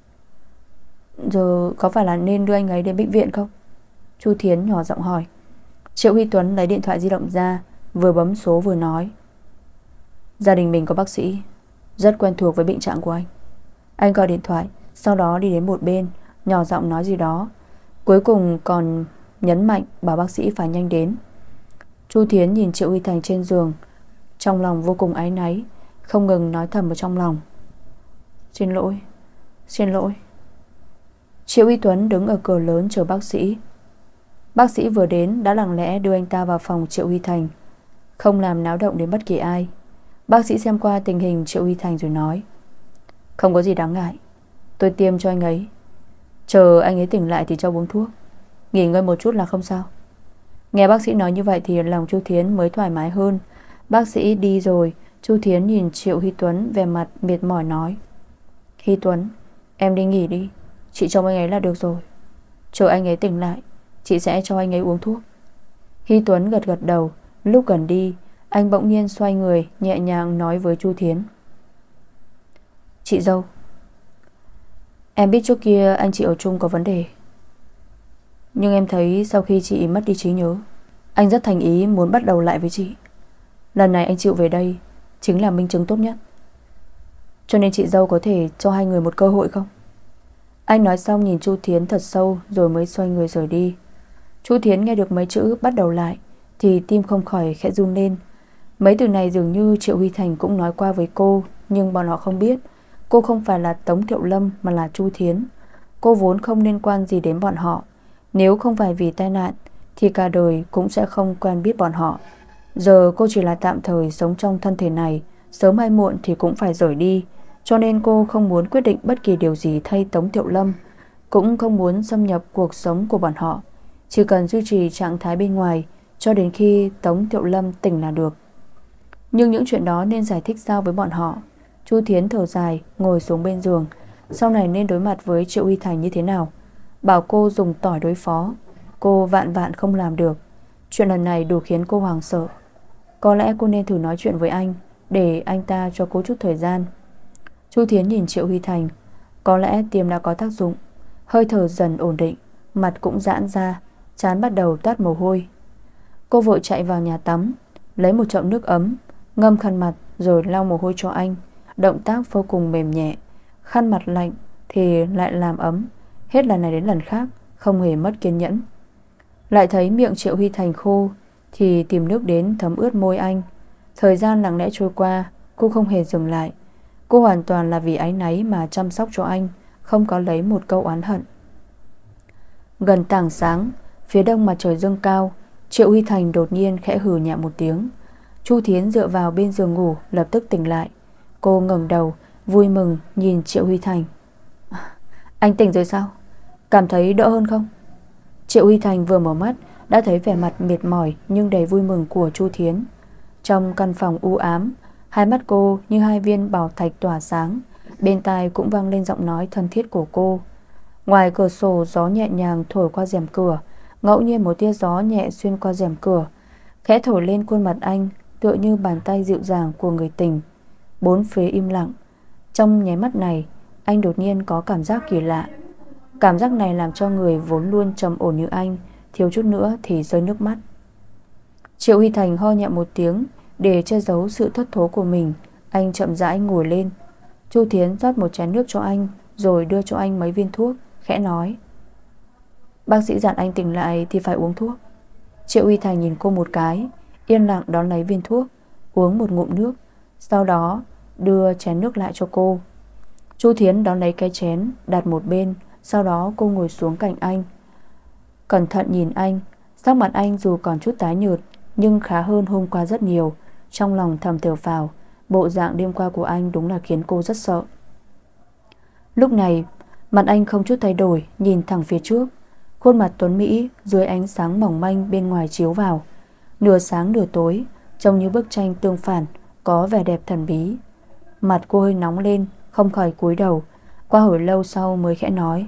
Giờ có phải là nên đưa anh ấy đến bệnh viện không? Chu Thiến nhỏ giọng hỏi. Triệu Huy Tuấn lấy điện thoại di động ra, vừa bấm số vừa nói: Gia đình mình có bác sĩ rất quen thuộc với bệnh trạng của anh. Anh gọi điện thoại, sau đó đi đến một bên, nhỏ giọng nói gì đó, cuối cùng còn nhấn mạnh bảo bác sĩ phải nhanh đến. Chu Thiến nhìn Triệu Huy Thành trên giường, trong lòng vô cùng áy náy, không ngừng nói thầm ở trong lòng: Xin lỗi, xin lỗi. Triệu Huy Tuấn đứng ở cửa lớn chờ bác sĩ. Bác sĩ vừa đến đã lặng lẽ đưa anh ta vào phòng Triệu Huy Thành, không làm náo động đến bất kỳ ai. Bác sĩ xem qua tình hình Triệu Huy Thành rồi nói: Không có gì đáng ngại, tôi tiêm cho anh ấy, chờ anh ấy tỉnh lại thì cho uống thuốc, nghỉ ngơi một chút là không sao. Nghe bác sĩ nói như vậy thì lòng Chu Thiến mới thoải mái hơn. Bác sĩ đi rồi, Chu Thiến nhìn Triệu Hy Tuấn vẻ mặt mệt mỏi nói: Hy Tuấn, em đi nghỉ đi, chị trông anh ấy là được rồi. Chờ anh ấy tỉnh lại, chị sẽ cho anh ấy uống thuốc. Hy Tuấn gật gật đầu. Lúc gần đi, anh bỗng nhiên xoay người, nhẹ nhàng nói với Chu Thiến: Chị dâu, em biết trước kia anh chị ở chung có vấn đề, nhưng em thấy sau khi chị mất đi trí nhớ, anh rất thành ý muốn bắt đầu lại với chị. Lần này anh chịu về đây chính là minh chứng tốt nhất. Cho nên chị dâu có thể cho hai người một cơ hội không? Anh nói xong nhìn Chu Thiến thật sâu rồi mới xoay người rời đi. Chu Thiến nghe được mấy chữ bắt đầu lại thì tim không khỏi khẽ run lên. Mấy từ này dường như Triệu Huy Thành cũng nói qua với cô, nhưng bọn họ không biết cô không phải là Tống Thiệu Lâm mà là Chu Thiến. Cô vốn không liên quan gì đến bọn họ. Nếu không phải vì tai nạn thì cả đời cũng sẽ không quen biết bọn họ. Giờ cô chỉ là tạm thời sống trong thân thể này, sớm hay muộn thì cũng phải rời đi. Cho nên cô không muốn quyết định bất kỳ điều gì thay Tống Thiệu Lâm, cũng không muốn xâm nhập cuộc sống của bọn họ. Chỉ cần duy trì trạng thái bên ngoài cho đến khi Tống Thiệu Lâm tỉnh là được. Nhưng những chuyện đó nên giải thích sao với bọn họ? Chu Thiến thở dài, ngồi xuống bên giường. Sau này nên đối mặt với Triệu Huy Thành như thế nào? Bảo cô dùng tỏi đối phó, cô vạn vạn không làm được. Chuyện lần này đủ khiến cô hoảng sợ. Có lẽ cô nên thử nói chuyện với anh, để anh ta cho cô chút thời gian. Chu Thiến nhìn Triệu Huy Thành. Có lẽ tiêm đã có tác dụng. Hơi thở dần ổn định, mặt cũng giãn ra, trán bắt đầu toát mồ hôi. Cô vội chạy vào nhà tắm, lấy một chậu nước ấm, ngâm khăn mặt rồi lau mồ hôi cho anh. Động tác vô cùng mềm nhẹ. Khăn mặt lạnh thì lại làm ấm. Hết lần này đến lần khác, không hề mất kiên nhẫn. Lại thấy miệng Triệu Huy Thành khô thì tìm nước đến thấm ướt môi anh. Thời gian lặng lẽ trôi qua, cô không hề dừng lại. Cô hoàn toàn là vì áy náy mà chăm sóc cho anh, không có lấy một câu oán hận. Gần tảng sáng, phía đông mặt trời dâng cao, Triệu Huy Thành đột nhiên khẽ hừ nhẹ một tiếng. Chu Thiến dựa vào bên giường ngủ lập tức tỉnh lại. Cô ngẩng đầu vui mừng nhìn Triệu Huy Thành. Anh tỉnh rồi sao? Cảm thấy đỡ hơn không? Triệu Huy Thành vừa mở mắt đã thấy vẻ mặt mệt mỏi nhưng đầy vui mừng của Chu Thiến. Trong căn phòng u ám, hai mắt cô như hai viên bảo thạch tỏa sáng. Bên tai cũng vang lên giọng nói thân thiết của cô. Ngoài cửa sổ gió nhẹ nhàng thổi qua rèm cửa. Ngẫu nhiên một tia gió nhẹ xuyên qua rèm cửa, khẽ thổi lên khuôn mặt anh, tựa như bàn tay dịu dàng của người tình. Bốn phía im lặng. Trong nháy mắt này, anh đột nhiên có cảm giác kỳ lạ. Cảm giác này làm cho người vốn luôn trầm ổn như anh thiếu chút nữa thì rơi nước mắt. Triệu Huy Thành ho nhẹ một tiếng để che giấu sự thất thố của mình. Anh chậm rãi ngồi lên. Chu Thiến rót một chén nước cho anh, rồi đưa cho anh mấy viên thuốc, khẽ nói: Bác sĩ dặn anh tỉnh lại thì phải uống thuốc. Triệu Huy Thành nhìn cô một cái, yên lặng đón lấy viên thuốc, uống một ngụm nước, sau đó đưa chén nước lại cho cô. Chu Thiến đón lấy cái chén, đặt một bên. Sau đó cô ngồi xuống cạnh anh, cẩn thận nhìn anh. Sắc mặt anh dù còn chút tái nhợt nhưng khá hơn hôm qua rất nhiều. Trong lòng thầm thở phào, bộ dạng đêm qua của anh đúng là khiến cô rất sợ. Lúc này mặt anh không chút thay đổi, nhìn thẳng phía trước. Khuôn mặt tuấn mỹ dưới ánh sáng mỏng manh bên ngoài chiếu vào, nửa sáng nửa tối, trông như bức tranh tương phản, có vẻ đẹp thần bí. Mặt cô hơi nóng lên, không khỏi cúi đầu. Qua hồi lâu sau mới khẽ nói: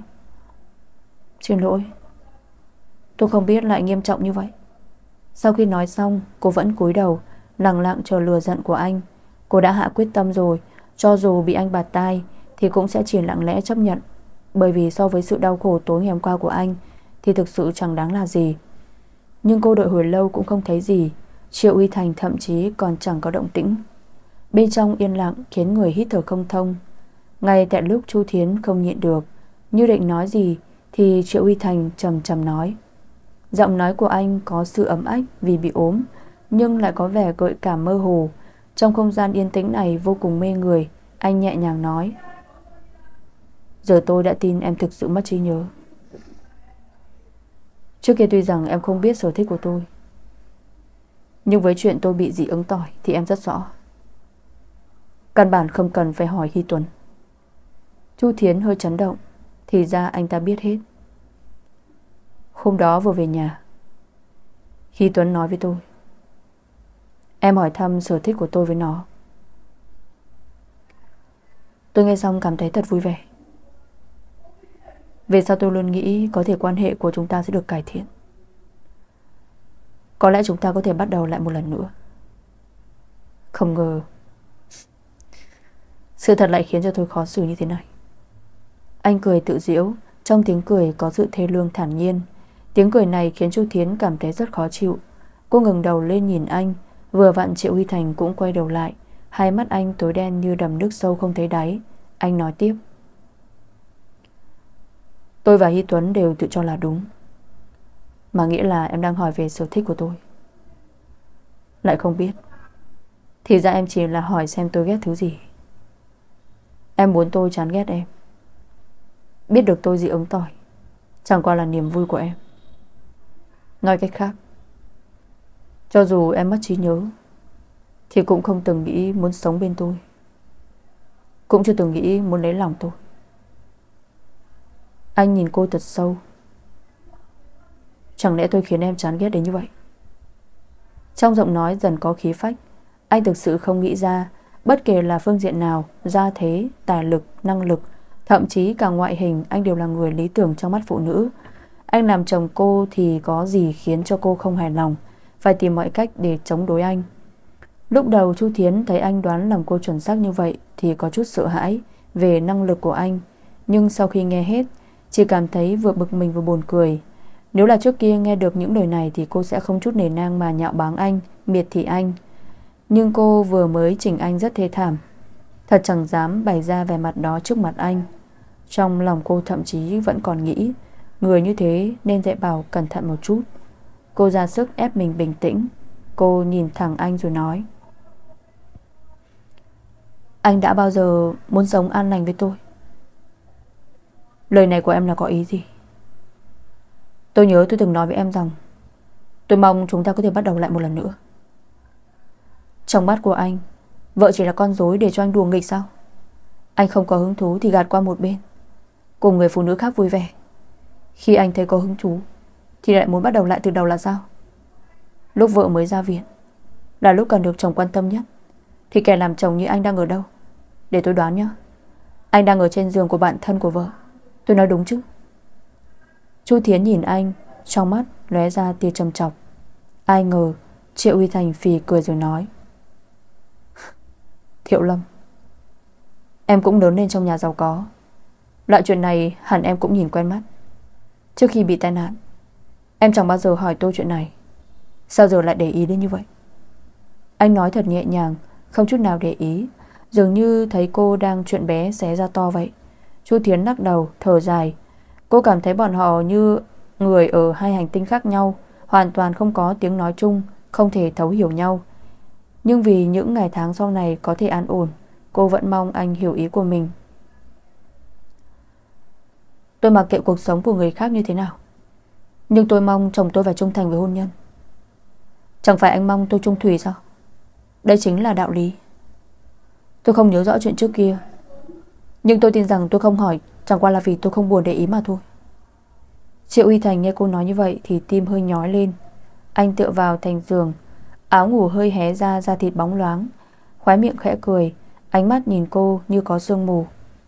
Xin lỗi, tôi không biết lại nghiêm trọng như vậy. Sau khi nói xong, cô vẫn cúi đầu, lặng lặng chờ lừa giận của anh. Cô đã hạ quyết tâm rồi, cho dù bị anh bạt tai thì cũng sẽ chỉ lặng lẽ chấp nhận. Bởi vì so với sự đau khổ tối ngày hôm qua của anh thì thực sự chẳng đáng là gì. Nhưng cô đợi hồi lâu cũng không thấy gì. Triệu Uy Thành thậm chí còn chẳng có động tĩnh. Bên trong yên lặng khiến người hít thở không thông. Ngay tại lúc Chu Thiến không nhịn được, như định nói gì thì Triệu Uy Thành trầm trầm nói. Giọng nói của anh có sự ấm ách vì bị ốm, nhưng lại có vẻ gợi cảm mơ hồ. Trong không gian yên tĩnh này vô cùng mê người, anh nhẹ nhàng nói: Giờ tôi đã tin em thực sự mất trí nhớ. Trước kia tuy rằng em không biết sở thích của tôi, nhưng với chuyện tôi bị dị ứng tỏi thì em rất rõ. Căn bản không cần phải hỏi Hy Tuấn. Chu Thiến hơi chấn động. Thì ra anh ta biết hết. Hôm đó vừa về nhà, Hy Tuấn nói với tôi. Em hỏi thăm sở thích của tôi với nó. Tôi nghe xong cảm thấy thật vui vẻ. Về sau tôi luôn nghĩ có thể quan hệ của chúng ta sẽ được cải thiện. Có lẽ chúng ta có thể bắt đầu lại một lần nữa. Không ngờ sự thật lại khiến cho tôi khó xử như thế này. Anh cười tự giễu. Trong tiếng cười có sự thê lương thản nhiên. Tiếng cười này khiến Chu Thiến cảm thấy rất khó chịu. Cô ngẩng đầu lên nhìn anh. Vừa vặn Triệu Huy Thành cũng quay đầu lại. Hai mắt anh tối đen như đầm nước sâu không thấy đáy. Anh nói tiếp. Tôi và Hy Tuấn đều tự cho là đúng. Mà nghĩa là em đang hỏi về sở thích của tôi. Lại không biết. Thì ra em chỉ là hỏi xem tôi ghét thứ gì. Em muốn tôi chán ghét em. Biết được tôi dị ứng tỏi chẳng qua là niềm vui của em. Nói cách khác, cho dù em mất trí nhớ thì cũng không từng nghĩ muốn sống bên tôi, cũng chưa từng nghĩ muốn lấy lòng tôi. Anh nhìn cô thật sâu. Chẳng lẽ tôi khiến em chán ghét đến như vậy? Trong giọng nói dần có khí phách. Anh thực sự không nghĩ ra bất kể là phương diện nào, gia thế, tài lực, năng lực, thậm chí cả ngoại hình, anh đều là người lý tưởng trong mắt phụ nữ. Anh làm chồng cô thì có gì khiến cho cô không hài lòng, phải tìm mọi cách để chống đối anh. Lúc đầu Chu Thiến thấy anh đoán làm cô chuẩn xác như vậy thì có chút sợ hãi về năng lực của anh. Nhưng sau khi nghe hết, chỉ cảm thấy vừa bực mình vừa buồn cười. Nếu là trước kia nghe được những lời này thì cô sẽ không chút nể nang mà nhạo báng anh, miệt thị anh. Nhưng cô vừa mới chỉnh anh rất thê thảm, thật chẳng dám bày ra vẻ mặt đó trước mặt anh. Trong lòng cô thậm chí vẫn còn nghĩ người như thế nên dạy bảo cẩn thận một chút. Cô ra sức ép mình bình tĩnh. Cô nhìn thẳng anh rồi nói. Anh đã bao giờ muốn sống an lành với tôi? Lời này của em là có ý gì? Tôi nhớ tôi từng nói với em rằng tôi mong chúng ta có thể bắt đầu lại một lần nữa. Trong mắt của anh, vợ chỉ là con rối để cho anh đùa nghịch sao? Anh không có hứng thú thì gạt qua một bên, cùng người phụ nữ khác vui vẻ. Khi anh thấy có hứng thú thì lại muốn bắt đầu lại từ đầu là sao? Lúc vợ mới ra viện là lúc cần được chồng quan tâm nhất, thì kẻ làm chồng như anh đang ở đâu? Để tôi đoán nhé. Anh đang ở trên giường của bạn thân của vợ. Tôi nói đúng chứ? Chu Thiến nhìn anh, trong mắt lóe ra tia trầm trọc. Ai ngờ Triệu Huy Thành phì cười rồi nói. Thiệu Lâm, em cũng lớn lên trong nhà giàu có. Loại chuyện này hẳn em cũng nhìn quen mắt. Trước khi bị tai nạn, em chẳng bao giờ hỏi tôi chuyện này. Sao giờ lại để ý đến như vậy? Anh nói thật nhẹ nhàng, không chút nào để ý, dường như thấy cô đang chuyện bé xé ra to vậy. Chu Thiến lắc đầu, thở dài. Cô cảm thấy bọn họ như người ở hai hành tinh khác nhau, hoàn toàn không có tiếng nói chung, không thể thấu hiểu nhau. Nhưng vì những ngày tháng sau này có thể an ổn, cô vẫn mong anh hiểu ý của mình. Tôi mặc kệ cuộc sống của người khác như thế nào, nhưng tôi mong chồng tôi phải trung thành với hôn nhân. Chẳng phải anh mong tôi trung thủy sao? Đây chính là đạo lý. Tôi không nhớ rõ chuyện trước kia, nhưng tôi tin rằng tôi không hỏi chẳng qua là vì tôi không buồn để ý mà thôi. Triệu Uy Thành nghe cô nói như vậy thì tim hơi nhói lên. Anh tựa vào thành giường, áo ngủ hơi hé ra, da thịt bóng loáng, khóe miệng khẽ cười, ánh mắt nhìn cô như có sương mù.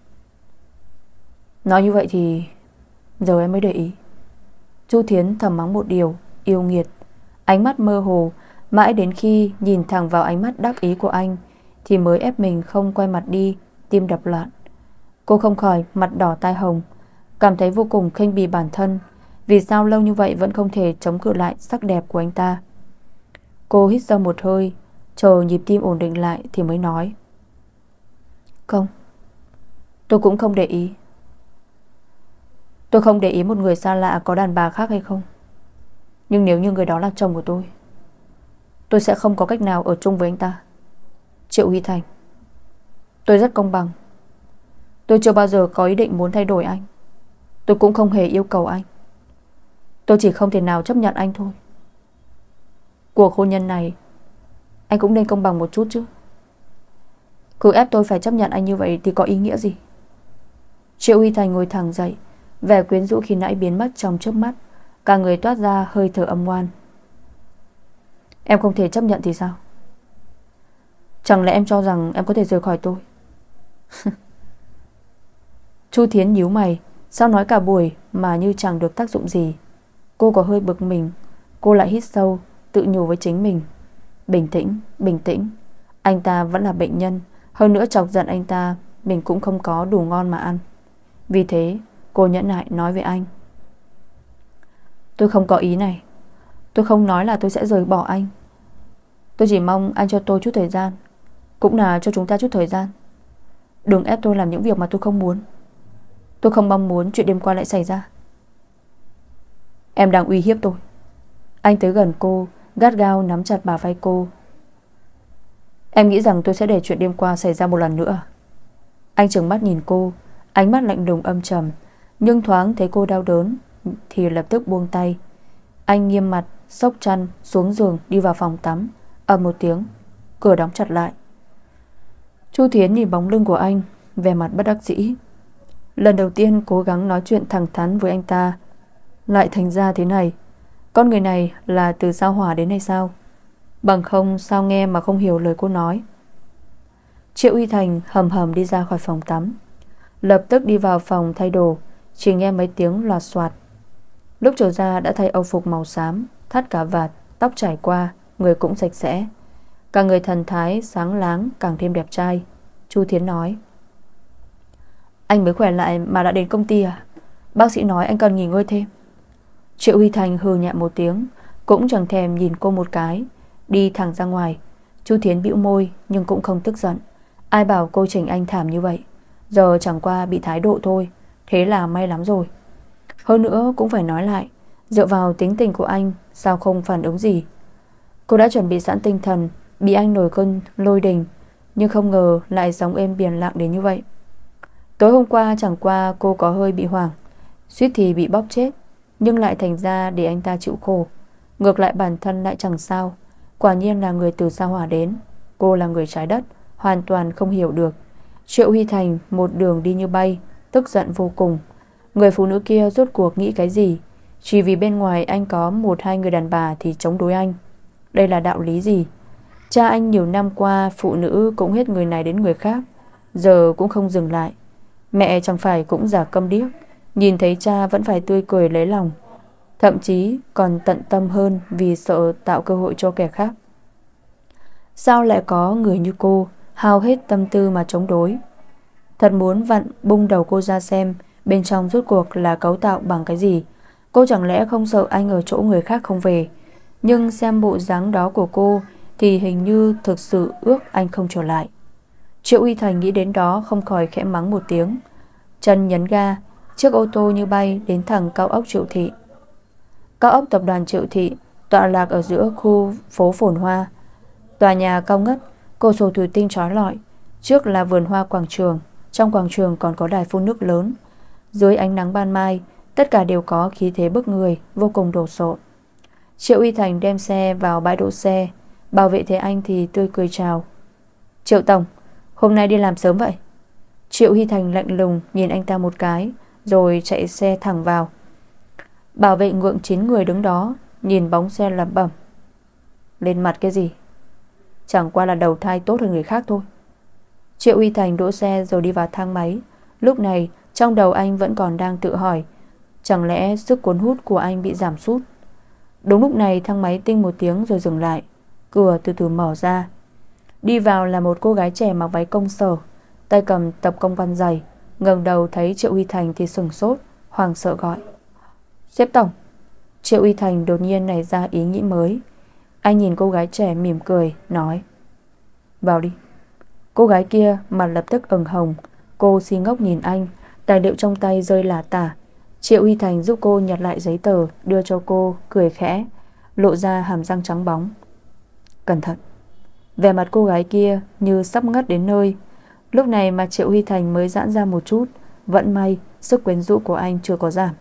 Nói như vậy thì giờ em mới để ý. Chu Thiến thầm mắng một điều, yêu nghiệt. Ánh mắt mơ hồ, mãi đến khi nhìn thẳng vào ánh mắt đắc ý của anh thì mới ép mình không quay mặt đi, tim đập loạn. Cô không khỏi mặt đỏ tai hồng, cảm thấy vô cùng khinh bỉ bản thân. Vì sao lâu như vậy vẫn không thể chống cự lại sắc đẹp của anh ta? Cô hít sâu một hơi, chờ nhịp tim ổn định lại thì mới nói. Không, tôi cũng không để ý. Tôi không để ý một người xa lạ có đàn bà khác hay không. Nhưng nếu như người đó là chồng của tôi sẽ không có cách nào ở chung với anh ta. Triệu Huy Thành, tôi rất công bằng. Tôi chưa bao giờ có ý định muốn thay đổi anh. Tôi cũng không hề yêu cầu anh. Tôi chỉ không thể nào chấp nhận anh thôi. Cuộc hôn nhân này anh cũng nên công bằng một chút chứ. Cứ ép tôi phải chấp nhận anh như vậy thì có ý nghĩa gì? Triệu Huy Thành ngồi thẳng dậy, vẻ quyến rũ khi nãy biến mất trong chớp mắt, cả người toát ra hơi thở âm ngoan. Em không thể chấp nhận thì sao? Chẳng lẽ em cho rằng em có thể rời khỏi tôi? Chu Thiến nhíu mày. Sao nói cả buổi mà như chẳng được tác dụng gì? Cô có hơi bực mình. Cô lại hít sâu, tự nhủ với chính mình. Bình tĩnh, bình tĩnh. Anh ta vẫn là bệnh nhân. Hơn nữa chọc giận anh ta, mình cũng không có đủ ngon mà ăn. Vì thế cô nhẫn nại nói với anh. Tôi không có ý này. Tôi không nói là tôi sẽ rời bỏ anh. Tôi chỉ mong anh cho tôi chút thời gian, cũng là cho chúng ta chút thời gian. Đừng ép tôi làm những việc mà tôi không muốn. Tôi không mong muốn chuyện đêm qua lại xảy ra. Em đang uy hiếp tôi. Anh tới gần cô, gắt gao nắm chặt bả vai cô. Em nghĩ rằng tôi sẽ để chuyện đêm qua xảy ra một lần nữa? Anh trừng mắt nhìn cô, ánh mắt lạnh lùng âm trầm. Nhưng thoáng thấy cô đau đớn thì lập tức buông tay. Anh nghiêm mặt xốc chăn xuống giường, đi vào phòng tắm. Ầm một tiếng, cửa đóng chặt lại. Chu Thiến nhìn bóng lưng của anh, vẻ mặt bất đắc dĩ. Lần đầu tiên cố gắng nói chuyện thẳng thắn với anh ta, lại thành ra thế này. Con người này là từ sao hỏa đến hay sao? Bằng không sao nghe mà không hiểu lời cô nói. Triệu Uy Thành hầm hầm đi ra khỏi phòng tắm, lập tức đi vào phòng thay đồ. Chỉ nghe mấy tiếng loạt soạt. Lúc trở ra đã thay âu phục màu xám, thắt cà vạt, tóc trải qua, người cũng sạch sẽ. Cả người thần thái sáng láng, càng thêm đẹp trai. Chu Thiến nói. Anh mới khỏe lại mà đã đến công ty à? Bác sĩ nói anh cần nghỉ ngơi thêm. Triệu Huy Thành hừ nhẹ một tiếng, cũng chẳng thèm nhìn cô một cái, đi thẳng ra ngoài. Chu Thiến bĩu môi nhưng cũng không tức giận. Ai bảo cô chỉnh anh thảm như vậy? Giờ chẳng qua bị thái độ thôi, thế là may lắm rồi. Hơn nữa cũng phải nói lại, dựa vào tính tình của anh, sao không phản ứng gì? Cô đã chuẩn bị sẵn tinh thần, bị anh nổi cơn lôi đình, nhưng không ngờ lại sóng êm biển lặng đến như vậy. Tối hôm qua chẳng qua cô có hơi bị hoảng, suýt thì bị bóp chết, nhưng lại thành ra để anh ta chịu khổ. Ngược lại bản thân lại chẳng sao. Quả nhiên là người từ sao hỏa đến. Cô là người trái đất, hoàn toàn không hiểu được. Triệu Huy Thành một đường đi như bay, tức giận vô cùng. Người phụ nữ kia rốt cuộc nghĩ cái gì? Chỉ vì bên ngoài anh có một hai người đàn bà thì chống đối anh. Đây là đạo lý gì? Cha anh nhiều năm qua phụ nữ cũng hết người này đến người khác, giờ cũng không dừng lại. Mẹ chẳng phải cũng giả câm điếc, nhìn thấy cha vẫn phải tươi cười lấy lòng, thậm chí còn tận tâm hơn vì sợ tạo cơ hội cho kẻ khác. Sao lại có người như cô hao hết tâm tư mà chống đối? Thật muốn vặn bung đầu cô ra xem bên trong rốt cuộc là cấu tạo bằng cái gì. Cô chẳng lẽ không sợ anh ở chỗ người khác không về? Nhưng xem bộ dáng đó của cô thì hình như thực sự ước anh không trở lại. Triệu Uy Thành nghĩ đến đó không khỏi khẽ mắng một tiếng. Chân nhấn ga, chiếc ô tô như bay đến thẳng cao ốc Triệu Thị. Cao ốc tập đoàn Triệu Thị tọa lạc ở giữa khu phố phồn hoa. Tòa nhà cao ngất, cửa sổ thủy tinh chói lọi. Trước là vườn hoa quảng trường, trong quảng trường còn có đài phun nước lớn. Dưới ánh nắng ban mai, tất cả đều có khí thế bức người, vô cùng đồ sộ. Triệu Uy Thành đem xe vào bãi đỗ xe. Bảo vệ thấy anh thì tươi cười chào. Triệu Tổng, hôm nay đi làm sớm vậy? Triệu Uy Thành lạnh lùng nhìn anh ta một cái, rồi chạy xe thẳng vào. Bảo vệ ngượng 9 người đứng đó, nhìn bóng xe lẩm bẩm. Lên mặt cái gì? Chẳng qua là đầu thai tốt hơn người khác thôi. Triệu Uy Thành đỗ xe rồi đi vào thang máy. Lúc này trong đầu anh vẫn còn đang tự hỏi, chẳng lẽ sức cuốn hút của anh bị giảm sút? Đúng lúc này thang máy tinh một tiếng rồi dừng lại. Cửa từ từ mở ra. Đi vào là một cô gái trẻ mặc váy công sở, tay cầm tập công văn dày. Ngẩng đầu thấy Triệu Uy Thành thì sửng sốt, hoảng sợ gọi. Sếp Tổng. Triệu Uy Thành đột nhiên nảy ra ý nghĩ mới. Anh nhìn cô gái trẻ mỉm cười, nói. Vào đi. Cô gái kia mặt lập tức ửng hồng. Cô si ngốc nhìn anh, tài liệu trong tay rơi lả tả. Triệu Uy Thành giúp cô nhặt lại giấy tờ, đưa cho cô, cười khẽ, lộ ra hàm răng trắng bóng. Cẩn thận. Vẻ mặt cô gái kia như sắp ngất đến nơi. Lúc này mà Triệu Huy Thành mới giãn ra một chút. Vẫn may sức quyến rũ của anh chưa có giảm.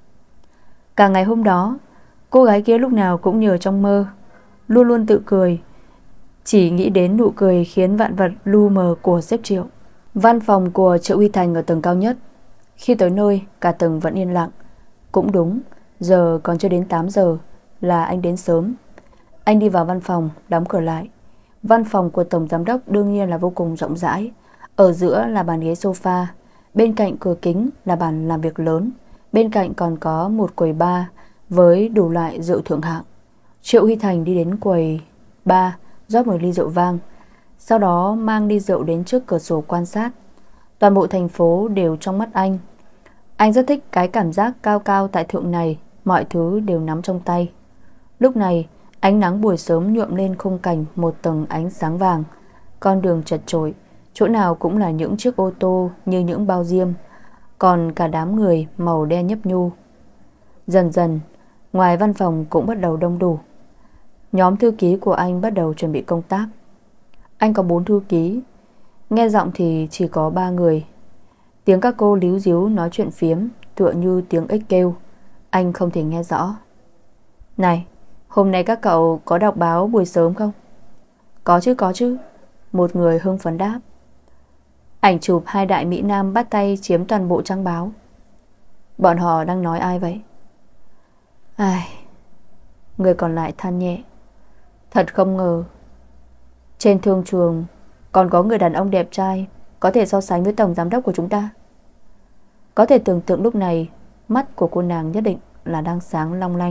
Cả ngày hôm đó, cô gái kia lúc nào cũng như ở trong mơ, luôn luôn tự cười, chỉ nghĩ đến nụ cười khiến vạn vật lu mờ của sếp Triệu. Văn phòng của Triệu Huy Thành ở tầng cao nhất. Khi tới nơi, cả tầng vẫn yên lặng. Cũng đúng, giờ còn chưa đến 8 giờ, là anh đến sớm. Anh đi vào văn phòng, đóng cửa lại. Văn phòng của tổng giám đốc đương nhiên là vô cùng rộng rãi. Ở giữa là bàn ghế sofa, bên cạnh cửa kính là bàn làm việc lớn, bên cạnh còn có một quầy bar với đủ loại rượu thượng hạng. Triệu Huy Thành đi đến quầy bar, rót một ly rượu vang, sau đó mang ly rượu đến trước cửa sổ quan sát. Toàn bộ thành phố đều trong mắt anh. Anh rất thích cái cảm giác cao cao tại thượng này, mọi thứ đều nắm trong tay. Lúc này, ánh nắng buổi sớm nhuộm lên khung cảnh một tầng ánh sáng vàng. Con đường chật chội, chỗ nào cũng là những chiếc ô tô như những bao diêm, còn cả đám người màu đen nhấp nhu. Dần dần, ngoài văn phòng cũng bắt đầu đông đủ. Nhóm thư ký của anh bắt đầu chuẩn bị công tác. Anh có 4 thư ký, nghe giọng thì chỉ có 3 người. Tiếng các cô líu díu nói chuyện phiếm tựa như tiếng ếch kêu, anh không thể nghe rõ. Này, hôm nay các cậu có đọc báo buổi sớm không? Có chứ, một người hưng phấn đáp. Ảnh chụp 2 đại Mỹ Nam bắt tay chiếm toàn bộ trang báo. Bọn họ đang nói ai vậy? Ai... Người còn lại than nhẹ. Thật không ngờ trên thương trường còn có người đàn ông đẹp trai có thể so sánh với tổng giám đốc của chúng ta. Có thể tưởng tượng lúc này mắt của cô nàng nhất định là đang sáng long lanh.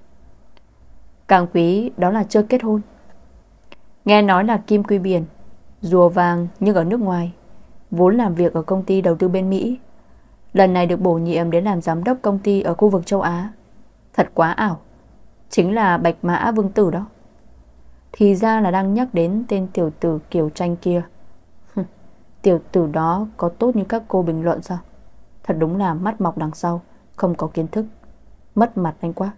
Càng quý đó là chưa kết hôn. Nghe nói là kim quy biển, rùa vàng nhưng ở nước ngoài, vốn làm việc ở công ty đầu tư bên Mỹ, lần này được bổ nhiệm đến làm giám đốc công ty ở khu vực châu Á. Thật quá ảo. Chính là Bạch Mã Vương Tử đó. Thì ra là đang nhắc đến tên tiểu tử Kiều Tranh kia. Tiểu tử đó có tốt như các cô bình luận sao? Thật đúng là mắt mọc đằng sau, không có kiến thức. Mất mặt anh quá.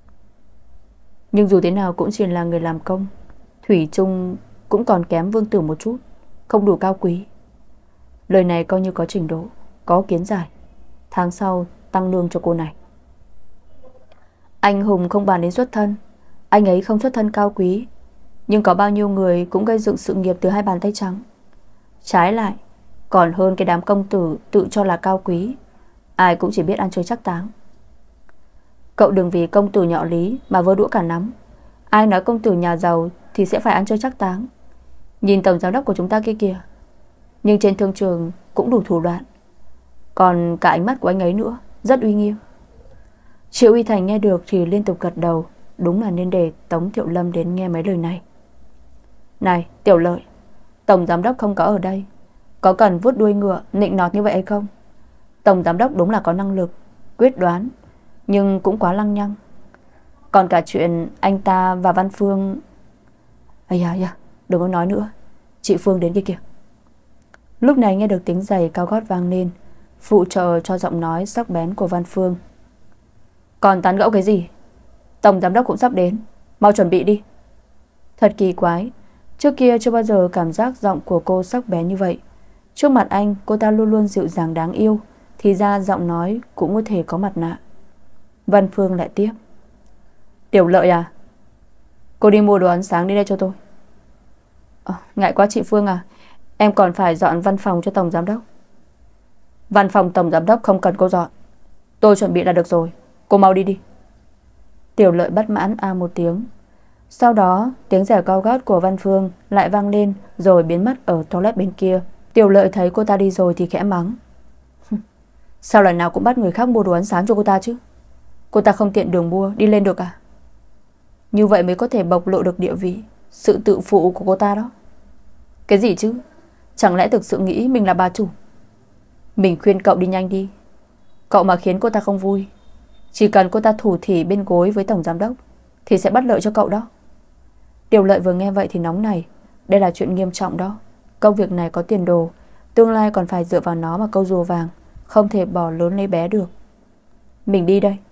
Nhưng dù thế nào cũng chỉ là người làm công, thủy chung cũng còn kém Vương Tử một chút, không đủ cao quý. Lời này coi như có trình độ, có kiến giải. Tháng sau tăng lương cho cô này. Anh hùng không bàn đến xuất thân. Anh ấy không xuất thân cao quý, nhưng có bao nhiêu người cũng gây dựng sự nghiệp từ 2 bàn tay trắng. Trái lại, còn hơn cái đám công tử tự cho là cao quý, ai cũng chỉ biết ăn chơi chắc táng. Cậu đừng vì công tử nhỏ lý mà vơ đũa cả nắm. Ai nói công tử nhà giàu thì sẽ phải ăn chơi chắc táng. Nhìn tổng giám đốc của chúng ta kia kìa, nhưng trên thương trường cũng đủ thủ đoạn. Còn cả ánh mắt của anh ấy nữa, rất uy nghiêm. Triệu Uy Thành nghe được thì liên tục gật đầu. Đúng là nên để Tống Thiệu Lâm đến nghe mấy lời này. Này Tiểu Lợi, tổng giám đốc không có ở đây, có cần vuốt đuôi ngựa nịnh nọt như vậy hay không? Tổng giám đốc đúng là có năng lực, quyết đoán, nhưng cũng quá lăng nhăng. Còn cả chuyện anh ta và Văn Phương... Ây da, đừng có nói nữa. Chị Phương đến kia kìa. Lúc này nghe được tiếng giày cao gót vang lên, phụ trợ cho giọng nói sắc bén của Văn Phương. Còn tán gẫu cái gì? Tổng giám đốc cũng sắp đến, mau chuẩn bị đi. Thật kỳ quái, trước kia chưa bao giờ cảm giác giọng của cô sắc bén như vậy. Trước mặt anh, cô ta luôn luôn dịu dàng đáng yêu, thì ra giọng nói cũng có thể có mặt nạ. Văn Phương lại tiếp. Tiểu Lợi à, cô đi mua đồ ăn sáng đi đây cho tôi. Ngại quá chị Phương à, em còn phải dọn văn phòng cho tổng giám đốc. Văn phòng tổng giám đốc không cần cô dọn, tôi chuẩn bị là được rồi, cô mau đi đi. Tiểu Lợi bất mãn một tiếng. Sau đó tiếng giày cao gót của Văn Phương lại vang lên, rồi biến mất ở toilet bên kia. Tiểu Lợi thấy cô ta đi rồi thì khẽ mắng. Sao lần nào cũng bắt người khác mua đồ ăn sáng cho cô ta chứ? Cô ta không tiện đường mua, đi lên được à? Như vậy mới có thể bộc lộ được địa vị, sự tự phụ của cô ta đó. Cái gì chứ? Chẳng lẽ thực sự nghĩ mình là bà chủ? Mình khuyên cậu đi nhanh đi. Cậu mà khiến cô ta không vui, chỉ cần cô ta thủ thỉ bên gối với tổng giám đốc thì sẽ bất lợi cho cậu đó. Tiểu Lợi vừa nghe vậy thì nóng nảy. Đây là chuyện nghiêm trọng đó. Công việc này có tiền đồ, tương lai còn phải dựa vào nó mà câu rùa vàng, không thể bỏ lớn lấy bé được. Mình đi đây.